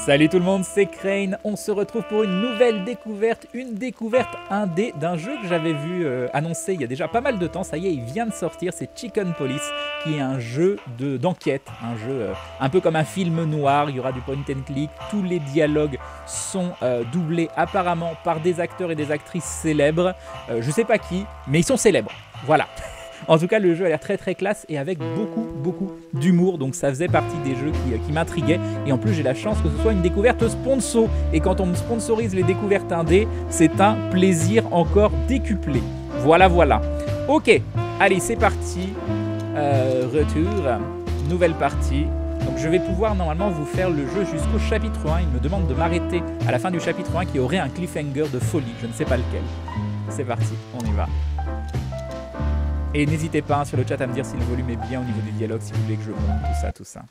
Salut tout le monde, c'est Crane. On se retrouve pour une nouvelle découverte, une découverte indé d'un jeu que j'avais vu annoncé il y a déjà pas mal de temps. Ça y est, il vient de sortir, c'est Chicken Police, qui est un jeu d'enquête, un jeu un peu comme un film noir. Il y aura du point and click, tous les dialogues sont doublés apparemment par des acteurs et des actrices célèbres. Je sais pas qui, mais ils sont célèbres, voilà. En tout cas, le jeu a l'air très très classe et avec beaucoup d'humour, donc ça faisait partie des jeux qui m'intriguaient. Et en plus, j'ai la chance que ce soit une découverte sponsor. Et quand on me sponsorise les découvertes indé, c'est un plaisir encore décuplé. Voilà. Ok, allez, c'est parti. Retour, nouvelle partie. Donc je vais pouvoir normalement vous faire le jeu jusqu'au chapitre 1. Il me demande de m'arrêter à la fin du chapitre 1 qui aurait un cliffhanger de folie. Je ne sais pas lequel. C'est parti, on y va. Et n'hésitez pas sur le chat à me dire si le volume est bien au niveau des dialogues, si vous voulez que je monte, tout ça.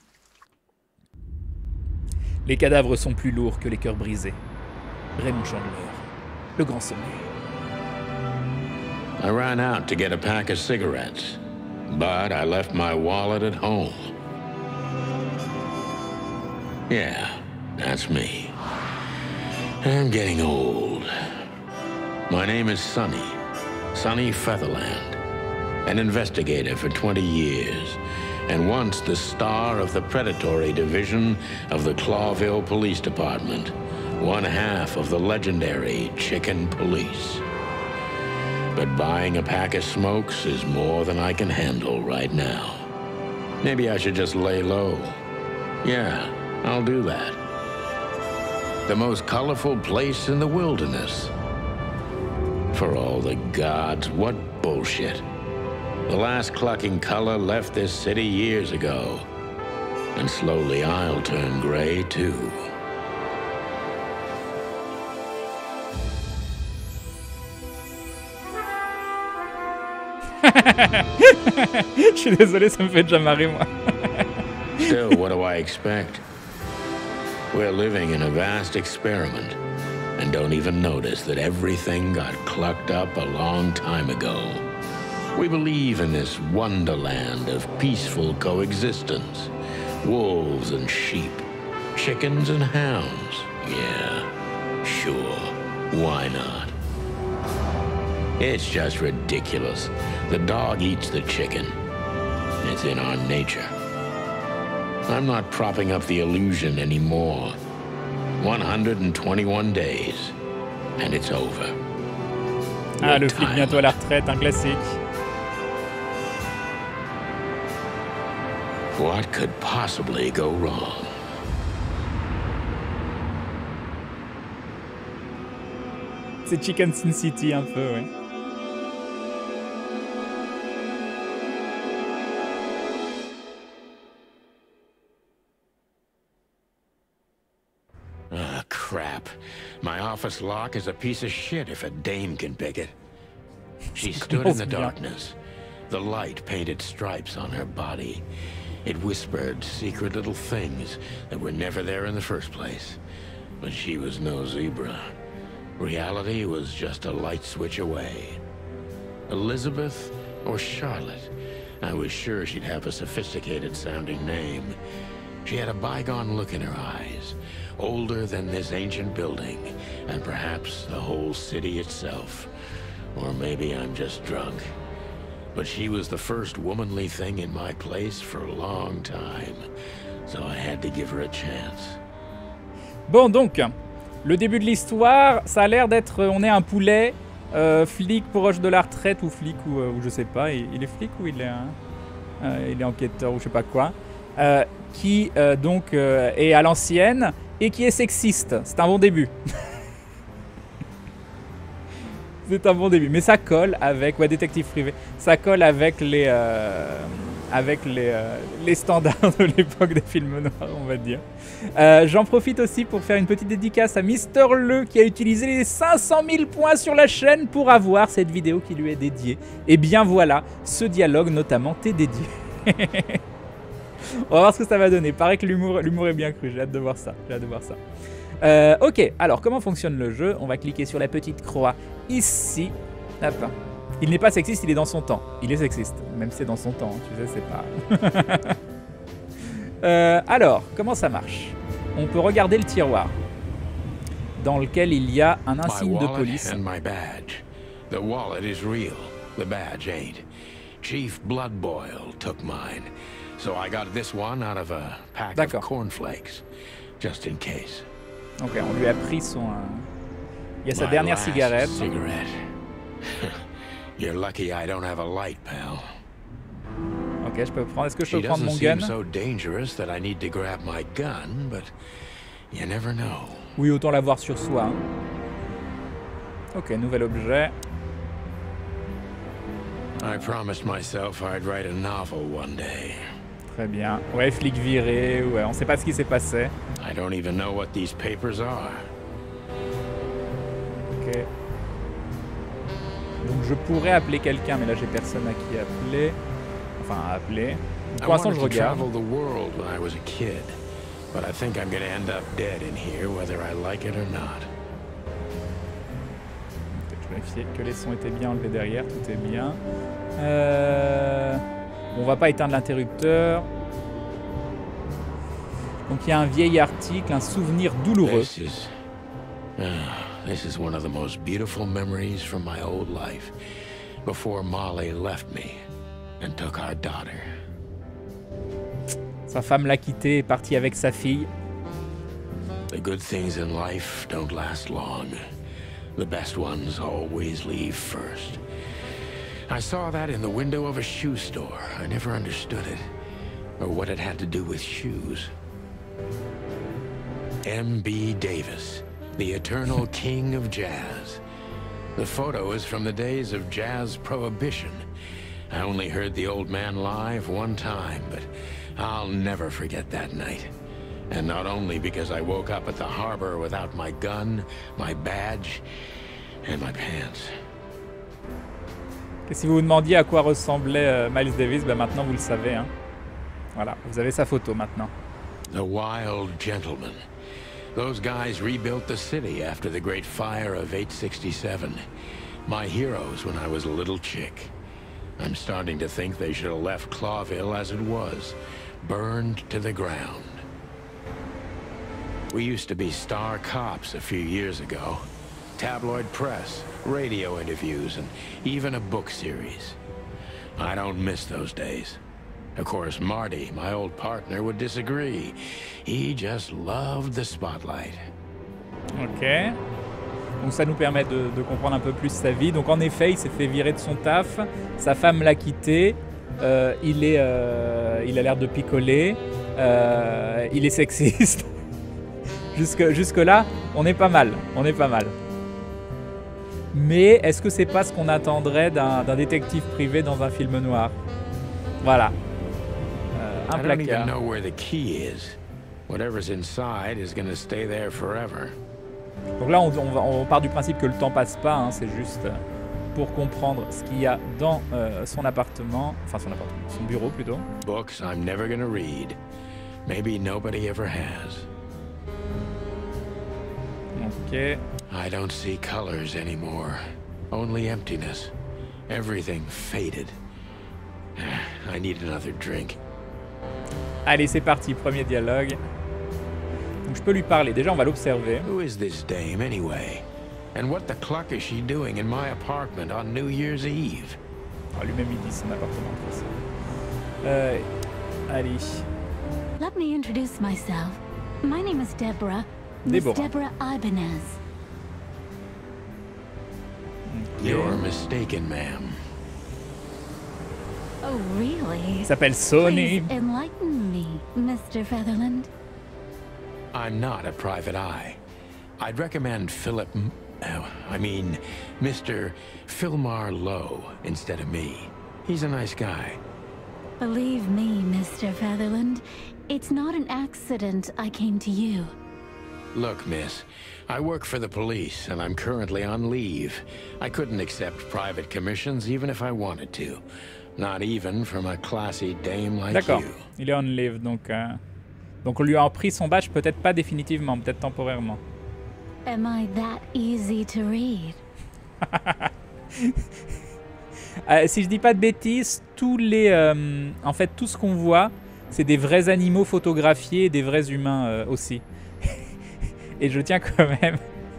Les cadavres sont plus lourds que les cœurs brisés. Raymond Chandler, le grand sommet. I ran out to get a pack of cigarettes, but I left my wallet at home. Yeah, that's me. I'm getting old. My name is Sonny Featherland. An investigator for 20 years, and once the star of the predatory division of the Clawville Police Department, one half of the legendary Chicken Police. But buying a pack of smokes is more than I can handle right now. Maybe I should just lay low. Yeah, I'll do that. The most colorful place in the wilderness. For all the gods, what bullshit. The last clucking color left this city years ago. And slowly I'll turn gray too. Je suis désolé, ça me fait déjà marrer moi. Still, what do I expect? We're living in a vast experiment and don't even notice that everything got clucked up a long time ago. We believe in this wonderland of peaceful coexistence. Wolves and sheep, chickens and hounds. Yeah, sure, why not? It's just ridiculous. The dog eats the chicken. It's in our nature. I'm not propping up the illusion anymore. 121 days, and it's over. Ah, le flic bientôt à la retraite, un classique. What could possibly go wrong? C'est Chicken Sin City un peu, ouais. Ah, crap. My office lock is a piece of shit if a dame can pick it. She stood in the darkness. The light painted stripes on her body. It whispered secret little things that were never there in the first place. But she was no zebra. Reality was just a light switch away. Elizabeth or Charlotte? I was sure she'd have a sophisticated sounding name. She had a bygone look in her eyes, older than this ancient building, and perhaps the whole city itself. Or maybe I'm just drunk. But she was the first womanly thing in my place for a long time, so I had to give her a chance. Bon, donc, le début de l'histoire, ça a l'air d'être, on est un poulet, flic proche de la retraite, ou flic, ou je sais pas, il est flic ou il est enquêteur, ou je sais pas quoi, qui donc est à l'ancienne, et qui est sexiste. C'est un bon début. C'est un bon début, mais ça colle avec, ouais, détective privé, ça colle avec les standards de l'époque des films noirs, on va dire. J'en profite aussi pour faire une petite dédicace à Mister Le qui a utilisé les 500 000 points sur la chaîne pour avoir cette vidéo qui lui est dédiée. Et bien voilà, ce dialogue notamment t'est dédié. On va voir ce que ça va donner. Pareil que l'humour est bien cru, j'ai hâte de voir ça. Ok, alors comment fonctionne le jeu? On va cliquer sur la petite croix ici. Hop. Il n'est pas sexiste, il est dans son temps. Il est sexiste, même si c'est dans son temps, tu sais, c'est pas... alors, comment ça marche? on peut regarder le tiroir dans lequel il y a un insigne de police. And my badge. The wallet is real. The badge ain't. Chief Bloodboil took mine. So I got this one out of a pack of cornflakes. Just in case. Ok, on lui a pris son... Il y a sa dernière cigarette. You're lucky I don't have a light, pal. Ok, je peux prendre. Est-ce que je peux prendre mon gun? So dangerous that I need to grab my gun, but you never know. Oui, autant l'avoir sur soi. Hein. Ok, nouvel objet. I promised myself I'd write a novel one day. Très bien. Ouais, flic viré. Ouais, on sait pas ce qui s'est passé. I don't even know what these papers are. Ok. Donc je pourrais appeler quelqu'un, mais là j'ai personne à qui appeler. Enfin, à appeler. Pour l'instant, je regarde. The world when I was a kid, but I think I'm gonna end up dead in here, whether I like it or not. Je vais vérifier que les sons étaient bien enlevés derrière, tout est bien. On va pas éteindre l'interrupteur. Donc il y a un vieil article, un souvenir douloureux. This is one of the most beautiful memories from my old life, before Molly left me and took our daughter. Sa femme l'a quitté et est partie avec sa fille. The good things in life don't last long. The best ones always leave first. I saw that in the window of a shoe store. I never understood it, or what it had to do with shoes. M.B. Davis, the eternal king of jazz. The photo is from the days of jazz prohibition. I only heard the old man live one time, but I'll never forget that night. And not only because I woke up at the harbor without my gun, my badge, and my pants. Et si vous vous demandiez à quoi ressemblait Miles Davis, ben maintenant vous le savez. Hein. Voilà, vous avez sa photo maintenant. The Wild Gentleman. Those guys rebuilt the city after the Great Fire of 867. My heroes when I was a little chick. I'm starting to think they should have left Clawville as it was, burned to the ground. We used to be star cops a few years ago. Tabloid press, radio interviews, and even a book series. I don't miss those days. Of course, Marty, my old partner, would disagree. He just loved the spotlight. Ok. Donc ça nous permet de comprendre un peu plus sa vie. Donc en effet, il s'est fait virer de son taf. Sa femme l'a quitté. Il a l'air de picoler. Il est sexiste. Jusque là, on est pas mal. On est pas mal. Mais est-ce que c'est pas ce qu'on attendrait d'un détective privé dans un film noir? Voilà. Un placard. I don't even know where the key is. Whatever's inside is going to stay there forever. Donc là, on part du principe que le temps passe pas. Hein, c'est juste pour comprendre ce qu'il y a dans son appartement, enfin son bureau plutôt. Books I'm never going to read. Maybe nobody ever has. Ok. I don't see colors anymore. Only emptiness. Everything faded. I need another drink. Allez, c'est parti, premier dialogue. Donc je peux lui parler. Déjà, on va l'observer. Who is this dame anyway? And what the cluck is she doing in my apartment on New Year's Eve? Ah, lui-même, il dit son appartement. Allez. Let me introduce myself. My name is Deborah. Miss Deborah Ibanez. Okay. You're mistaken, ma'am. Oh, really? Il s'appelle Sonny. Please enlighten me, Mr. Featherland. I'm not a private eye. I'd recommend Mr. Philmar Lowe instead of me. He's a nice guy. Believe me, Mr. Featherland, it's not an accident I came to you. Look, miss, I work for the police, and I'm currently on leave. I couldn't accept private commissions even if I wanted to. Not even from a classy dame like D'accord, you. il est on leave, donc on lui a pris son badge, peut-être pas définitivement, peut-être temporairement. Am I that easy to read? Si je dis pas de bêtises, en fait, tout ce qu'on voit, c'est des vrais animaux photographiés et des vrais humains aussi. Et je tiens quand même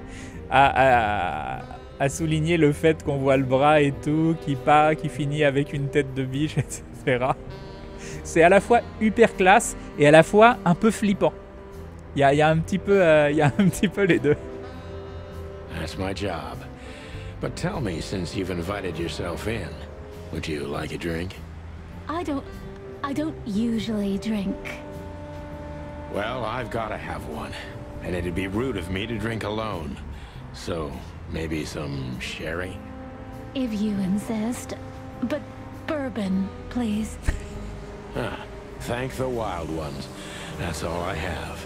à souligner le fait qu'on voit le bras et tout, qui finit avec une tête de biche, etc. C'est à la fois hyper classe et à la fois un peu flippant. Il y a un petit peu les deux. That's my job. But tell me, since you've invited yourself in, would you like a drink? I don't usually drink. Well, I've got to have one. And it'd be rude of me to drink alone. So, maybe some sherry? If you insist. But bourbon, please. Ah, thank the wild ones. That's all I have.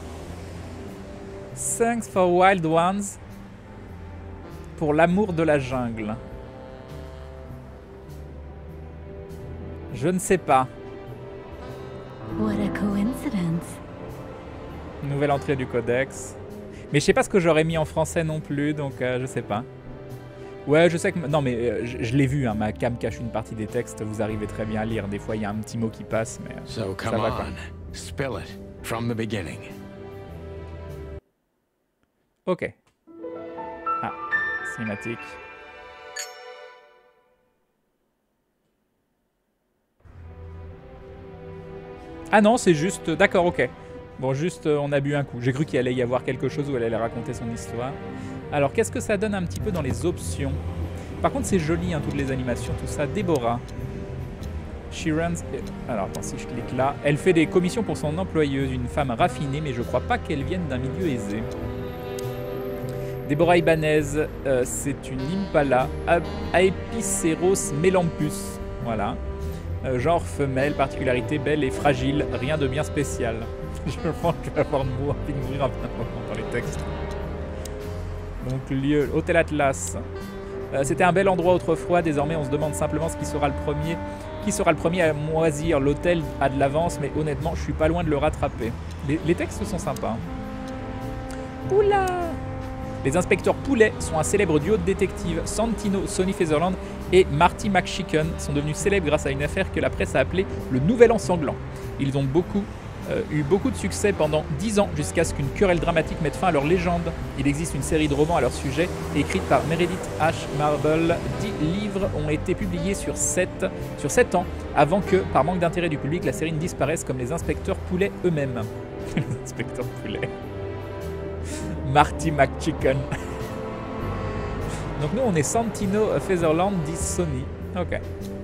Thanks for Wild Ones. Pour l'amour de la jungle. Je ne sais pas. What a coincidence. Nouvelle entrée du codex. Mais je sais pas ce que j'aurais mis en français non plus, donc je sais pas. Ouais, je sais que... Non, mais je l'ai vu, hein, ma cam cache une partie des textes, vous arrivez très bien à lire. Des fois, il y a un petit mot qui passe, mais So ça come va quoi. on, spill it from the beginning. Ok. Ah, cinématique. Ah non, c'est juste... D'accord, ok. Bon, juste, on a bu un coup. J'ai cru qu'il allait y avoir quelque chose où elle allait raconter son histoire. Alors, qu'est-ce que ça donne un petit peu dans les options? Par contre, c'est joli, hein, toutes les animations, tout ça. Deborah. She runs... Alors, attends, si je clique là. Elle fait des commissions pour son employeuse, une femme raffinée, mais je crois pas qu'elle vienne d'un milieu aisé. Deborah Ibanez, c'est une Impala Aepiceros melampus. Voilà. Genre femelle, particularité belle et fragile, rien de bien spécial. Je pense que je vais avoir envie de mourir un peu dans les textes. Donc lieu, Hôtel Atlas. C'était un bel endroit autrefois, désormais on se demande simplement qui sera le premier à moisir. L'hôtel a de l'avance, mais honnêtement je suis pas loin de le rattraper. Les textes sont sympas. Oula! Les inspecteurs Poulet sont un célèbre duo de détectives. Santino, Sonny Featherland et Marty McChicken sont devenus célèbres grâce à une affaire que la presse a appelée le Nouvel An Sanglant. Ils ont eu beaucoup de succès pendant 10 ans jusqu'à ce qu'une querelle dramatique mette fin à leur légende. Il existe une série de romans à leur sujet écrite par Meredith Ash Marble. 10 livres ont été publiés sur 7 ans avant que, par manque d'intérêt du public, la série ne disparaisse comme les inspecteurs Poulet eux-mêmes. Les inspecteurs Poulet. Marty McChicken. Donc nous on est Santino Featherland, dit Sony. Ok.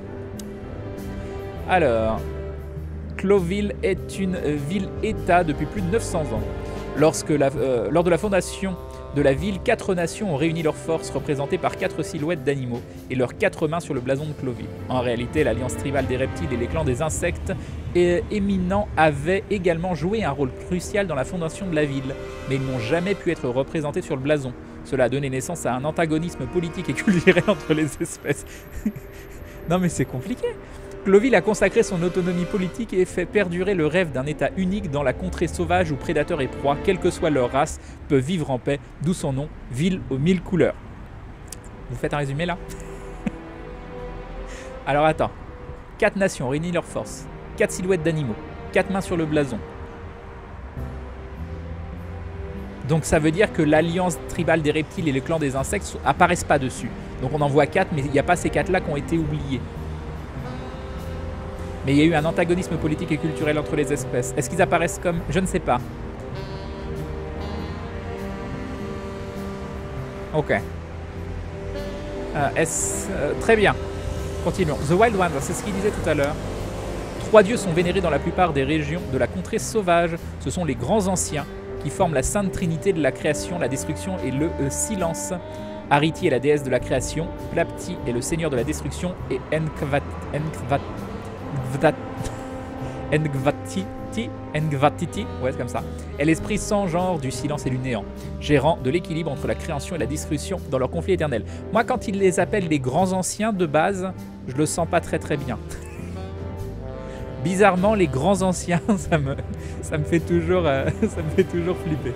Alors, Cloville est une ville-État depuis plus de 900 ans. Lors de la fondation de la ville, 4 nations ont réuni leurs forces représentées par 4 silhouettes d'animaux et leurs 4 mains sur le blason de Cloville. En réalité, l'alliance tribale des reptiles et les clans des insectes éminents avaient également joué un rôle crucial dans la fondation de la ville, mais ils n'ont jamais pu être représentés sur le blason. Cela a donné naissance à un antagonisme politique et culturel entre les espèces. Non mais c'est compliqué. Cloville a consacré son autonomie politique et fait perdurer le rêve d'un état unique dans la contrée sauvage où prédateurs et proies, quelle que soit leur race, peuvent vivre en paix, d'où son nom, ville aux 1000 couleurs. Vous faites un résumé là? Alors attends, 4 nations ont réuni leurs forces, 4 silhouettes d'animaux, 4 mains sur le blason. Donc ça veut dire que l'alliance tribale des reptiles et le clan des insectes apparaissent pas dessus. Donc on en voit 4, mais il n'y a pas ces 4 là qui ont été oubliés. Mais il y a eu un antagonisme politique et culturel entre les espèces. Est-ce qu'ils apparaissent comme... Je ne sais pas. Ok. Très bien. Continuons. The Wild Ones, c'est ce qu'il disait tout à l'heure. 3 dieux sont vénérés dans la plupart des régions de la contrée sauvage. Ce sont les grands anciens qui forment la sainte trinité de la création, la destruction et le silence. Ariti est la déesse de la création, Plapti est le seigneur de la destruction et Ngvatiti, ouais, c'est comme ça, est l'esprit sans genre du silence et du néant, gérant de l'équilibre entre la création et la destruction dans leur conflit éternel. Moi, quand il les appelle les grands anciens de base, je le sens pas très très bien. Bizarrement, les grands anciens, ça me fait toujours flipper.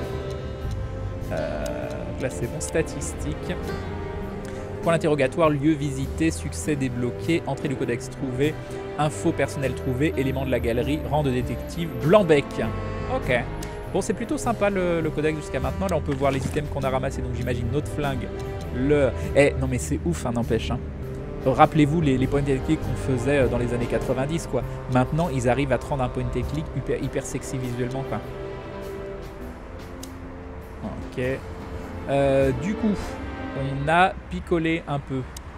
Là, c'est bon, statistiques. Point d'interrogatoire, lieu visité, succès débloqué, entrée du codex trouvé, info personnel trouvé, éléments de la galerie, rang de détective, Blanc-Bec. Ok. Bon, c'est plutôt sympa le codex jusqu'à maintenant. Là, on peut voir les items qu'on a ramassés. Donc, j'imagine notre flingue. Non, mais c'est ouf, hein, n'empêche. Hein. Rappelez-vous les point and click qu'on faisait dans les années 90, quoi. Maintenant, ils arrivent à te rendre un point and click hyper sexy visuellement, quoi. Ok. Du coup, on a picolé un peu.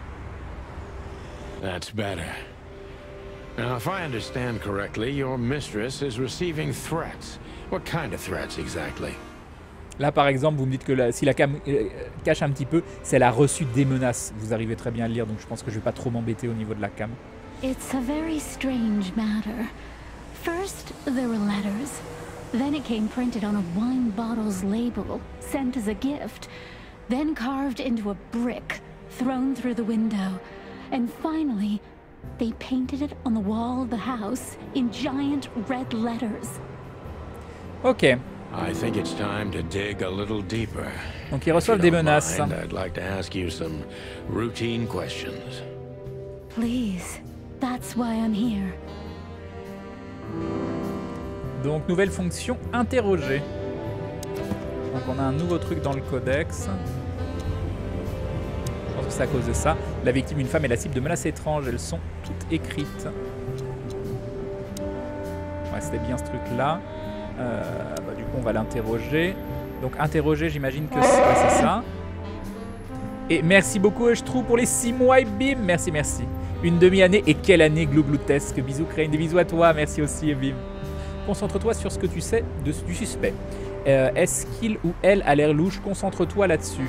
That's better. Now, if I understand correctly, your mistress is receiving threats. What kind of threats exactly? Là, par exemple, vous me dites que si la cam cache un petit peu, c'est elle a reçu des menaces. Vous arrivez très bien à le lire, donc je pense que je vais pas trop m'embêter au niveau de la cam. It's a very strange matter. First, there were letters. Then it came printed on a wine bottle's label, sent as a gift. Then carved into a brick, thrown through the window. And finally, they painted it on the wall of the house in giant red letters. Ok. I think it's time to dig a little deeper. Donc ils reçoivent des menaces. I'd like to ask you some routine questions. Please, that's why I'm here. Donc nouvelle fonction, interroger. Donc on a un nouveau truc dans le codex. Je pense que c'est à cause de ça. La victime, une femme, est la cible de menaces étranges. Elles sont toutes écrites. Ouais, c'était bien ce truc-là. Du coup, on va l'interroger. Donc, interroger, j'imagine que c'est ça. Et merci beaucoup, je trouve, pour les 6 mois et bim. Merci, merci. Une demi-année. Et quelle année glougloutesque. Bisous, Crane. Des bisous à toi. Merci aussi, bim. Concentre-toi sur ce que tu sais du suspect. Est-ce qu'il ou elle a l'air louche? Concentre-toi là-dessus.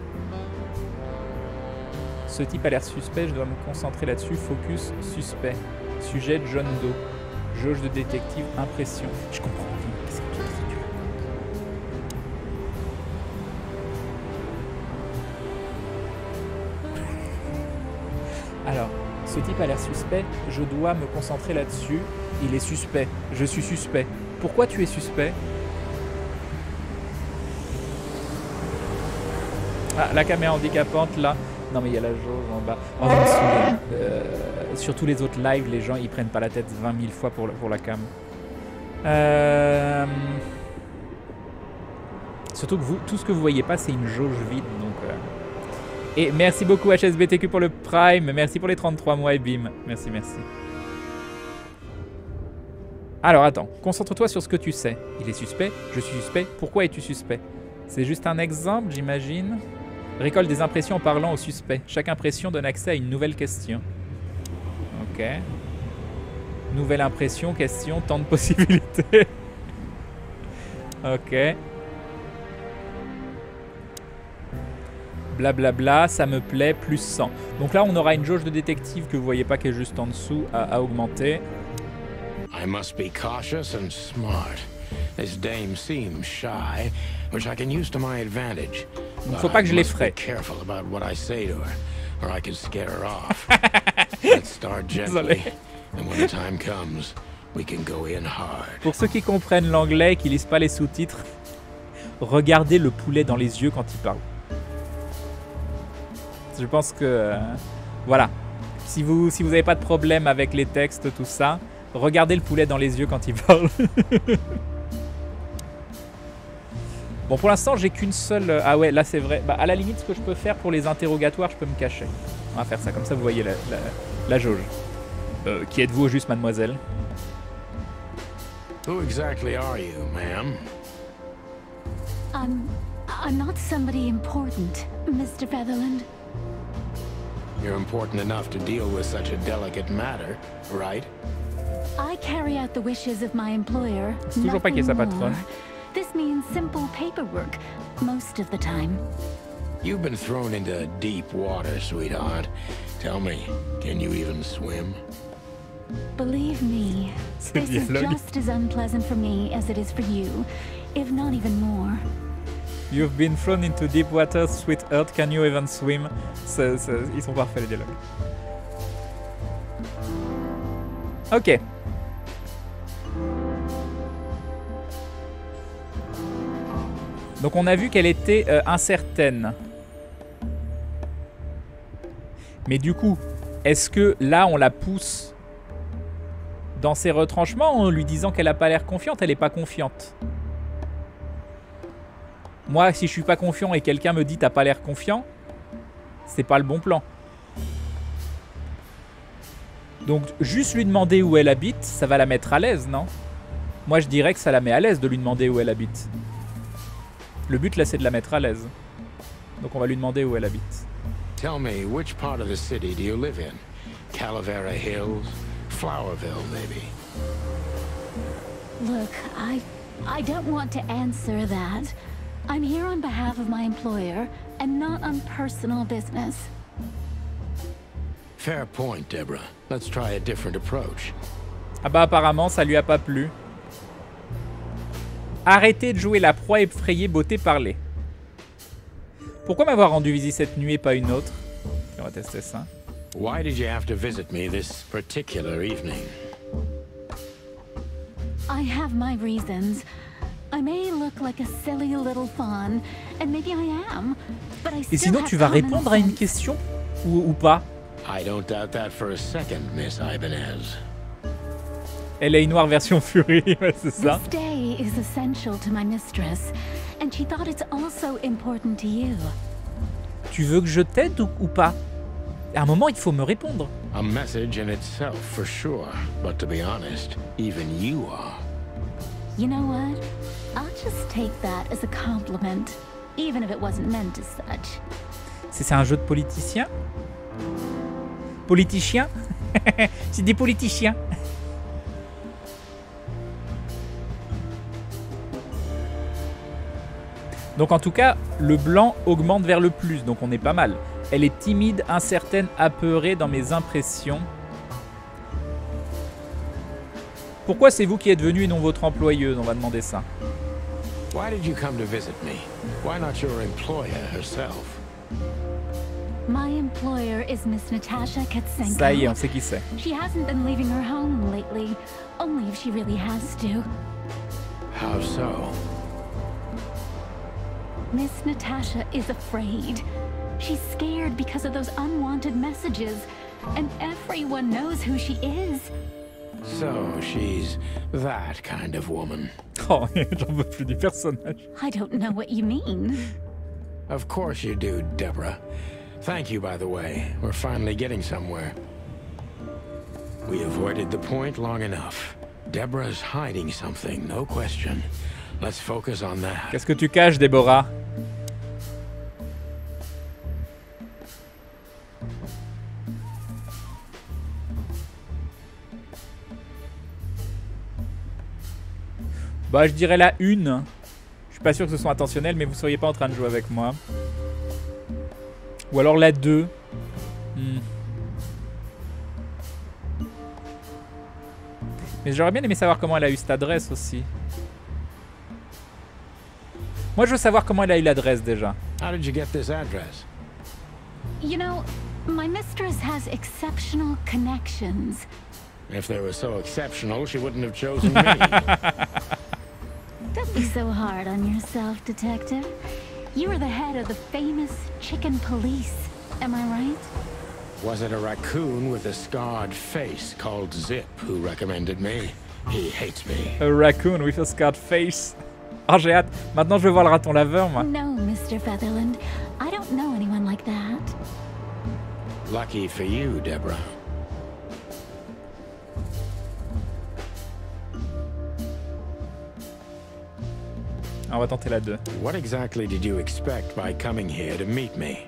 Ce type a l'air suspect. Je dois me concentrer là-dessus. Focus, suspect. Sujet, John Doe. Jauge de détective, impression. Je comprends rien. C'est tout ridicule. Alors, ce type a l'air suspect. Je dois me concentrer là-dessus. Il est suspect. Je suis suspect. Pourquoi tu es suspect? Ah, la caméra handicapante, là. Non, mais il y a la jauge en bas. Oh, vous me saoulez. Sur tous les autres lives, les gens, ils prennent pas la tête 20 000 fois pour la cam. Surtout que vous, tout ce que vous voyez pas, c'est une jauge vide. Donc, Et merci beaucoup HSBTQ pour le Prime. Merci pour les 33 mois et bim. Merci, merci. Alors, attends. Concentre-toi sur ce que tu sais. Il est suspect. Je suis suspect. Pourquoi es-tu suspect? C'est juste un exemple, j'imagine. Récolte des impressions en parlant au suspect. Chaque impression donne accès à une nouvelle question. Ok. Nouvelle impression, question, tant de possibilités. Ok. Blablabla, ça me plaît, plus 100. Donc là, on aura une jauge de détective que vous voyez pas qui est juste en dessous à augmenter. I must be cautious and smart. This dame seems shy, which I can use to my advantage. Donc faut pas que je l'effraie. Careful about what I say to her, or I can scare her off. Let's start gently, and when the time comes, we can go in hard. Pour ceux qui comprennent l'anglais et qui lisent pas les sous-titres, regardez le poulet dans les yeux quand il parle. Je pense que voilà. Si vous avez pas de problème avec les textes, tout ça, regardez le poulet dans les yeux quand il parle. Bon, pour l'instant, j'ai qu'une seule... Ah ouais, là, c'est vrai. Bah, à la limite, ce que je peux faire pour les interrogatoires, je peux me cacher. On va faire ça, comme ça, vous voyez la jauge. Qui êtes-vous au juste, mademoiselle? Who exactly are you, ma'am? I'm not somebody important, Mr. Featherland. You're important enough to deal with such a delicate matter, right? I carry out the wishes of my employer. C'est toujours pas qui est sa patronne. This means simple paperwork, most of the time. You've been thrown into deep water, sweetheart. Tell me, can you even swim? Believe me, this is just as unpleasant for me as it is for you, if not even more. You've been thrown into deep water, sweetheart. Can you even swim? Ils sont parfaits, les dialogues. Ok. Donc on a vu qu'elle était incertaine. Mais du coup, est-ce que là on la pousse dans ses retranchements en lui disant qu'elle n'a pas l'air confiante? Elle n'est pas confiante. Moi, si je suis pas confiant et quelqu'un me dit t'as pas l'air confiant, c'est pas le bon plan. Donc, juste lui demander où elle habite, ça va la mettre à l'aise, non? Moi, je dirais que ça la met à l'aise de lui demander où elle habite. Le but, là, c'est de la mettre à l'aise. Donc, on va lui demander où elle habite. Tell me, which part of the city do you live in? Calavera Hills? Flowerville, maybe? Look, I don't want to answer that. I'm here on behalf of my employer and not on personal business. Fair point, Deborah. Let's try a different approach. Ah bah apparemment ça lui a pas plu. Arrêtez de jouer la proie effrayée beauté parlée. Pourquoi m'avoir rendu visite cette nuit et pas une autre? On va tester ça. Why did you have to visit me this particular evening? I have my reasons. I may look like a silly little fawn, and maybe I am, but I Et still sinon have tu vas common répondre à une sense. question ou pas? I don't doubt that for a second, Miss Ibanez. Elle a une noire version Fury, ouais, c'est ça. This day is essential to my mistress, and she thought it's also important to you. Tu veux que je t'aide ou pas? À un moment il faut me répondre. A message in itself, for sure. But to be honest, even you are. You know what? I'll just take that as a compliment, even if it wasn't meant as such. C'est un jeu de politicien? Politicien? C'est des politiciens. Donc en tout cas, le blanc augmente vers le plus, donc on est pas mal. Elle est timide, incertaine, apeurée dans mes impressions. Pourquoi c'est vous qui êtes venu et non votre employeuse? On va demander ça. Why did you come to visit me? Why not your employer herself? My employer is Miss Natasha Katsenko. Ça y est, on sait qui c'est. She hasn't been leaving her home lately, only if she really has to. How so? Miss Natasha is afraid. She's scared because of those unwanted messages, and everyone knows who she is. So she's that kind of woman. Oh, j'en veux plus du personnage. I don't know what you mean. Of course you do, Deborah. Thank you, by the way. We're finally getting somewhere. We avoided the point long enough. Deborah's hiding something, no question. Let's focus on that. Qu'est-ce que tu caches, Déborah? Bah, je dirais la 1. Je suis pas sûr que ce soit intentionnel, mais vous seriez pas en train de jouer avec moi. Ou alors la 2. Mais j'aurais bien aimé savoir comment elle a eu cette adresse aussi. Moi, je veux savoir comment elle a eu l'adresse déjà. How did you get this address? You know, my mistress has exceptional connections. If they were so exceptional, she wouldn't have chosen me. Don't be so hard on yourself, Detective. You are the head of the famous chicken police. Am I right? Was it a raccoon with a scarred face called Zip who recommended me? He hates me. A raccoon with a scarred face. Ah, j'ai hâte. Maintenant, je veux voir le raton laveur, moi. No, Mr. Featherland. I don't know anyone like that. Lucky for you, Deborah. Ah, on va tenter la 2. What exactly did you expect by coming here to meet me?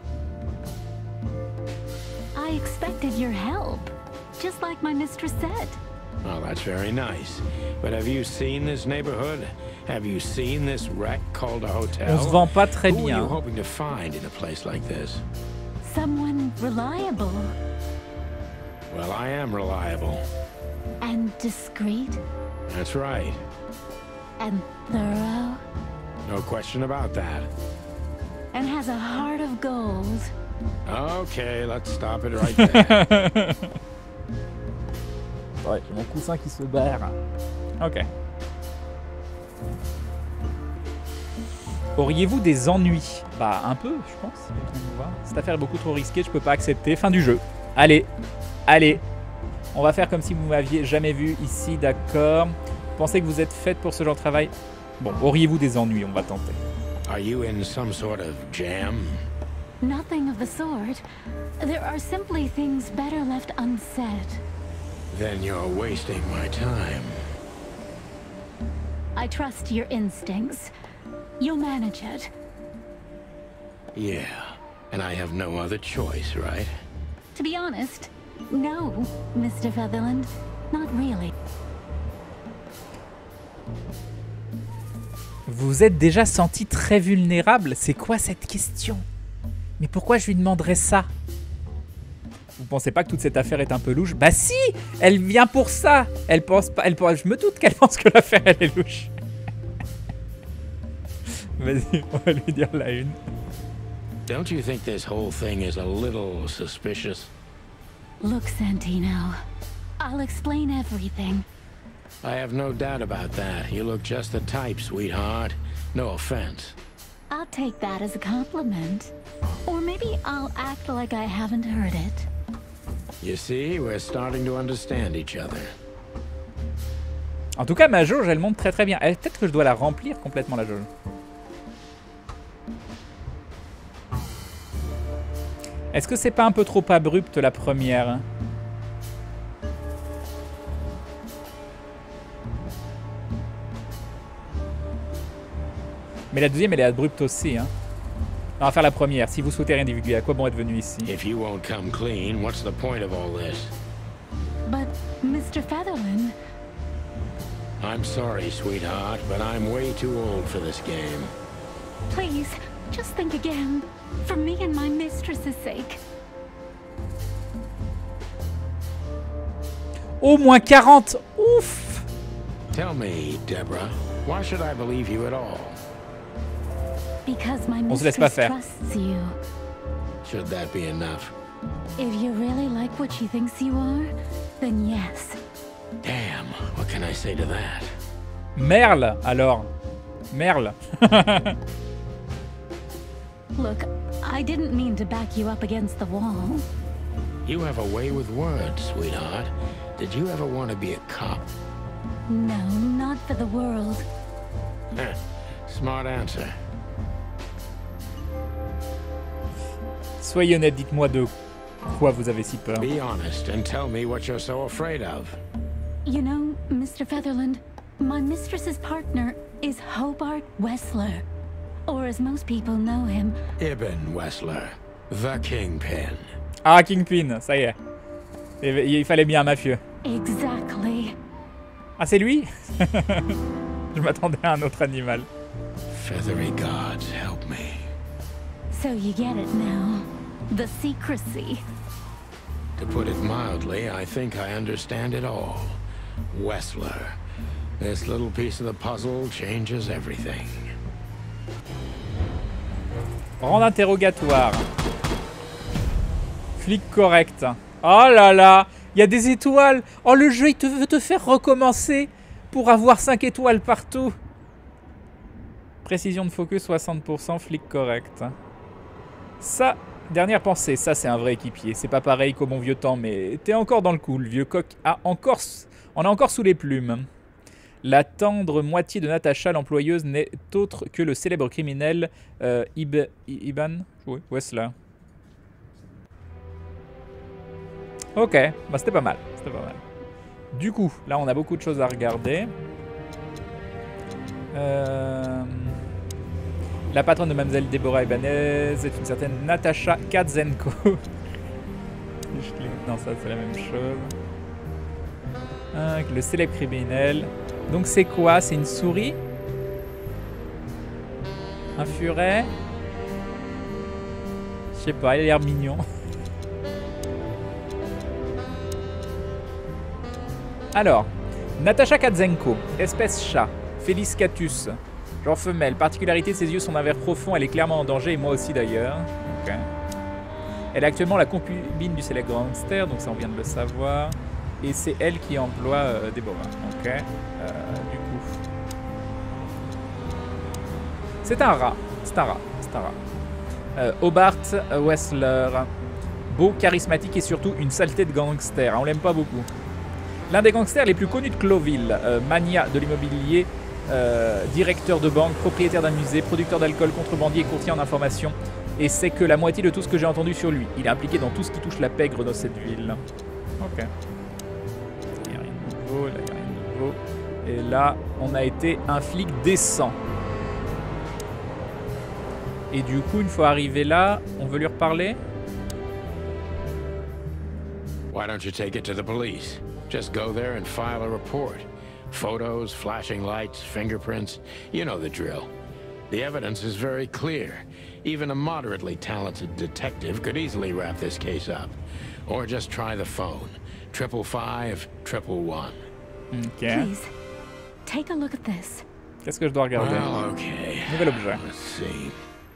I expected your help, just like my mistress said. Well, that's very nice. But have you seen this neighborhood? Have you seen this wreck called a hotel? On se vend pas très Who are you bien. hoping to find in a place like this? Someone reliable Well, I am reliable. and discreet That's right. and thorough No question about that. and has a heart of gold. Okay, let's stop it right there. Ouais, j'ai mon coussin qui se barre. Ok. Auriez-vous des ennuis? Bah, un peu, je pense. Cette affaire est beaucoup trop risquée, je peux pas accepter. Fin du jeu. Allez, allez. On va faire comme si vous m'aviez jamais vu ici, d'accord. Pensez que vous êtes faite pour ce genre de travail? Bon, auriez-vous des ennuis? On va tenter. Are you in some sort of jam? Nothing of the sort. There are simply things better left unsaid. Then you're wasting my time. I trust your instincts. You'll manage it. Yeah, and I have no other choice, right? To be honest, no, Mr. Featherland. Not really. Vous vous êtes déjà senti très vulnérable? C'est quoi cette question? Mais pourquoi je lui demanderais ça? Vous pensez pas que toute cette affaire est un peu louche? Bah si! Elle vient pour ça! Elle pense pas... je me doute qu'elle pense que l'affaire elle est louche. Vas-y, on va lui dire la une. Don't you think this whole thing is a little suspicious? Look, Santino. I'll explain everything. I have no doubt about that. You look just the type, sweetheart. No offense. I'll take that as a compliment. Or maybe I'll act like I haven't heard it. You see, we're starting to understand each other. En tout cas, ma jauge, elle monte très très bien. Peut-être que je dois la remplir complètement, la jauge. Est-ce que c'est pas un peu trop abrupt, la première? Mais la deuxième, elle est abrupte aussi, hein. On va faire la première. Si vous souhaitez rien divulguer, à quoi bon être venu ici? If you won't come clean, what's the point of all this? But, Mr. Featherland... I'm sorry, sweetheart, but I'm way too old for this game. Please, just think again. For me and my mistress's sake. Au moins 40! Ouf! Tell me, Deborah, why should I believe you at all? Because my On se laisse pas mistress faire. trusts you. Should that be enough? If you really like what she thinks you are, then yes. Damn, what can I say to that? Merle, alors. Merle. Look, I didn't mean to back you up against the wall. You have a way with words, sweetheart. Did you ever want to be a cop? No, not for the world. Smart answer. Soyez honnête, dites-moi de quoi vous avez si peur. Be honest and tell me what you're so afraid of. You know, Mr. Featherland, my mistress's partner is Hobart Wessler. Or as most people know him... Ibn Wessler, the Kingpin. Ah, Kingpin, ça y est. Il fallait bien un mafieux. Exactly. Ah, c'est lui? Je m'attendais à un autre animal. Feathery gods, help me. So you get it now. The secrecy. To put it mildly, I think I understand it all. Wessler. This little piece of the puzzle changes everything. Rang d'interrogatoire. Flic correct. Oh là là, il y a des étoiles. Oh, le jeu, il veut te faire recommencer pour avoir 5 étoiles partout. Précision de focus 60%, flic correct. Ça, dernière pensée, ça c'est un vrai équipier. C'est pas pareil qu'au bon vieux temps, mais t'es encore dans le coup. Le vieux coq on est encore sous les plumes. La tendre moitié de Natasha, l'employeuse, n'est autre que le célèbre criminel Ibn Wessler. Ok, bah c'était pas mal. C'était pas mal. Du coup, là on a beaucoup de choses à regarder. La patronne de Mademoiselle Deborah Ibanez est une certaine Natasha Katzenko. Je clique dans ça, c'est la même chose. Le célèbre criminel. Donc c'est quoi? C'est une souris? Un furet? Je sais pas, il a l'air mignon. Alors, Natasha Katzenko, espèce chat, Felis catus, genre femelle, particularité de ses yeux sont d'un vert profond, elle est clairement en danger et moi aussi d'ailleurs. Okay. Elle est actuellement la concubine du célèbre gangster, donc ça on vient de le savoir. Et c'est elle qui emploie Deborah. Ok. Du coup. C'est un rat. C'est un rat. C'est un rat. Hobart Wessler. Beau, charismatique et surtout une saleté de gangster. On l'aime pas beaucoup. L'un des gangsters les plus connus de Cloville. Mania de l'immobilier. directeur de banque, propriétaire d'un musée, producteur d'alcool, contrebandier et courtier en information. Et c'est que la moitié de tout ce que j'ai entendu sur lui. Il est impliqué dans tout ce qui touche la pègre dans cette ville. Ok. Il n'y a rien de nouveau, là il n'y a rien de nouveau. Et là, on a été un flic décent. Et du coup, une fois arrivé là, on veut lui reparler. Why don't you take it to the police? Just go there and file a report. Photos, flashing lights, fingerprints, you know the drill. The evidence is very clear. Even a moderately talented detective could easily wrap this case up. Or just try the phone. 555-111. Ok. Please, take a look at this. Qu'est-ce que je dois regarder? Well, okay. Nouvel objet. Let's see.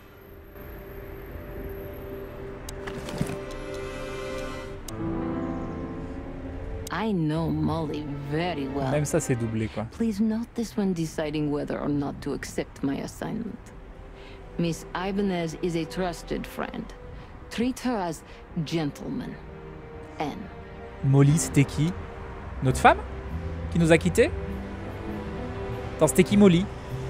I know Molly very well. Même ça, c'est doublé, quoi. Please note this when deciding whether or not to accept my assignment. Miss Ibanez is a trusted friend. Treat her as gentleman. N. Molly, c'était qui? Notre femme? Qui nous a quittés? Attends, c'était qui Molly?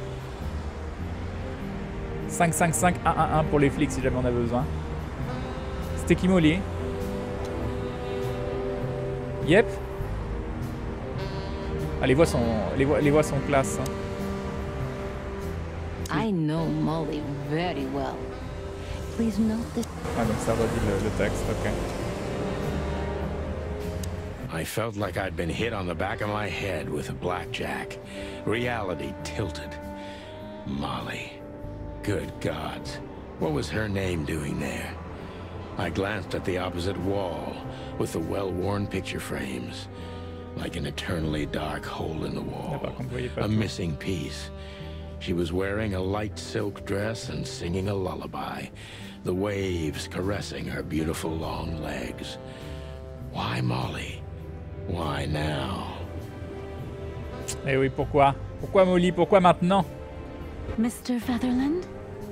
555-111 pour les flics si jamais on a besoin. C'était qui Molly? Yep. Ah, les voix sont classe. Hein. I know Molly very well. Please note this. Ah, donc ça redit le texte, ok. I felt like I'd been hit on the back of my head with a blackjack. Reality tilted. Molly. Good gods. What was her name doing there? I glanced at the opposite wall with the well-worn picture frames. Like an eternally dark hole in the wall. A missing piece. She was wearing a light silk dress and singing a lullaby. The waves caressing her beautiful long legs. Why Molly? Why now? Eh oui, pourquoi? Pourquoi Molly? Pourquoi maintenant? Mr. Featherland?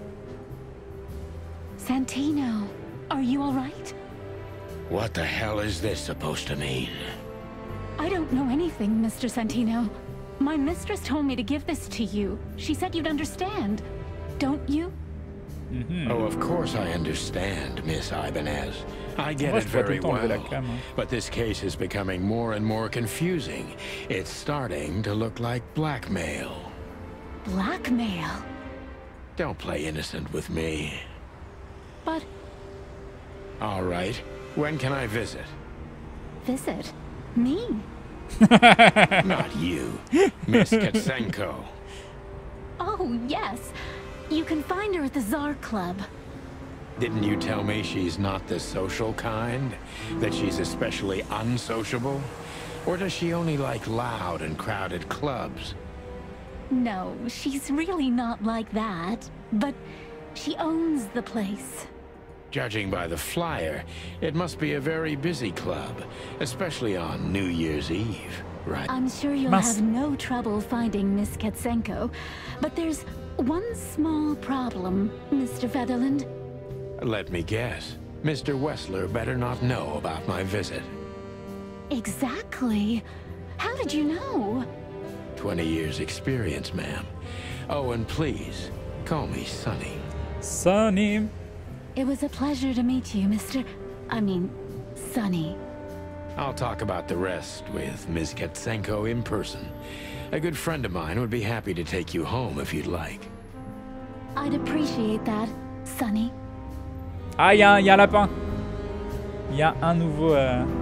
Santino, are you all right? What the hell is this supposed to mean? I don't know anything, Mr. Santino. My mistress told me to give this to you. She said you'd understand. Don't you? Oh, of course I understand, Miss Ibanez. I get it very well. But this case is becoming more and more confusing. It's starting to look like blackmail. Blackmail? Don't play innocent with me. But... All right. When can I visit? Visit? Me? Not you. Miss Katsenko. Oh, yes. You can find her at the Tsar Club. Didn't you tell me she's not the social kind? That she's especially unsociable? Or does she only like loud and crowded clubs? No, she's really not like that. But she owns the place. Judging by the flyer, it must be a very busy club, especially on New Year's Eve, right? I'm sure you'll have no trouble finding Miss Katsenko, but there's one small problem, Mr. Featherland. Let me guess. Mr. Wessler better not know about my visit. Exactly. How did you know? 20 years experience, ma'am. Oh, and please, call me Sonny. Sonny. It was a pleasure to meet you, Sonny. I'll talk about the rest with Ms. Katsenko in person. A good friend of mine would be happy to take you home if you'd like. I'd appreciate that, Sonny. Ah, il y a un lapin. Il y a un nouveau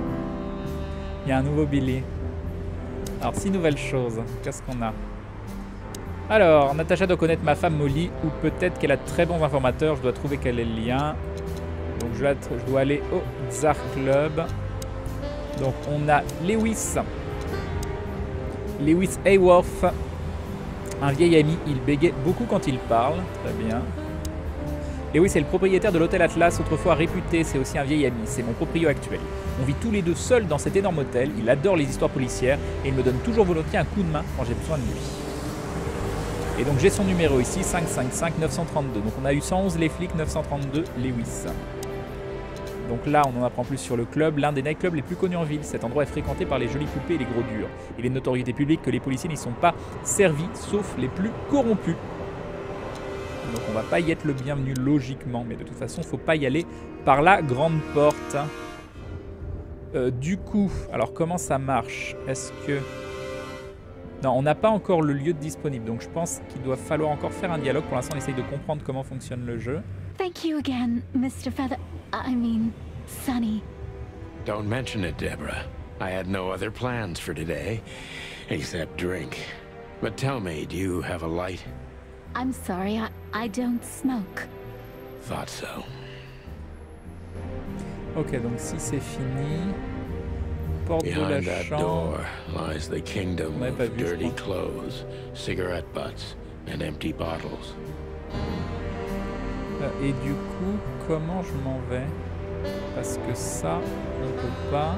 Billy. Alors, 6 nouvelles choses. Qu'est-ce qu'on a? Alors, Natacha doit connaître ma femme Molly, ou peut-être qu'elle a de très bons informateurs. Je dois trouver quel est le lien. Donc, je dois aller au Tsar Club. Donc, on a Lewis Hayworth, un vieil ami. Il bégaye beaucoup quand il parle. Très bien. Lewis est le propriétaire de l'hôtel Atlas, autrefois réputé. C'est aussi un vieil ami. C'est mon proprio actuel. On vit tous les deux seuls dans cet énorme hôtel. Il adore les histoires policières et il me donne toujours volontiers un coup de main quand j'ai besoin de lui. Et donc j'ai son numéro ici, 555-932. Donc on a eu 111 les flics, 932 Lewis. Donc là, on en apprend plus sur le club, l'un des nightclubs les plus connus en ville. Cet endroit est fréquenté par les jolies poupées et les gros durs. Il est de notoriété publique que les policiers n'y sont pas servis, sauf les plus corrompus. Donc on va pas y être le bienvenu logiquement, mais de toute façon, faut pas y aller par la grande porte. Du coup, alors comment ça marche? Est-ce que... Non, on n'a pas encore le lieu disponible, donc je pense qu'il doit falloir encore faire un dialogue. Pour l'instant, on essaye de comprendre comment fonctionne le jeu. Thank you again, Mr. Feather... I mean, Sonny. Don't mention it, Deborah. I had no other plans for today, except drink. But tell me, do you have a light? I'm sorry, I don't smoke. Thought so. Ok, donc si c'est fini... Porte de la Behind that chambre... door lies the kingdom Ouais, pas of vu, je dirty crois. clothes, cigarette butts, and empty bottles. Et du coup, comment je m'en vais? Parce que ça, on peut pas.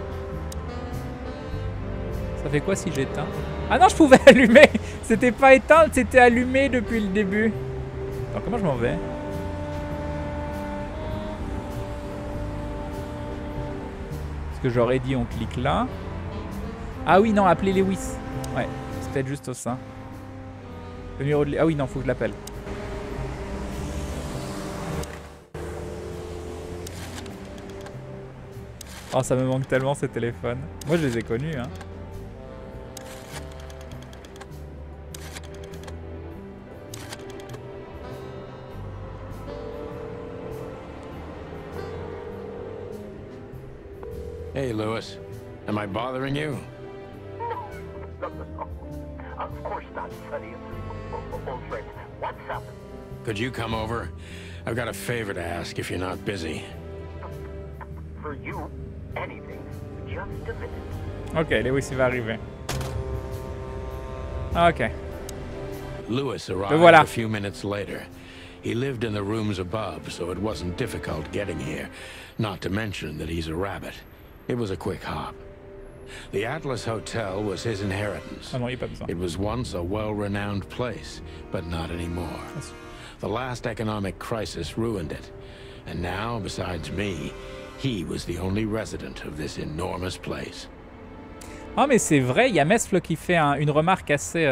Ça fait quoi si j'éteins? Ah non, je pouvais allumer! C'était pas éteint, c'était allumé depuis le début. Alors comment je m'en vais? Parce que j'aurais dit on clique là. Ah oui, non, appeler Lewis. Ouais, c'est peut-être juste ça. Le numéro de... Ah oui, non, faut que je l'appelle. Oh, ça me manque tellement ces téléphones. Moi, je les ai connus, hein. Hey, Lewis. Am I bothering you? Of course not, Sonny. Old friend, what's up? Could you come over? I've got a favor to ask if you're not busy. For you, anything. Just a minute. Ok, Lewis, il va arriver. Ok. Lewis Le arrived voilà. a few minutes later. He lived in the rooms above, so it wasn't difficult getting here. Not to mention that he's a rabbit. It was a quick hop. The Atlas Hotel was his inheritance. Ah non, il n'y a pas besoin. It was once a well-renowned place, but not anymore. The last economic crisis ruined it. And now, besides me, he was the only resident of this enormous place. Ah mais c'est vrai, il y a Mesfle qui fait une remarque assez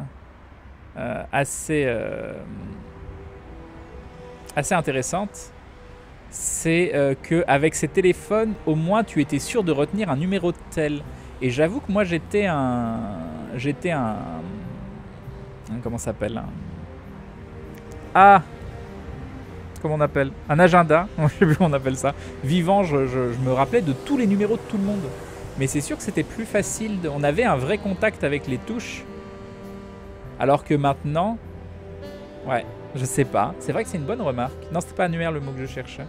intéressante. C'est qu'avec ces téléphones, au moins tu étais sûr de retenir un numéro de tel. Et j'avoue que moi j'étais un comment ça s'appelle? Comment on appelle? Un agenda, je sais plus comment on appelle ça. Vivant, je me rappelais de tous les numéros de tout le monde. Mais c'est sûr que c'était plus facile. On avait un vrai contact avec les touches. Alors que maintenant... Ouais, je sais pas. C'est vrai que c'est une bonne remarque. Non, c'était pas annuaire le mot que je cherchais.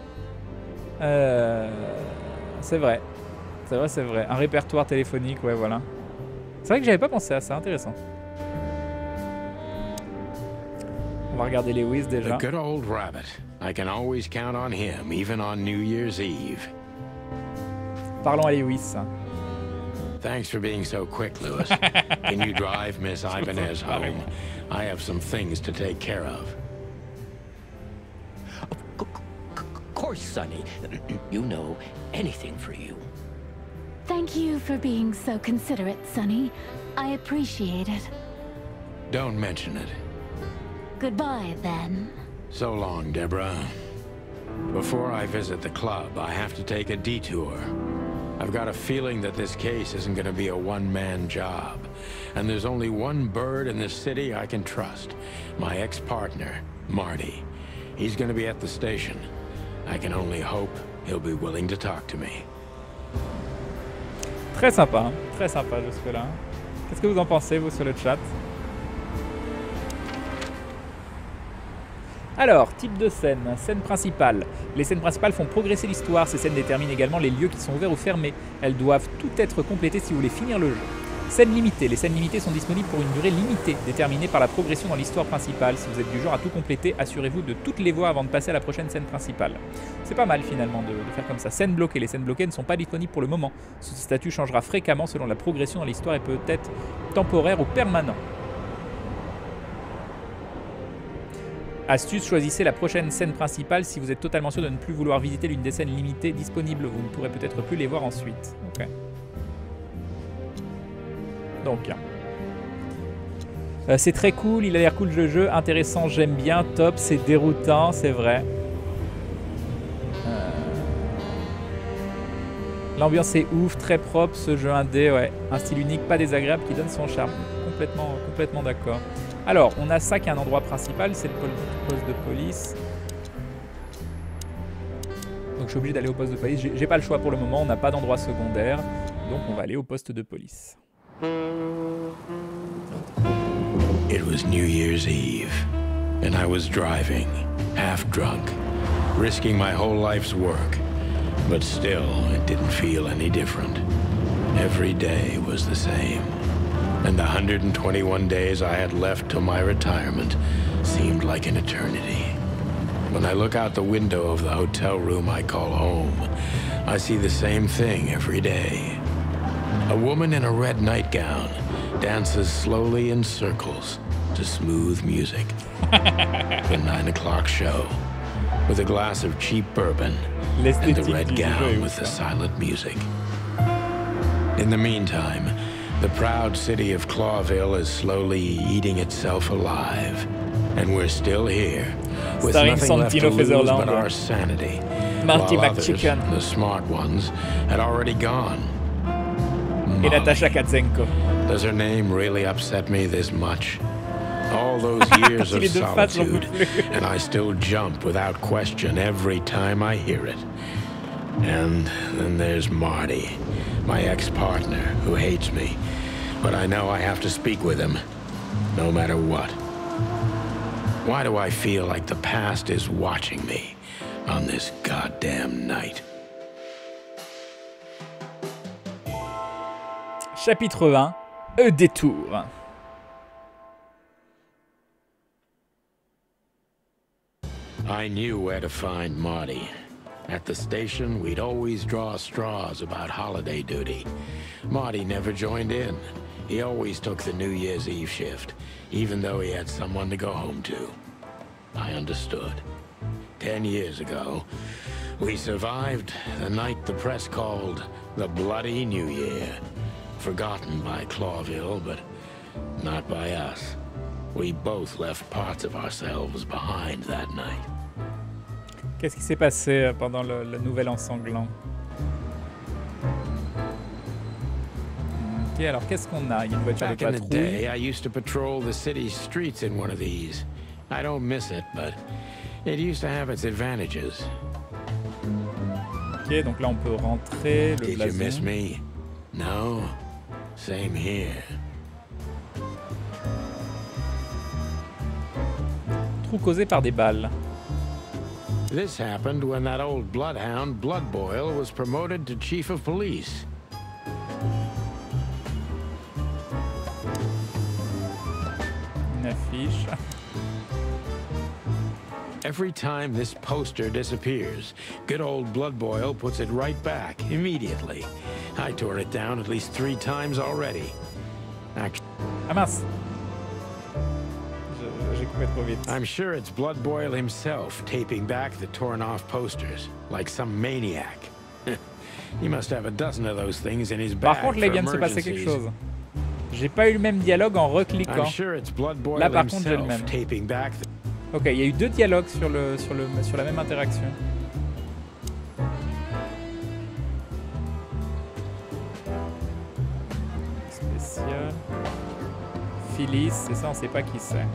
C'est vrai. C'est vrai. Un répertoire téléphonique, ouais, voilà. C'est vrai que j'avais pas pensé à ça. Intéressant. On va regarder Lewis déjà. The good old rabbit. I can always count on him, even on New Year's Eve. Parlons à Lewis. Thanks for being so quick, Lewis. Can you drive Miss Ibanez home? I have some things to take care of. Of course, Sonny. You know, anything for you. Thank you for being so considerate, Sonny. I appreciate it. Don't mention it. Goodbye, then. So long, Deborah. Before I visit the club, I have to take a detour. I've got a feeling that this case isn't going to be a one-man job. And there's only one bird in this city I can trust. My ex-partner, Marty. He's going to be at the station. I can only hope he'll be willing to talk to me. Très sympa jusque-là. Qu'est-ce que vous en pensez, vous, sur le chat? Alors, type de scène. Scène principale. Les scènes principales font progresser l'histoire. Ces scènes déterminent également les lieux qui sont ouverts ou fermés. Elles doivent toutes être complétées si vous voulez finir le jeu. Scènes limitées. Les scènes limitées sont disponibles pour une durée limitée, déterminée par la progression dans l'histoire principale. Si vous êtes du genre à tout compléter, assurez-vous de toutes les voir avant de passer à la prochaine scène principale. C'est pas mal finalement de faire comme ça. Scènes bloquées. Les scènes bloquées ne sont pas disponibles pour le moment. Ce statut changera fréquemment selon la progression dans l'histoire et peut être temporaire ou permanent. Astuce, choisissez la prochaine scène principale si vous êtes totalement sûr de ne plus vouloir visiter l'une des scènes limitées disponibles. Vous ne pourrez peut-être plus les voir ensuite. Ok. Donc, c'est très cool, il a l'air cool le jeu, intéressant, j'aime bien, top, c'est déroutant, c'est vrai. L'ambiance est ouf, très propre, ce jeu indé, ouais. Un style unique, pas désagréable, qui donne son charme. Complètement d'accord. Alors, on a ça qui est un endroit principal, c'est le poste de police. Donc je suis obligé d'aller au poste de police. J'ai pas le choix pour le moment, on n'a pas d'endroit secondaire. Donc on va aller au poste de police. It was New Year's Eve, and I was driving, half drunk, risking my whole life's work. But still, it didn't feel any different. Every day was the same. And the 121 days I had left till my retirement seemed like an eternity. When I look out the window of the hotel room I call home, I see the same thing every day. A woman in a red nightgown dances slowly in circles to smooth music. The 9 o'clock show, with a glass of cheap bourbon and the red gown with the silent music. In the meantime, the proud city of Clawville is slowly eating itself alive. And we're still here, with nothing left to lose but our sanity. Marty while others, McChicken. the smart ones, had already gone. Et Natasha Katzenko. Does her name really upset me this much? All those years of solitude, and I still jump without question every time I hear it. And then there's Marty, my ex-partner, who hates me. But I know I have to speak with him, no matter what. Why do I feel like the past is watching me on this goddamn night? Chapitre 1, détour. I knew where to find Marty. At the station, we'd always draw straws about holiday duty. Marty never joined in. He always took the New Year's Eve shift, even though he had someone to go home to. I understood. 10 years ago, we survived the night the press called the Bloody New Year. Forgotten by Clawville, but not by us. We both left parts of ourselves behind that night. Qu'est-ce qui s'est passé pendant le nouvel an sanglant? Ok, alors qu'est-ce qu'on a? Il y a une voiture de Back in the day, patrouille. I used to patrol the city's streets in one of these. I don't miss it, but it used to have its advantages. Ok, donc là on peut rentrer, le Did you miss blason. me? No? Same here. Trou causé par des balles. This happened when that old bloodhound, Bloodboil, was promoted to chief of police. Une affiche. Every time this poster disappears, good old Bloodboil puts it right back, immediately. I tore it down at least 3 times already. Ah mince! J'ai coupé trop vite. I'm sure it's Bloodboil himself taping back the torn-off posters, like some maniac. He must have a dozen of those things in his bag Par contre, là, il vient de se passer quelque chose. J'ai pas eu le même dialogue en recliquant. I'm sure it's Bloodboil Là, par contre, j'ai le himself même. taping back the... Ok, il y a eu 2 dialogues sur la même interaction. Spécial. Phyllis, c'est ça, on sait pas qui c'est.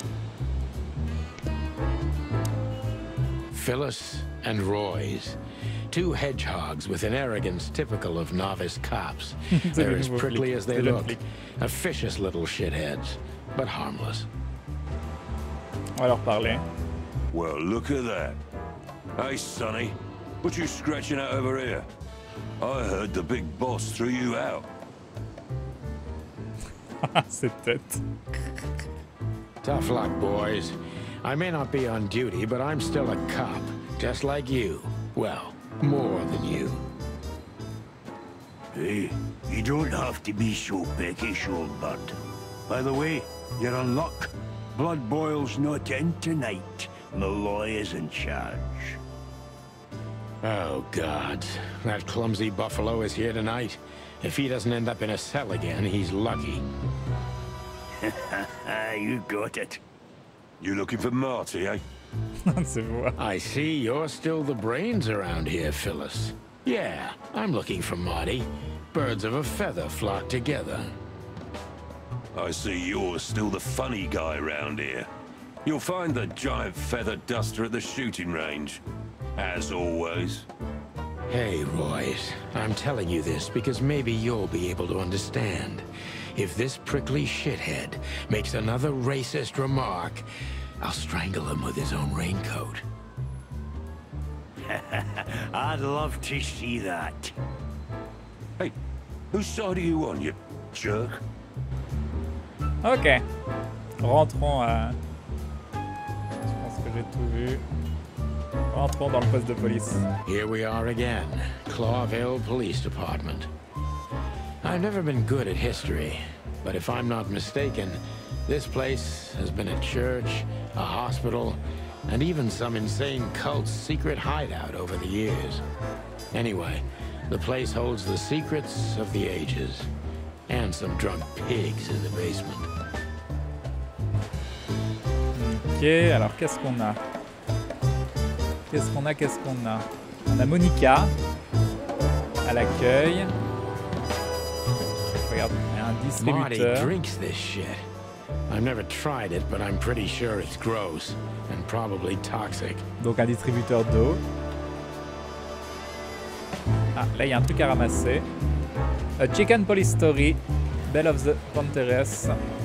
Phyllis and Roy's. 2 hedgehogs with an arrogance typical of novice cops. They're as prickly as they look. Officious little shitheads, but harmless. On va leur parler. Well, look at that. Hey, Sonny, what you scratching at over here? I heard the big boss threw you out. Cette tête. Tough luck, boys. I may not be on duty, but I'm still a cop, just like you. Well, more than you. Hey, you don't have to be so peckish, old bud. By the way, you're on luck. Blood Boil's not in tonight. Malloy is in charge. Oh, God. That clumsy buffalo is here tonight. If he doesn't end up in a cell again, he's lucky. You got it. You looking for Marty, eh? C'est vrai. I see you're still the brains around here, Phyllis. Yeah, I'm looking for Marty. Birds of a feather flock together. I see you're still the funny guy round here. You'll find the giant feather duster at the shooting range. As always. Hey, Royce, I'm telling you this because maybe you'll be able to understand. If this prickly shithead makes another racist remark, I'll strangle him with his own raincoat. I'd love to see that. Hey, whose side are you on, you jerk? Ok. Rentrons à... Je pense que j'ai tout vu. Rentrons dans le poste de police. Here we are again, Clawville Police Department. I've never been good at history, but if I'm not mistaken, this place has been a church, a hospital, and even some insane cult's secret hideout over the years. Anyway, the place holds the secrets of the ages, and some drunk pigs in the basement. Ok, alors qu'est-ce qu'on a? Qu'est-ce qu'on a? On a Monica à l'accueil. Regarde, il y a un Marty distributeur. drinks this shit. I've never tried it, but I'm pretty sure it's gross and probably toxic. Donc un distributeur d'eau. Ah, là il y a un truc à ramasser. A Chicken Police Story. Belle of the Panthers.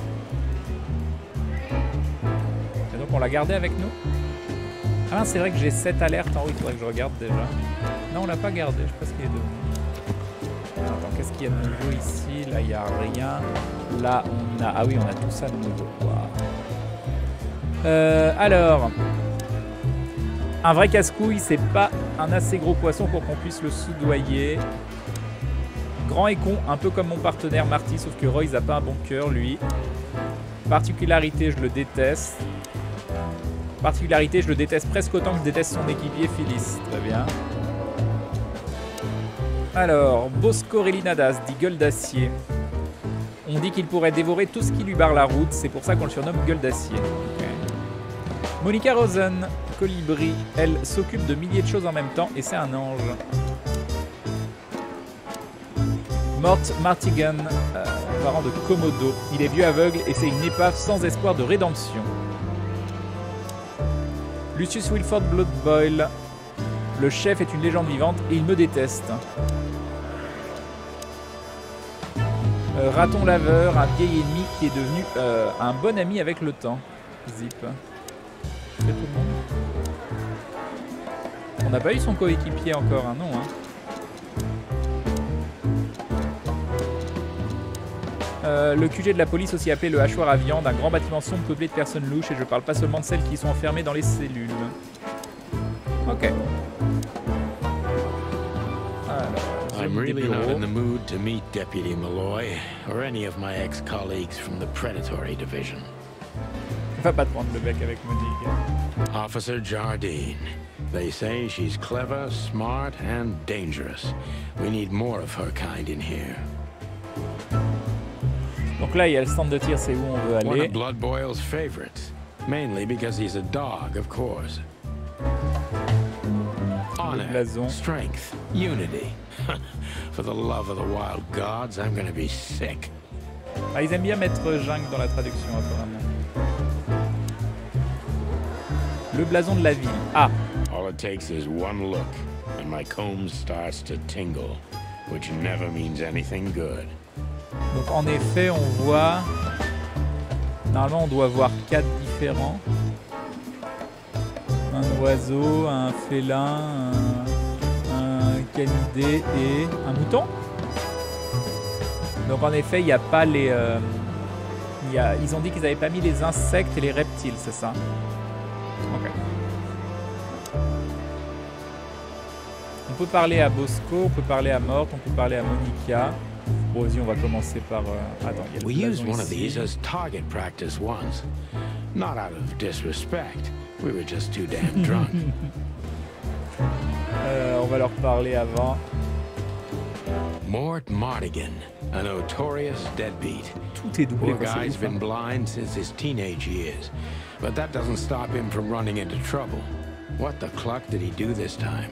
Et donc on l'a gardé avec nous. Ah c'est vrai que j'ai 7 alertes en haut, il faudrait que je regarde déjà. Non, on l'a pas gardé, je sais pas ce qu'il est devenu. Attends, qu'est-ce qu'il y a de nouveau ici? Là, il n'y a rien. Là, on a... Ah oui, on a tout ça de nouveau. Wow. Alors... Un vrai casse-couille, c'est pas un assez gros poisson pour qu'on puisse le soudoyer. Grand et con, un peu comme mon partenaire Marty, sauf que Royce n'a pas un bon cœur, lui. Particularité, je le déteste. Particularité, je le déteste presque autant que je déteste son équipier Phyllis. Très bien. Alors, Bosco Relinadas dit gueule d'acier. On dit qu'il pourrait dévorer tout ce qui lui barre la route, c'est pour ça qu'on le surnomme gueule d'acier. Okay. Monica Rosen, colibri, elle s'occupe de milliers de choses en même temps et c'est un ange. Mort Martigan, parent de Komodo. Il est vieux aveugle et c'est une épave sans espoir de rédemption. Lucius Wilford Bloodboil. Le chef est une légende vivante et il me déteste. Raton laveur, un vieil ennemi qui est devenu un bon ami avec le temps. Zip. C'est tout le monde. On n'a pas eu son coéquipier encore, hein, non, hein. Le QG de la police, aussi appelé le hachoir à viande, un grand bâtiment sombre peuplé de personnes louches, et je parle pas seulement de celles qui sont enfermées dans les cellules. Ok. Alors, I'm really not in the mood to meet Deputy Malloy or any of my ex-colleagues from the Predatory Division. Va pas te prendre le bec avec Monique. Officer Jardine. They say she's clever, smart, and dangerous. We need more of her kind in here. Donc là, il y a le stand de tir, c'est où on veut One aller. of Blood Boil's favorites. Mainly because he's a dog, of course. Honor, blason. strength, unity. For the love of the wild gods, I'm gonna be sick. Ah, ils aiment bien mettre jungle dans la traduction, apparemment. Le blason de la ville. Ah, All it takes is one look, and my comb starts to tingle, which never means anything good. donc en effet, on voit... Normalement, on doit voir 4 différents. Un oiseau, un félin, un canidé et un mouton. Donc en effet, il n'y a pas les... ils ont dit qu'ils n'avaient pas mis les insectes et les reptiles, c'est ça? Ok. On peut parler à Bosco, on peut parler à Mort, on peut parler à Monica. Bon, vas-y, on va commencer par... Attends, il y a le We used blason one of ici. these as target practice once, Not out of disrespect. We were just too damn drunk. On va leur parler avant. Mort Mardigan, a notorious deadbeat. Tout est doublé. Poor guy's been blind since his teenage years, but that doesn't stop him from running into trouble. What the cluck did he do this time?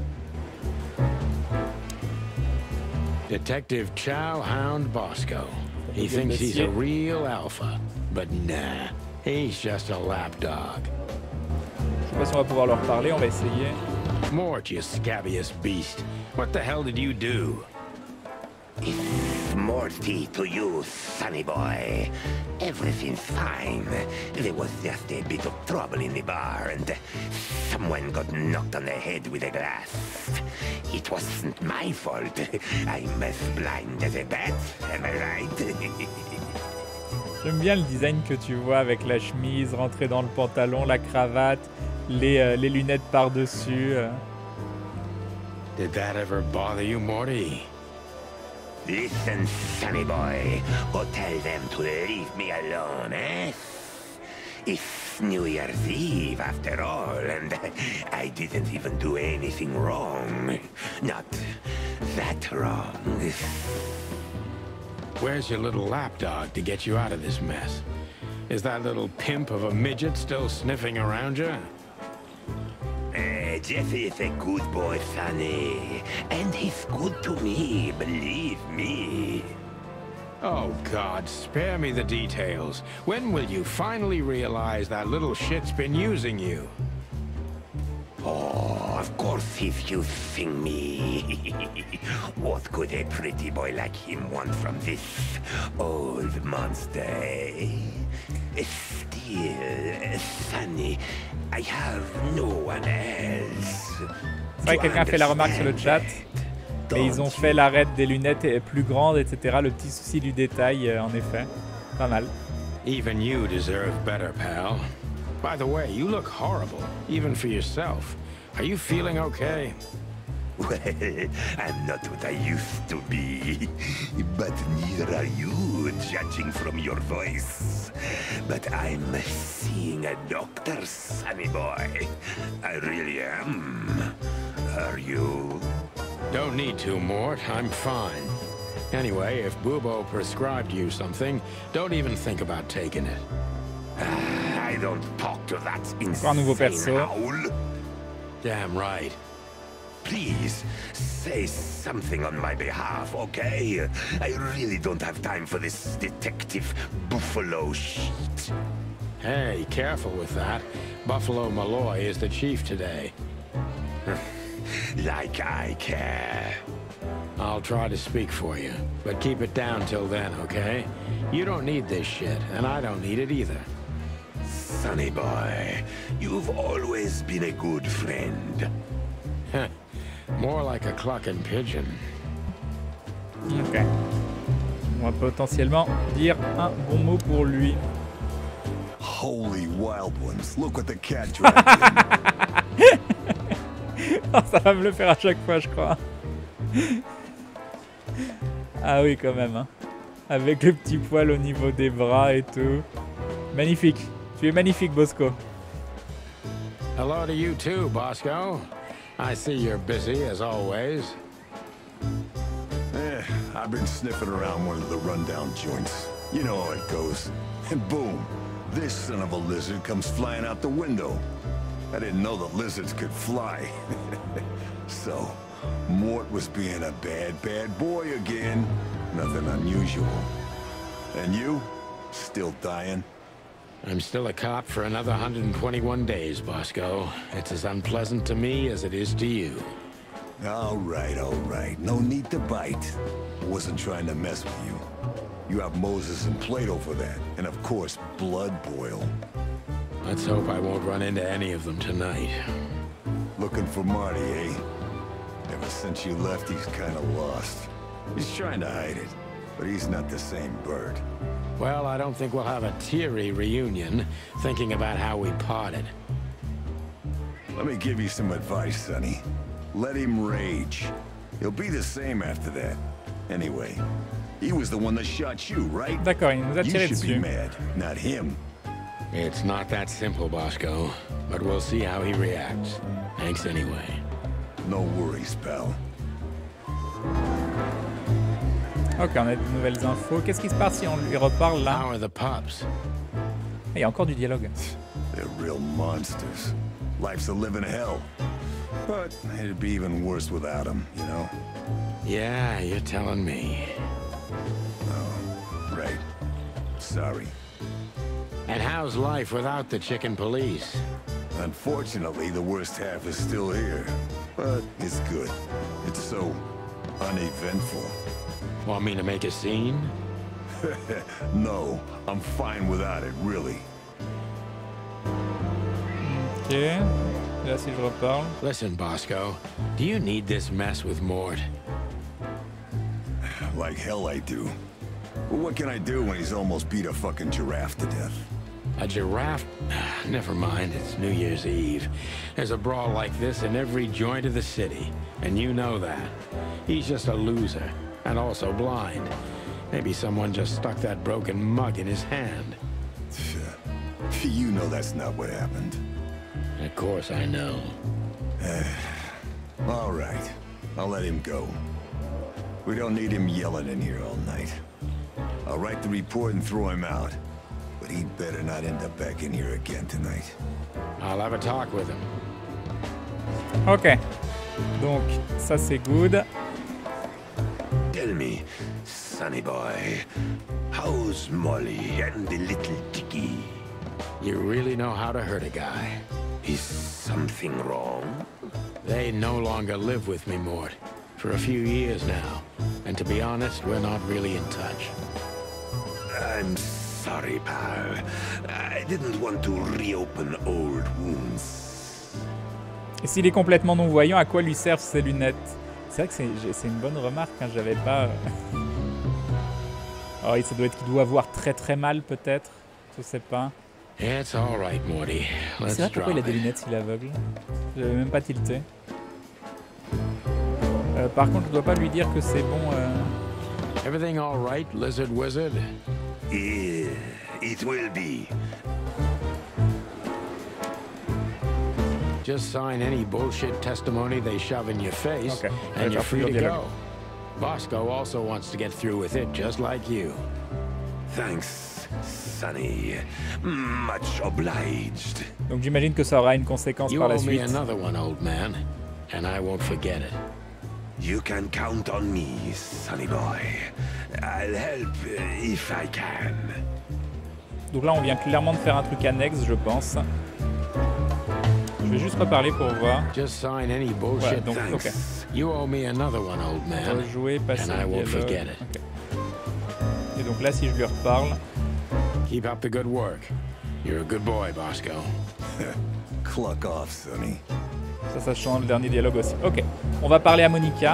Detective Chow Hound Bosco. He thinks he's a real alpha, but nah, he's just a lapdog. Je sais pas si on va pouvoir leur parler, on va essayer. Mort, you scabious beast. What the hell did you do? It's Morty to you, sonny boy. Everything's fine. There was just a bit of trouble in the bar, and someone got knocked on the head with a glass. It wasn't my fault. I'm as blind as a bat, am I right? J'aime bien le design que tu vois avec la chemise rentrée dans le pantalon, la cravate, les lunettes par-dessus. Did that ever bother you, Morty? Listen, sonny boy. Go tell them to leave me alone, eh? It's New Year's Eve, after all, and I didn't even do anything wrong. Not that wrong. Where's your little lapdog to get you out of this mess? Is that little pimp of a midget still sniffing around you? Jesse is a good boy, Sonny. And he's good to me, believe me. Oh, God, spare me the details. When will you finally realize that little shit's been using you? Oh, of course he's using me. What could a pretty boy like him want from this old monster, eh? Still, Sonny, I have no one else. C'est vrai que quelqu'un a fait la remarque sur le chat. Et ils ont fait l'arête des lunettes plus grandes, etc. Le petit souci du détail, en effet. Pas mal. Even you deserve better, pal. By the way, you look horrible, even for yourself. Are you feeling okay? Well, I'm not what I used to be. But neither are you, judging from your voice. But I'm seeing a doctor, sonny boy. I really am. Are you? Don't need to, Mort. I'm fine. Anyway, if Bubo prescribed you something, don't even think about taking it. I don't talk to that Un nouveau insane perso. owl. Damn right. Please, say something on my behalf, okay? I really don't have time for this Detective Buffalo shit. Hey, careful with that. Buffalo Malloy is the chief today. Like I care. I'll try to speak for you, but keep it down till then, okay? You don't need this shit, and I don't need it either. Sonny boy, you've always been a good friend. More like a clucking pigeon. Ok. On va potentiellement dire un bon mot pour lui. Holy wild ones, look what the cat dragged in. Ça va me le faire à chaque fois, je crois. Ah oui, quand même. Hein. Avec le petit poil au niveau des bras et tout. Magnifique. Tu es magnifique, Bosco. Hello to you too, Bosco. I see you're busy as always. I've been sniffing around one of the rundown joints. You know how it goes. And boom, this son of a lizard comes flying out the window. I didn't know the lizards could fly. So, Mort was being a bad boy again. Nothing unusual. And you? Still dying? I'm still a cop for another 121 days, Bosco. It's as unpleasant to me as it is to you. All right. No need to bite. Wasn't trying to mess with you. You have Moses and Plato for that. And of course, Blood Boil. Let's hope I won't run into any of them tonight. Looking for Marty, eh? Ever since you left, he's kind of lost. He's trying to hide it, but he's not the same bird. Well, I don't think we'll have a teary reunion, thinking about how we parted. Let me give you some advice, Sonny. Let him rage. He'll be the same after that. Anyway, he was the one that shot you, right? D'accord, il nous a You tiré should be dessus. mad, not him. It's not that simple, Bosco, but we'll see how he reacts. Thanks anyway. No worries, pal. Ok, on a de nouvelles infos. Qu'est-ce qui se passe si on lui reparle là? How are the pups? Il y a encore du dialogue. They're real monsters. Life's a living hell. But it'd be even worse without them, you know? Yeah, you're telling me. Oh, right. Sorry. And how's life without the chicken police? Unfortunately, the worst half is still here. But it's good. It's so uneventful. Want me to make a scene? No, I'm fine without it, really. Ok. Là, si je reparle. Listen, Bosco, do you need this mess with Mort? Like hell I do. But what can I do when he's almost beat a fucking giraffe to death? A giraffe? Never mind, it's New Year's Eve. There's a brawl like this in every joint of the city, and you know that. He's just a loser, and also blind. Maybe someone just stuck that broken mug in his hand. You know that's not what happened. Of course I know. All right, I'll let him go. We don't need him yelling in here all night. I'll write the report and throw him out. But he'd better not end up back in here again tonight. I'll have a talk with him. Ok. Donc, ça c'est good. Tell me, sonny boy, how's Molly and the little Tiki? You really know how to hurt a guy. Is something wrong? They no longer live with me, Mort. For a few years now. And to be honest, we're not really in touch. I'm sorry, pal. I didn't want to reopen old wounds. Et s'il est complètement non-voyant, à quoi lui servent ses lunettes? C'est vrai que c'est une bonne remarque, hein, j'avais pas... Oh, ça doit être qu'il doit voir très très mal, peut-être. Je sais pas. It's all right, Morty. Let's C'est vrai pourquoi il a drop des it. lunettes s'il est aveugle. J'avais même pas tilté. Par contre, je dois pas lui dire que c'est bon... Everything all right, Lizard Wizard? Yeah, it will be. Just sign any bullshit testimony they shove in your face, Okay. and you're free to dialogue. go. Bosco also wants to get through with it, just like you. Thanks, Sonny. Much obliged. Donc j'imagine que ça aura une conséquence You par la owe me suite. another one, old man, and I won't forget it. You can count on me, sonny boy. I'll help if I can. Donc là, on vient clairement de faire un truc annexe, je pense. Je vais juste reparler pour voir. Just sign any Voilà, bullshit. donc, Thanks. ok. You owe me another one, old man, Rejouer, passer and I le won't dialogue. forget it. Ok. Et donc là, si je lui reparle... Keep up the good work. You're a good boy, Bosco. Cluck off, Sonny. Ça change le dernier dialogue aussi. Ok, on va parler à Monica.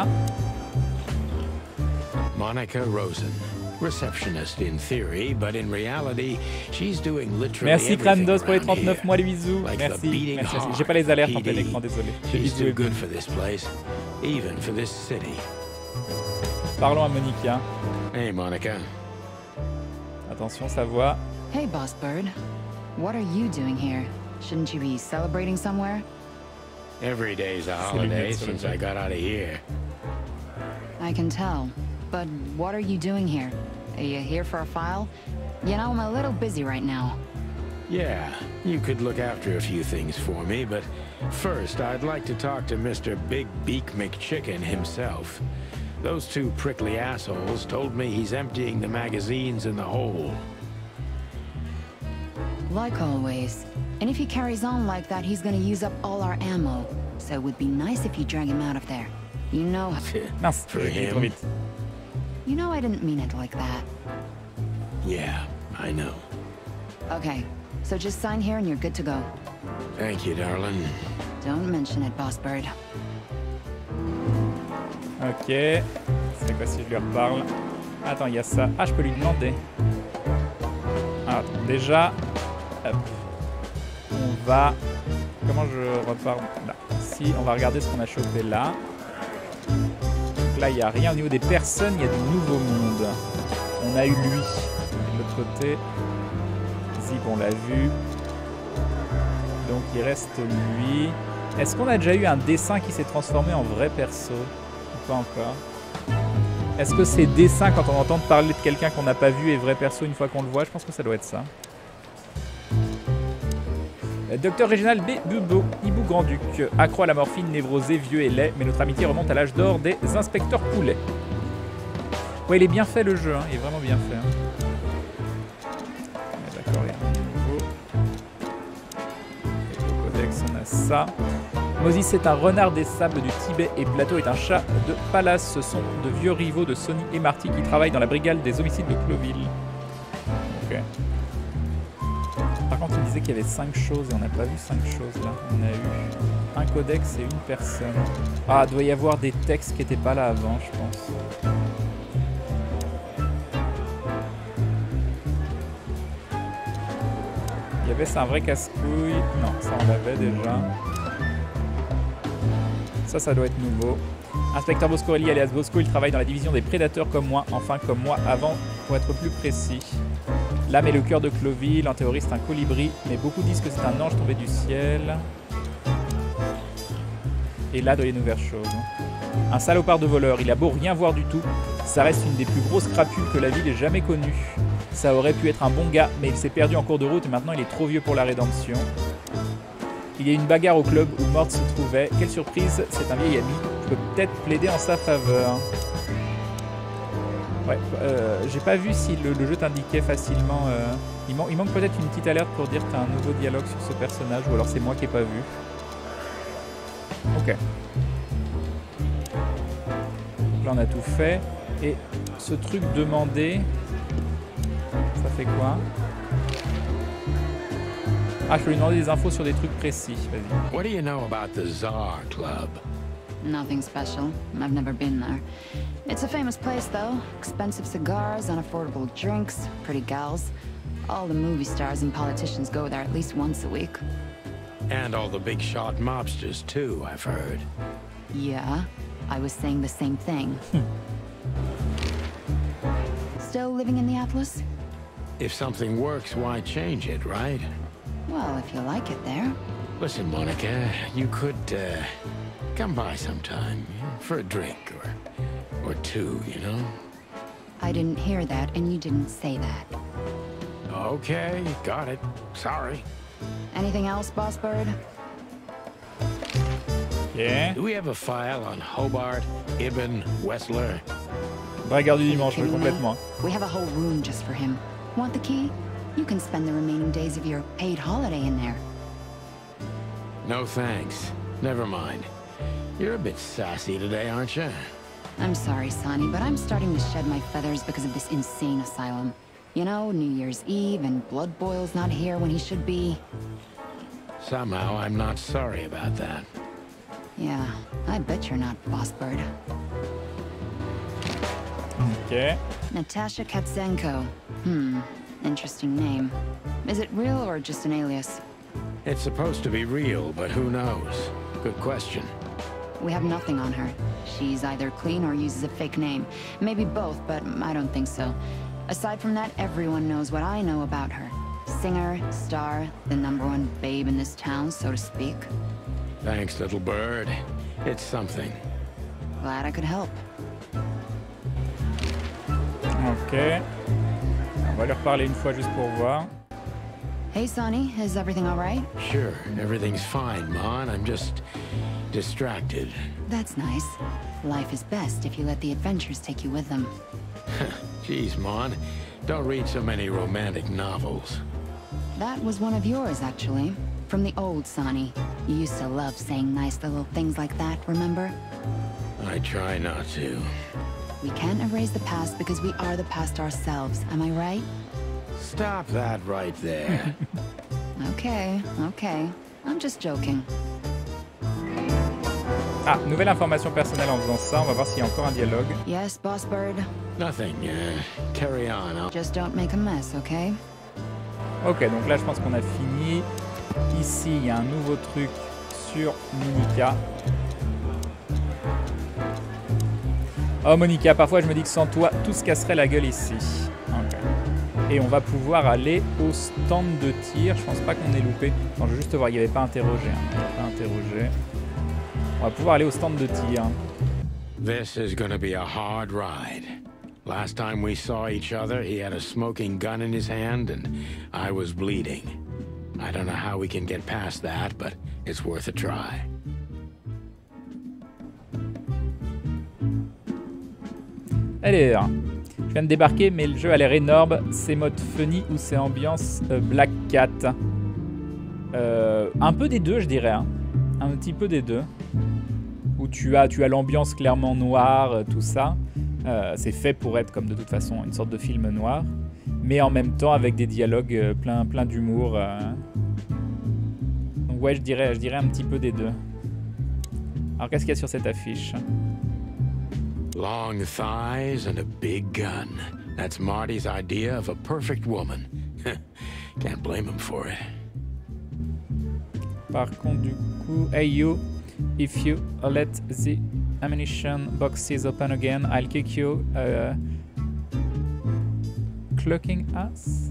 Monica Rosen. Receptionist in theory, but in reality, she's doing literally Merci everything Krandos pour les around 39 here. mois, les bisous. Like the Merci. beating Merci. heart, J'ai pas les alertes en plein PD. écran, désolé. Des She's bisous too et good bisous. for this place, even for this city. Parlons à Monica. Hey, Monica. Attention, sa voix. Hey, Boss Bird. What are you doing here? Shouldn't you be celebrating somewhere? Every day's a C'est holiday lunettes sur le since bec. I got out of here. I can tell. But what are you doing here? Are you here for a file? You know, I'm a little busy right now. Yeah, you could look after a few things for me, but first I'd like to talk to Mr. Big Beak McChicken himself. Those two prickly assholes told me he's emptying the magazines in the hole. Like always. And if he carries on like that, he's gonna use up all our ammo. So it would be nice if you drag him out of there. You know... Mince, For j'ai dit trop him. vite. You know I didn't mean it like that. Yeah, I know. Okay, so just sign here and you're good to go. Thank you, darling. Don't mention it, Boss Bird. Ok. C'est quoi si je lui reparle? Attends, il y a ça. Ah, je peux lui demander. Ah, attends, déjà... Hop. On va... Comment je repars? Là. Si, on va regarder ce qu'on a chopé là. Donc là, il n'y a rien. Au niveau des personnes, il y a du nouveau monde. On a eu lui. De l'autre côté... Zip, on l'a vu. Donc il reste lui. Est-ce qu'on a déjà eu un dessin qui s'est transformé en vrai perso? Ou pas encore? Est-ce que ces dessins, quand on entend parler de quelqu'un qu'on n'a pas vu, est vrai perso une fois qu'on le voit? Je pense que ça doit être ça. Docteur Réginald B. Hibou Grand-Duc. Accro à la morphine, névrosé, vieux et laid, mais notre amitié remonte à l'âge d'or des inspecteurs poulets. Ouais, il est bien fait le jeu, hein. Il est vraiment bien fait. Hein. D'accord, il y a un nouveau. Et le codex, on a ça. Moses est un renard des sables du Tibet et Plateau est un chat de Palace. Ce sont de vieux rivaux de Sonny et Marty qui travaillent dans la brigade des homicides de Cloville. Ok. Par contre, il disait qu'il y avait 5 choses et on n'a pas vu 5 choses là. On a eu un codex et une personne. Ah, il doit y avoir des textes qui n'étaient pas là avant, je pense. Il y avait ça, un vrai casse-couille. Non, ça on l'avait déjà. Ça doit être nouveau. Inspecteur Boscorelli alias Bosco, il travaille dans la division des prédateurs comme moi. Enfin, comme moi avant, pour être plus précis. L'âme est le cœur de Cloville. En théorie, c'est un colibri, mais beaucoup disent que c'est un ange tombé du ciel. Et là, doit y avoir une nouvelle chose. Un salopard de voleur. Il a beau rien voir du tout, ça reste une des plus grosses crapules que la ville ait jamais connue. Ça aurait pu être un bon gars, mais il s'est perdu en cours de route et maintenant il est trop vieux pour la rédemption. Il y a une bagarre au club où Mort se trouvait. Quelle surprise, c'est un vieil ami. Je peux peut-être plaider en sa faveur. Ouais, j'ai pas vu si le jeu t'indiquait facilement... Il manque peut-être une petite alerte pour dire que t'as un nouveau dialogue sur ce personnage, ou alors c'est moi qui ai pas vu. Ok. Donc là on a tout fait. Et ce truc demandé... Ça fait quoi? Ah, je peux lui demander des infos sur des trucs précis. Vas-y. What do you know about the Tsar Club? Nothing special. I've never been there. It's a famous place, though. Expensive cigars, unaffordable drinks, pretty gals. All the movie stars and politicians go there at least once a week. And all the big shot mobsters, too, I've heard. Yeah, I was saying the same thing. Still living in the Atlas? If something works, why change it, right? Well, if you like it there. Listen, Monica, you could, come by sometime, for a drink, or two, you know? I didn't hear that, and you didn't say that. Okay, got it. Sorry. Anything else, Boss Bird? Yeah. Do we have a file on Hobart, Ibn, Wessler? Bragueur du dimanche, oui, complètement. We have a whole room just for him. Want the key? You can spend the remaining days of your paid holiday in there. No thanks. Never mind. You're a bit sassy today, aren't you? I'm sorry, Sonny, but I'm starting to shed my feathers because of this insane asylum. You know, New Year's Eve and Blood Boil's not here when he should be. Somehow, I'm not sorry about that. Yeah, I bet you're not, Boss Bird. Ok. Natasha Katzenko. Interesting name. Is it real or just an alias? It's supposed to be real, but who knows? Good question. We have nothing on her. She's either clean or uses a fake name. Maybe both, but I don't think so. Aside from that, everyone knows what I know about her. Singer, star, the #1 babe in this town, so to speak. Thanks, little bird. It's something. Glad I could help. Ok. On va lui reparler une fois juste pour voir. Hey, Sonny, is everything all right? Sure, everything's fine, Mon. I'm just distracted. That's nice. Life is best if you let the adventures take you with them. Jeez, Mon. Don't read so many romantic novels. That was one of yours, actually. From the old Sonny. You used to love saying nice little things like that, remember? I try not to. We can't erase the past because we are the past ourselves, am I right? Stop that right there. Okay. I'm just joking. Ah, nouvelle information personnelle en faisant ça. On va voir s'il y a encore un dialogue. Yes, Boss Bird? Nothing. Carry on. Just don't make a mess, okay? Ok, donc là je pense qu'on a fini. Ici, il y a un nouveau truc sur Monica. Oh Monica, parfois je me dis que sans toi, tout se casserait la gueule ici. Ok. Et on va pouvoir aller au stand de tir. Je pense pas qu'on ait loupé. Non, je veux juste voir, il n'y avait pas interrogé. Hein. Il n'y avait pas interrogé. On va pouvoir aller au stand de tir. This is gonna be a hard ride. Last time we saw each other, he had a smoking gun in his hand and I was bleeding. I don't know how we can get past that, but it's worth a try. Allez, je viens de débarquer, mais le jeu a l'air énorme. C'est mode funny ou c'est ambiance Black Cat. Un peu des deux, je dirais. Hein. Un petit peu des deux. Où tu as l'ambiance clairement noire, tout ça. C'est fait pour être, comme de toute façon, une sorte de film noir. Mais en même temps, avec des dialogues plein d'humour. Donc ouais, je dirais un petit peu des deux. Alors, qu'est-ce qu'il y a sur cette affiche? Long thighs and a big gun. That's Marty's idea of a perfect woman. Can't blame him for it. Par contre, du coup, hey you, if you let the ammunition boxes open again, I'll kick you. Clucking ass.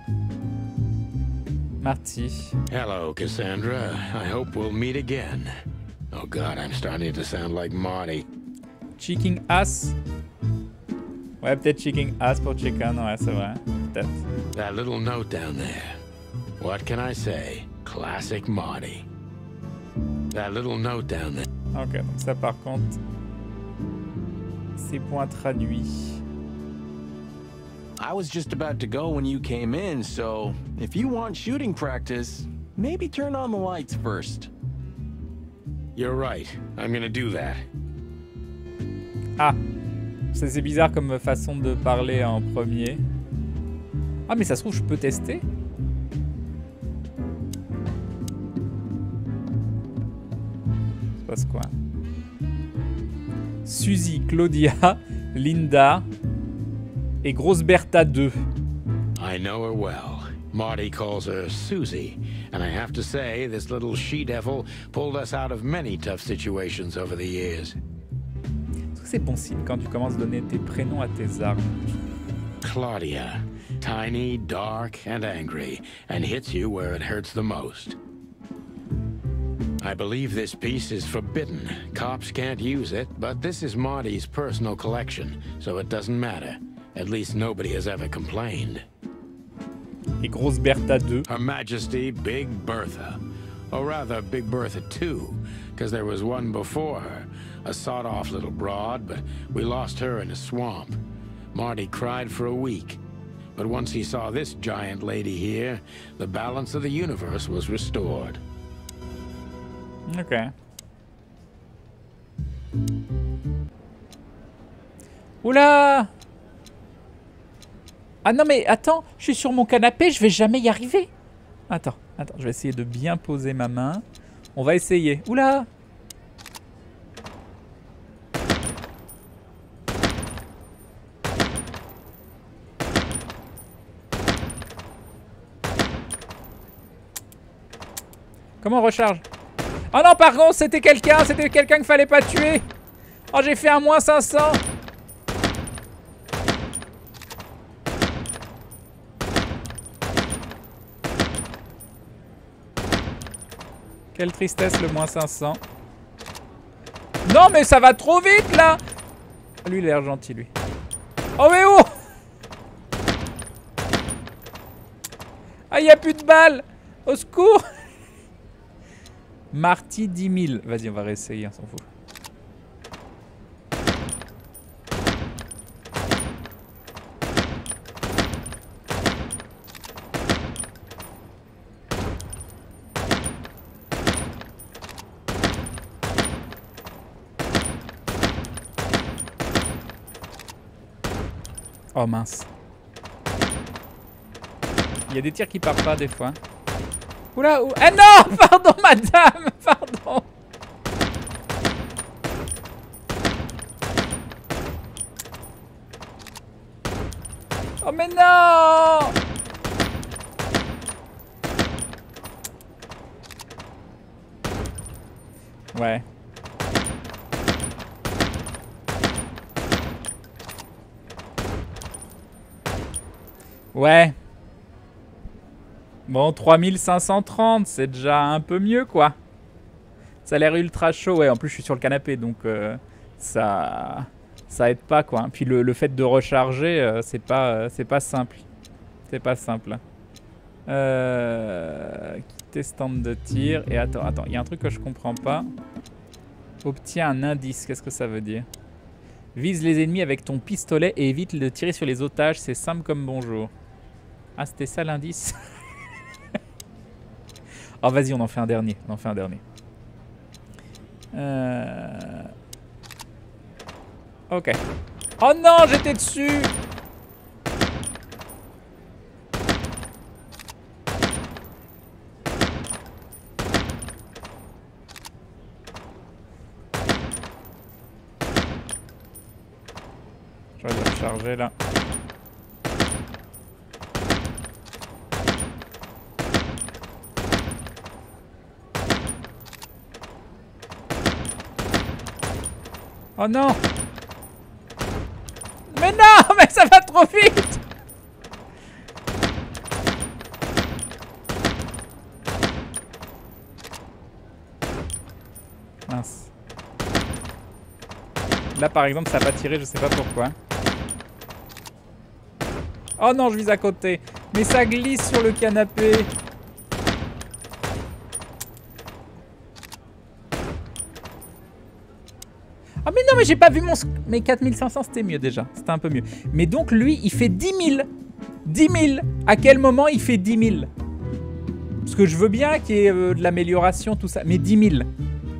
Marty. Hello, Cassandra. I hope we'll meet again. Oh God, I'm starting to sound like Marty. Chicken ass. Ouais, peut-être chicken ass pour chicken, ouais, c'est vrai. Peut-être. That little note down there. What can I say? Classic Marty. That little note down there. Ok, donc ça par contre, c'est point traduit. I was just about to go when you came in, so if you want shooting practice, maybe turn on the lights first. You're right. I'm gonna do that. Ah, c'est bizarre comme façon de parler en premier. Ah, mais ça se trouve, je peux tester. Ça se passe quoi? Suzy, Claudia, Linda et Grosse Bertha 2. I know her well. Marty calls her Susie, and I have to say, this little she-devil pulled us out of many tough situations over the years. Est-ce que c'est bon signe quand tu commences à donner tes prénoms à tes armes? Claudia, tiny, dark, and angry, and hits you where it hurts the most. I believe this piece is forbidden. Cops can't use it, but this is Marty's personal collection, so it doesn't matter. At least nobody has ever complained. Et Grosse Bertha 2. Her Majesty Big Bertha. Or rather, Big Bertha 2, because there was one before her. A sawed-off little broad, but we lost her in a swamp. Marty cried for a week. But once he saw this giant lady here, the balance of the universe was restored. Ok. Oula! Ah non mais attends, je suis sur mon canapé, je vais jamais y arriver. Attends, je vais essayer de bien poser ma main. On va essayer. Oula! Comment on recharge? Oh non, par contre, c'était quelqu'un qu'il fallait pas tuer. Oh, j'ai fait un moins 500. Quelle tristesse, le moins 500. Non, mais ça va trop vite, là. Lui, il a l'air gentil, lui. Oh, mais oh! Ah, il n'y a plus de balles. Au secours. Marty 10 000. Vas-y, on va réessayer, on s'en fout. Oh mince. Il y a des tirs qui partent pas des fois. Oula, oula. Ah non, pardon madame, pardon. Oh mais non. Ouais. Ouais. Bon, 3530, c'est déjà un peu mieux, quoi. Ça a l'air ultra chaud. Ouais, en plus, je suis sur le canapé, donc ça aide pas, quoi. Puis le fait de recharger, c'est pas simple. C'est pas simple. Quitter stand de tir. Et attends, il y a un truc que je comprends pas. Obtiens un indice, qu'est-ce que ça veut dire? Vise les ennemis avec ton pistolet et évite de tirer sur les otages, c'est simple comme bonjour. Ah, c'était ça l'indice? Oh, vas-y, on en fait un dernier. Ok. Oh non, j'étais dessus! Je vais le recharger là. Oh non! Mais non! Mais ça va trop vite! Mince. Là par exemple ça n'a pas tiré, je sais pas pourquoi. Oh non, je vise à côté. Mais ça glisse sur le canapé. Ah mais non, mais j'ai pas vu mon... Mais 4500 c'était mieux déjà, c'était un peu mieux. Mais donc lui, il fait 10 000. 10 000. À quel moment il fait 10 000? Parce que je veux bien qu'il y ait de l'amélioration, tout ça. Mais 10 000.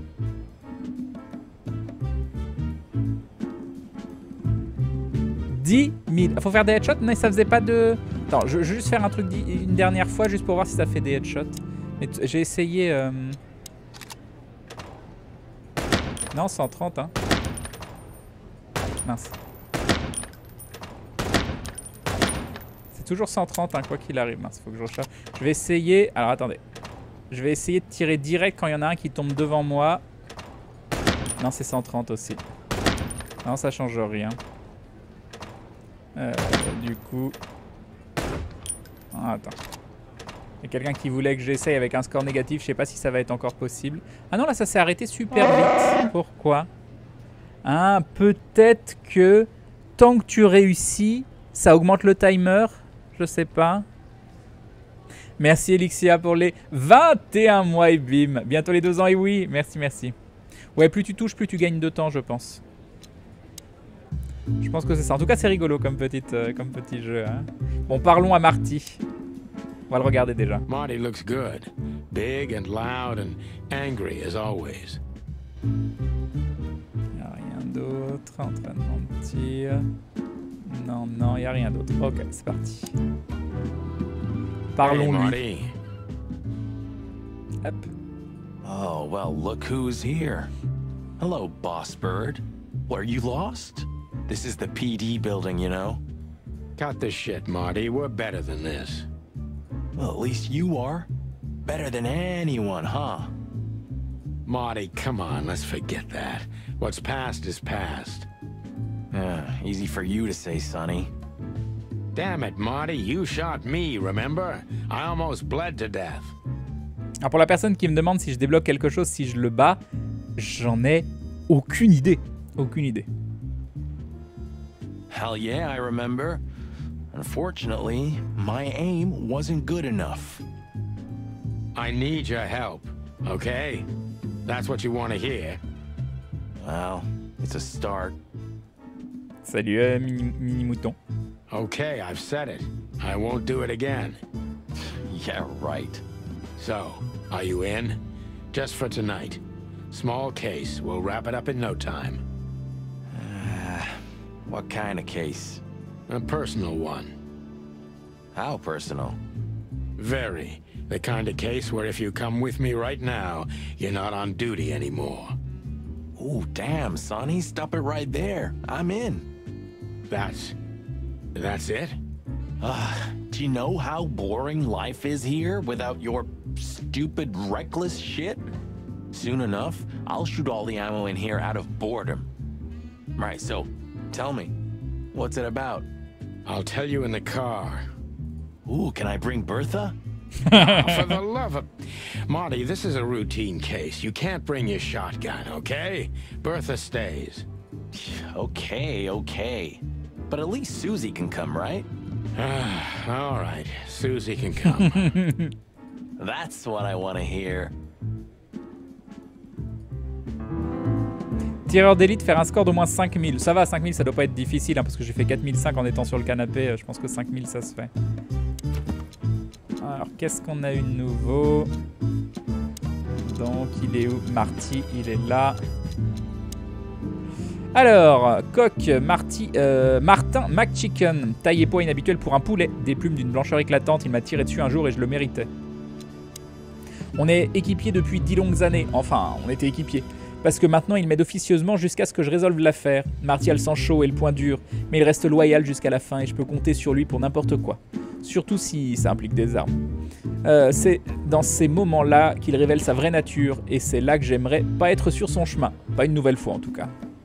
Faut faire des headshots? Non, ça faisait pas de... Attends, je vais juste faire un truc une dernière fois, juste pour voir si ça fait des headshots. Mais j'ai essayé... Non, 130, hein. Mince. C'est toujours 130, hein, quoi qu'il arrive. Mince, faut que je recharge. Je vais essayer... Alors, attendez. Je vais essayer de tirer direct quand il y en a un qui tombe devant moi. Non, c'est 130 aussi. Non, ça change rien. Du coup... Ah, attends. Il y a quelqu'un qui voulait que j'essaye avec un score négatif. Je sais pas si ça va être encore possible. Ah non, là, ça s'est arrêté super vite. Pourquoi? Ah, peut-être que tant que tu réussis, ça augmente le timer. Je sais pas. Merci Elixia pour les 21 mois et bim. Bientôt les 2 ans et oui. Merci, merci. Ouais, plus tu touches, plus tu gagnes de temps, je pense. Je pense que c'est ça. En tout cas, c'est rigolo comme petit jeu. Hein. Bon, parlons à Marty. On va le regarder déjà. Marty looks good. Big and loud and angry as always. Il n'y a rien d'autre. En train de mentir. Non, non, il n'y a rien d'autre. Ok, c'est parti. Parlons-lui. Hey, Hop. Oh, well, look who's here. Hello, Boss Bird. Were you lost? This is the PD building, you know. Cut the shit, Marty. We're better than this. Well, at least you are. Better than anyone, huh? Marty, come on, let's forget that. What's past is past. Easy for you to say, Sonny. Damn it, Marty, you shot me, remember? I almost bled to death. Alors pour la personne qui me demande si je débloque quelque chose si je le bats, j'en ai aucune idée. Aucune idée. Hell yeah, I remember. Unfortunately, my aim wasn't good enough. I need your help, okay? That's what you want to hear. Well, it's a start. Salut, mini mouton. Okay, I've said it. I won't do it again. Yeah, right. So, are you in? Just for tonight. Small case. We'll wrap it up in no time. What kind of case? A personal one. How personal? Very. The kind of case where if you come with me right now, you're not on duty anymore. Ooh, damn, Sonny. Stop it right there. I'm in. That's it? Do you know how boring life is here without your stupid, reckless shit? Soon enough, I'll shoot all the ammo in here out of boredom. Right, so, tell me, what's it about? I'll tell you in the car. Ooh, can I bring Bertha? Oh, for the love of... Marty, this is a routine case. You can't bring your shotgun, okay? Bertha stays. Okay. But at least Susie can come, right? All right, Susie can come. That's what I want to hear. Tireur d'élite, faire un score d'au moins 5000. Ça va, 5000, ça doit pas être difficile, hein, parce que j'ai fait 4005 en étant sur le canapé. Je pense que 5000, ça se fait. Alors, qu'est-ce qu'on a eu de nouveau? Donc, il est où? Marty, il est là. Alors, coq, Martin McChicken, taille et poids inhabituel pour un poulet, des plumes d'une blancheur éclatante, il m'a tiré dessus un jour et je le méritais. On est équipier depuis 10 longues années, enfin, on était équipier. Parce que maintenant, il m'aide officieusement jusqu'à ce que je résolve l'affaire. Marty a le sang chaud et le poing dur, mais il reste loyal jusqu'à la fin et je peux compter sur lui pour n'importe quoi. Surtout si ça implique des armes. C'est dans ces moments-là qu'il révèle sa vraie nature et c'est là que j'aimerais pas être sur son chemin. Pas une nouvelle fois en tout cas.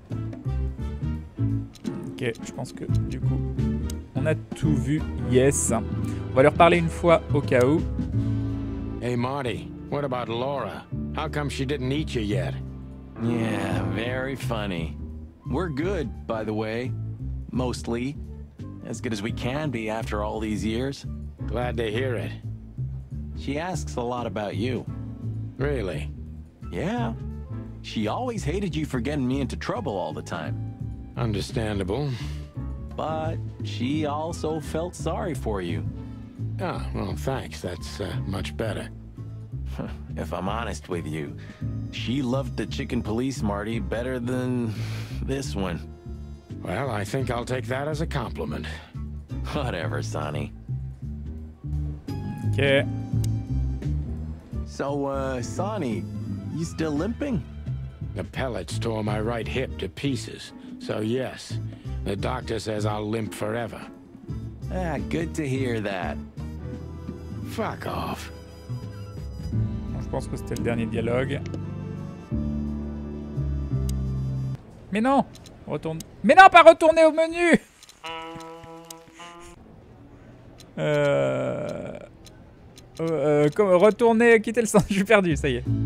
Ok, je pense que du coup, on a tout vu. Yes. On va leur parler une fois au cas où. Hey Marty, what about Laura? How come she didn't eat you yet? Yeah, very funny. We're good, by the way. Mostly. As good as we can be after all these years. Glad to hear it. She asks a lot about you. Really? Yeah. She always hated you for getting me into trouble all the time. Understandable. But she also felt sorry for you. Oh, well, thanks. That's much better. If I'm honest with you, she loved the chicken police, Marty, better than this one. Well, I think I'll take that as a compliment. Whatever, Sonny. Okay. So, Sonny, you still limping? The pellets tore my right hip to pieces. So yes, the doctor says I'll limp forever. Ah, good to hear that. Fuck off. Je pense que c'était le dernier dialogue. Mais non! Retourne. Mais non, pas retourner au menu! Retourner, quitter le centre. Je suis perdu, ça y est.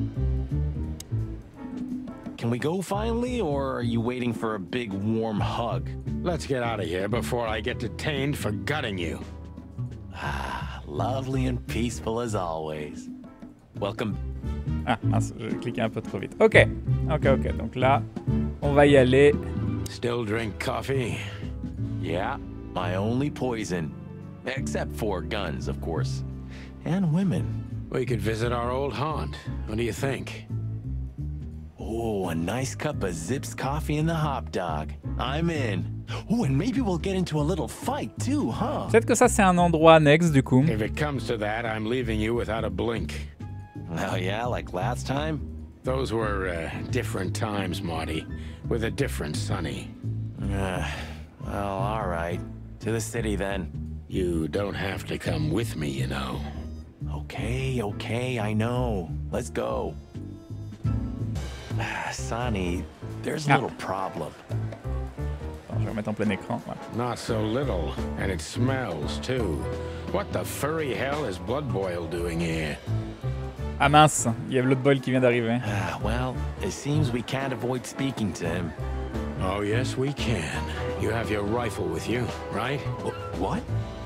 Can we go finally, or are you waiting for a big warm hug? Let's get out of here before I get detained for gutting you. Ah, lovely and peaceful as always. Welcome. Ah, mince, j'ai cliqué un peu trop vite. Ok, donc là, on va y aller. Still drink coffee? Yeah, my only poison. Except for guns, of course. And women. We could visit our old haunt. What do you think? Oh, a nice cup of Zips coffee and the hot dog. I'm in. Oh, and maybe we'll get into a little fight too, huh? Peut-être que ça c'est un endroit annexe du coup. If it comes to that, I'm leaving you without a blink. Oh yeah, like last time? Those were different times, Marty, with a different Sonny. Well, all right. To the city then. You don't have to come with me, you know. Okay, I know. Let's go. Sonny, there's a little problem. Attends, je vais remettre en plein écran. Ouais. Not so little, and it smells too. What the furry hell is Blood Boil doing here? Ah mince, il y a Blood Boil qui vient d'arriver. Well, it seems we can't avoid speaking to him. Oh yes, we can. You have your rifle with you, right? What?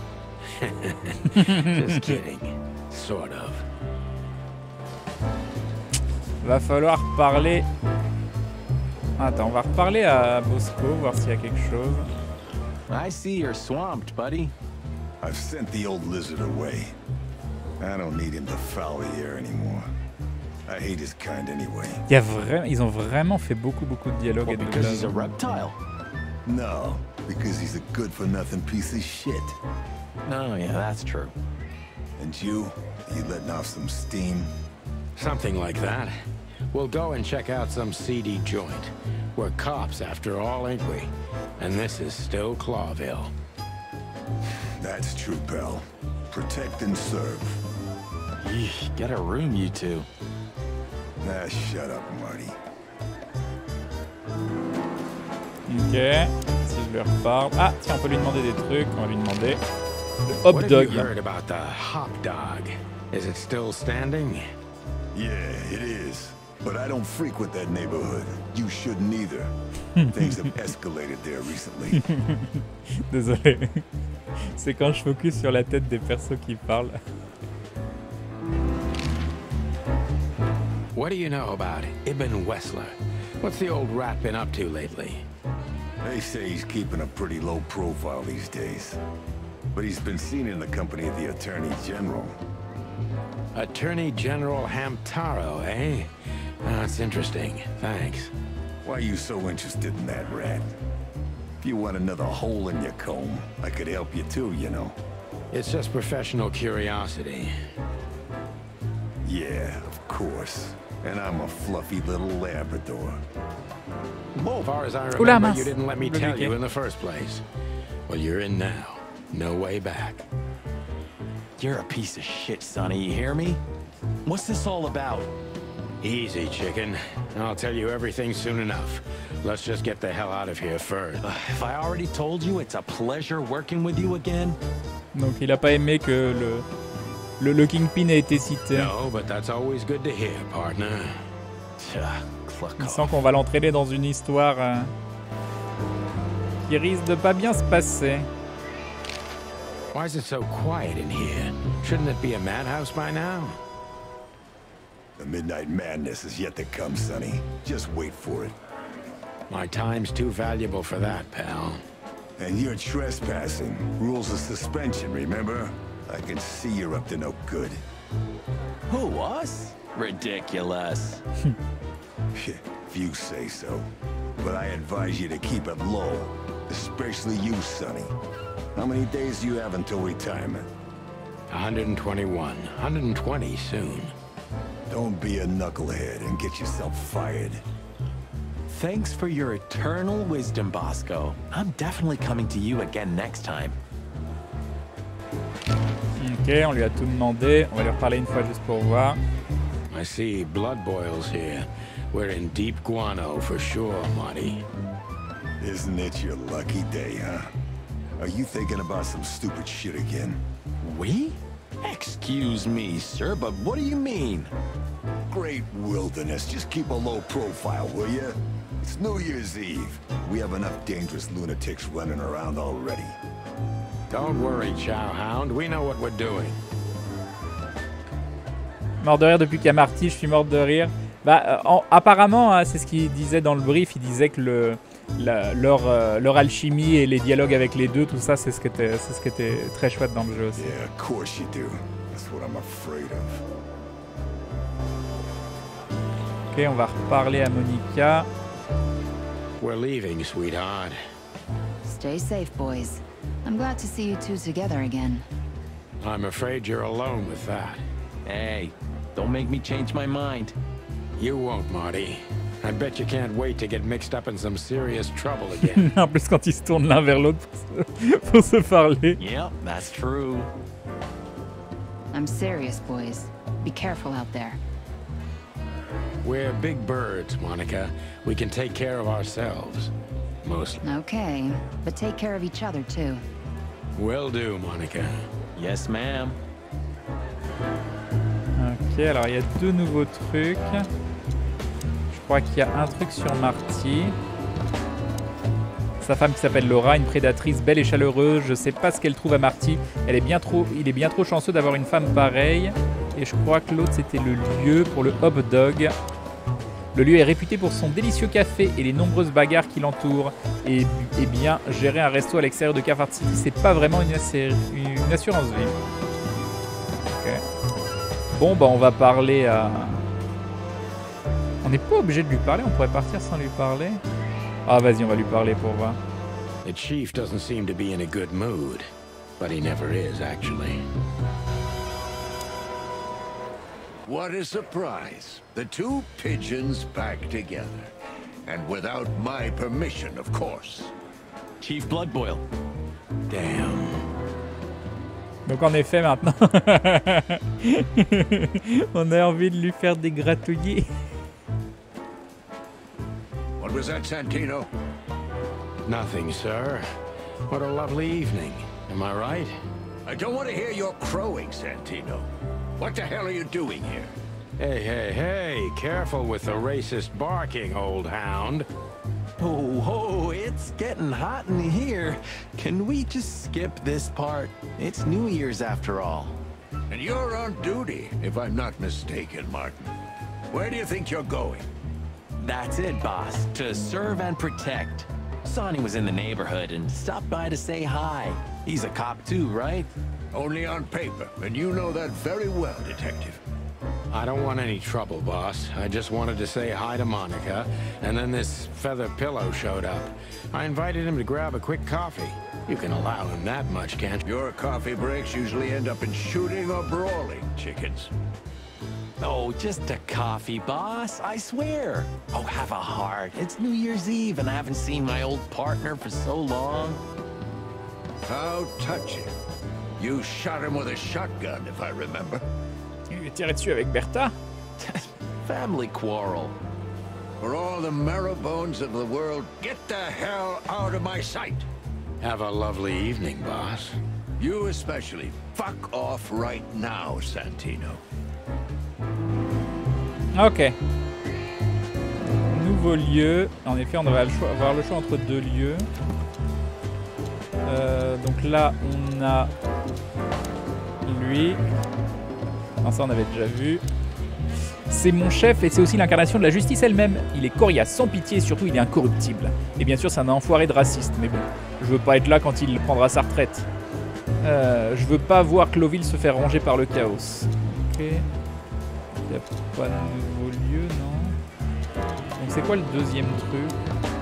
Just kidding. Sort of. Va falloir parler... Attends, on va reparler à Bosco, voir s'il y a quelque chose. I see you're swamped, buddy. I've sent the old lizard away. I don't need him to foul the air anymore. I hate his kind anyway. Ils ont vraiment fait beaucoup de dialogues et de because he's a reptile? No, because he's a good-for-nothing piece of shit. No, yeah, that's true. And you letting off some steam? Something like that. We'll go and check out some seedy joint. We're cops after all, ain't we? And this is still Clawville. That's true, pal. Protect and serve. Yeesh, get a room, you two. Ah, shut up, Marty. Ok, si je lui reparle... Ah, tiens, on peut lui demander des trucs. On va lui demander le Hop What have Dog. you heard about the Hop Dog? Is it still standing? Yeah, it is. But I don't frequent that neighborhood. You shouldn't either. Things have escalated there recently. Désolé. C'est quand je focus sur la tête des persos qui parlent. What do you know about Ibn Wessler? What's the old rat been up to lately? They say he's keeping a pretty low profile these days. But he's been seen in the company of the Attorney General. Attorney General Hamtaro, eh? That's interesting. Thanks. Why are you so interested in that rat? If you want another hole in your comb, I could help you too, you know. It's just professional curiosity. Yeah, of course. And I'm a fluffy little Labrador. As far as I Oula, remember, mince. you didn't let me Le tell cliquer. you in the first place. Well, you're in now. No way back. You're a piece of shit, Sonny, you hear me? What's this all about? Easy, chicken. I'll tell you everything soon enough. Let's just get the hell out of here first. If I already told you, it's a pleasure working with you again. Donc il a pas aimé que le Kingpin ait été cité. No, but that's always good to hear, partner. Il sent qu'on va l'entraîner dans une histoire qui risque de pas bien se passer. Why is it so quiet in here? Shouldn't it be a madhouse by now? The Midnight Madness is yet to come, Sonny. Just wait for it. My time's too valuable for that, pal. And you're trespassing. Rules of suspension, remember? I can see you're up to no good. Who, us? Ridiculous. If you say so. But I advise you to keep it low. Especially you, Sonny. How many days do you have until retirement? 121. 120 soon. Don't be a knucklehead and get yourself fired. Thanks for your eternal wisdom, Bosco. I'm definitely coming to you again next time. Ok, on lui a tout demandé. On va lui reparler une fois juste pour voir. I see blood boils here. We're in deep guano for sure, Marty. Isn't it your lucky day, huh? Are you thinking about some stupid shit again? We? Excuse me, sir, but what do you mean? Great wilderness. Just keep a low profile, will you? It's New Year's Eve. We have enough dangerous lunatics running around already. Don't worry, Chowhound. We know what we're doing. Mort de rire depuis qu'il y a Marty, je suis morte de rire. Bah, apparemment, hein, c'est ce qu'il disait dans le brief. Il disait que leur alchimie et les dialogues avec les deux, tout ça, c'est ce qui était très chouette dans le jeu aussi. Yeah, of course you do. That's what I'm afraid of. Ok, on va reparler à Monica. We're leaving, sweetheart. Stay safe, boys. I'm glad to see you two together again. I'm afraid you're alone with that. Hey, don't make me change my mind. You won't, Marty. I bet you can't wait to get mixed up in some serious trouble again. En plus, quand ils se tournent l'un vers l'autre pour se parler. Yep, that's true. I'm serious, boys. Be careful out there. We're big birds, Monica. We can take care of ourselves. Mostly. Okay, but take care of each other, too. Will do, Monica. Yes, ma'am. Ok, alors il y a deux nouveaux trucs. Je crois qu'il y a un truc sur Marty. Sa femme qui s'appelle Laura, une prédatrice belle et chaleureuse. Je sais pas ce qu'elle trouve à Marty. Il est bien trop chanceux d'avoir une femme pareille. Et je crois que l'autre c'était le lieu pour le Hop Dog. Le lieu est réputé pour son délicieux café et les nombreuses bagarres qui l'entourent. Et bien, gérer un resto à l'extérieur de Cavern City, c'est pas vraiment une assurance vie. Ok. Bon, bah on va parler à... On n'est pas obligé de lui parler, on pourrait partir sans lui parler. Ah, vas-y, on va lui parler pour voir. The chief doesn't seem to be in a good mood, but he never is, actually. What a surprise. The two pigeons back together. And without my permission, of course. Chief Bloodboil. Damn. Donc en effet, maintenant, on a envie de lui faire des gratouillis. What was that, Santino? Nothing, sir. What a lovely evening. Am I right? I don't want to hear your crowing, Santino. What the hell are you doing here? Hey, careful with the racist barking, old hound. Oh, it's getting hot in here. Can we just skip this part? It's New Year's after all. And you're on duty, if I'm not mistaken, Martin. Where do you think you're going? That's it, boss. To serve and protect. Sonny was in the neighborhood and stopped by to say hi. He's a cop too, right? Only on paper, and you know that very well, Detective. I don't want any trouble, boss. I just wanted to say hi to Monica, and then this feather pillow showed up. I invited him to grab a quick coffee. You can allow him that much, can't you? Your coffee breaks usually end up in shooting or brawling, chickens. Oh, just a coffee, boss. I swear. Oh, have a heart. It's New Year's Eve, and I haven't seen my old partner for so long. How touching. You shot him with a shotgun, if I remember. Il lui a tiré dessus avec Bertha. Family quarrel. For all the marrow bones of the world, get the hell out of my sight. Have a lovely evening, boss. You especially. Fuck off right now, Santino. Ok. Nouveau lieu. En effet, on va avoir le choix entre deux lieux. Donc là, on a lui. Non, ça on avait déjà vu. C'est mon chef et c'est aussi l'incarnation de la justice elle-même. Il est coriace, sans pitié et surtout il est incorruptible. Et bien sûr c'est un enfoiré de raciste, mais bon, je veux pas être là quand il prendra sa retraite. Je veux pas voir Cloville se faire ronger par le chaos. Ok. Il n'y a pas de nouveau lieu, non. Donc c'est quoi le deuxième truc?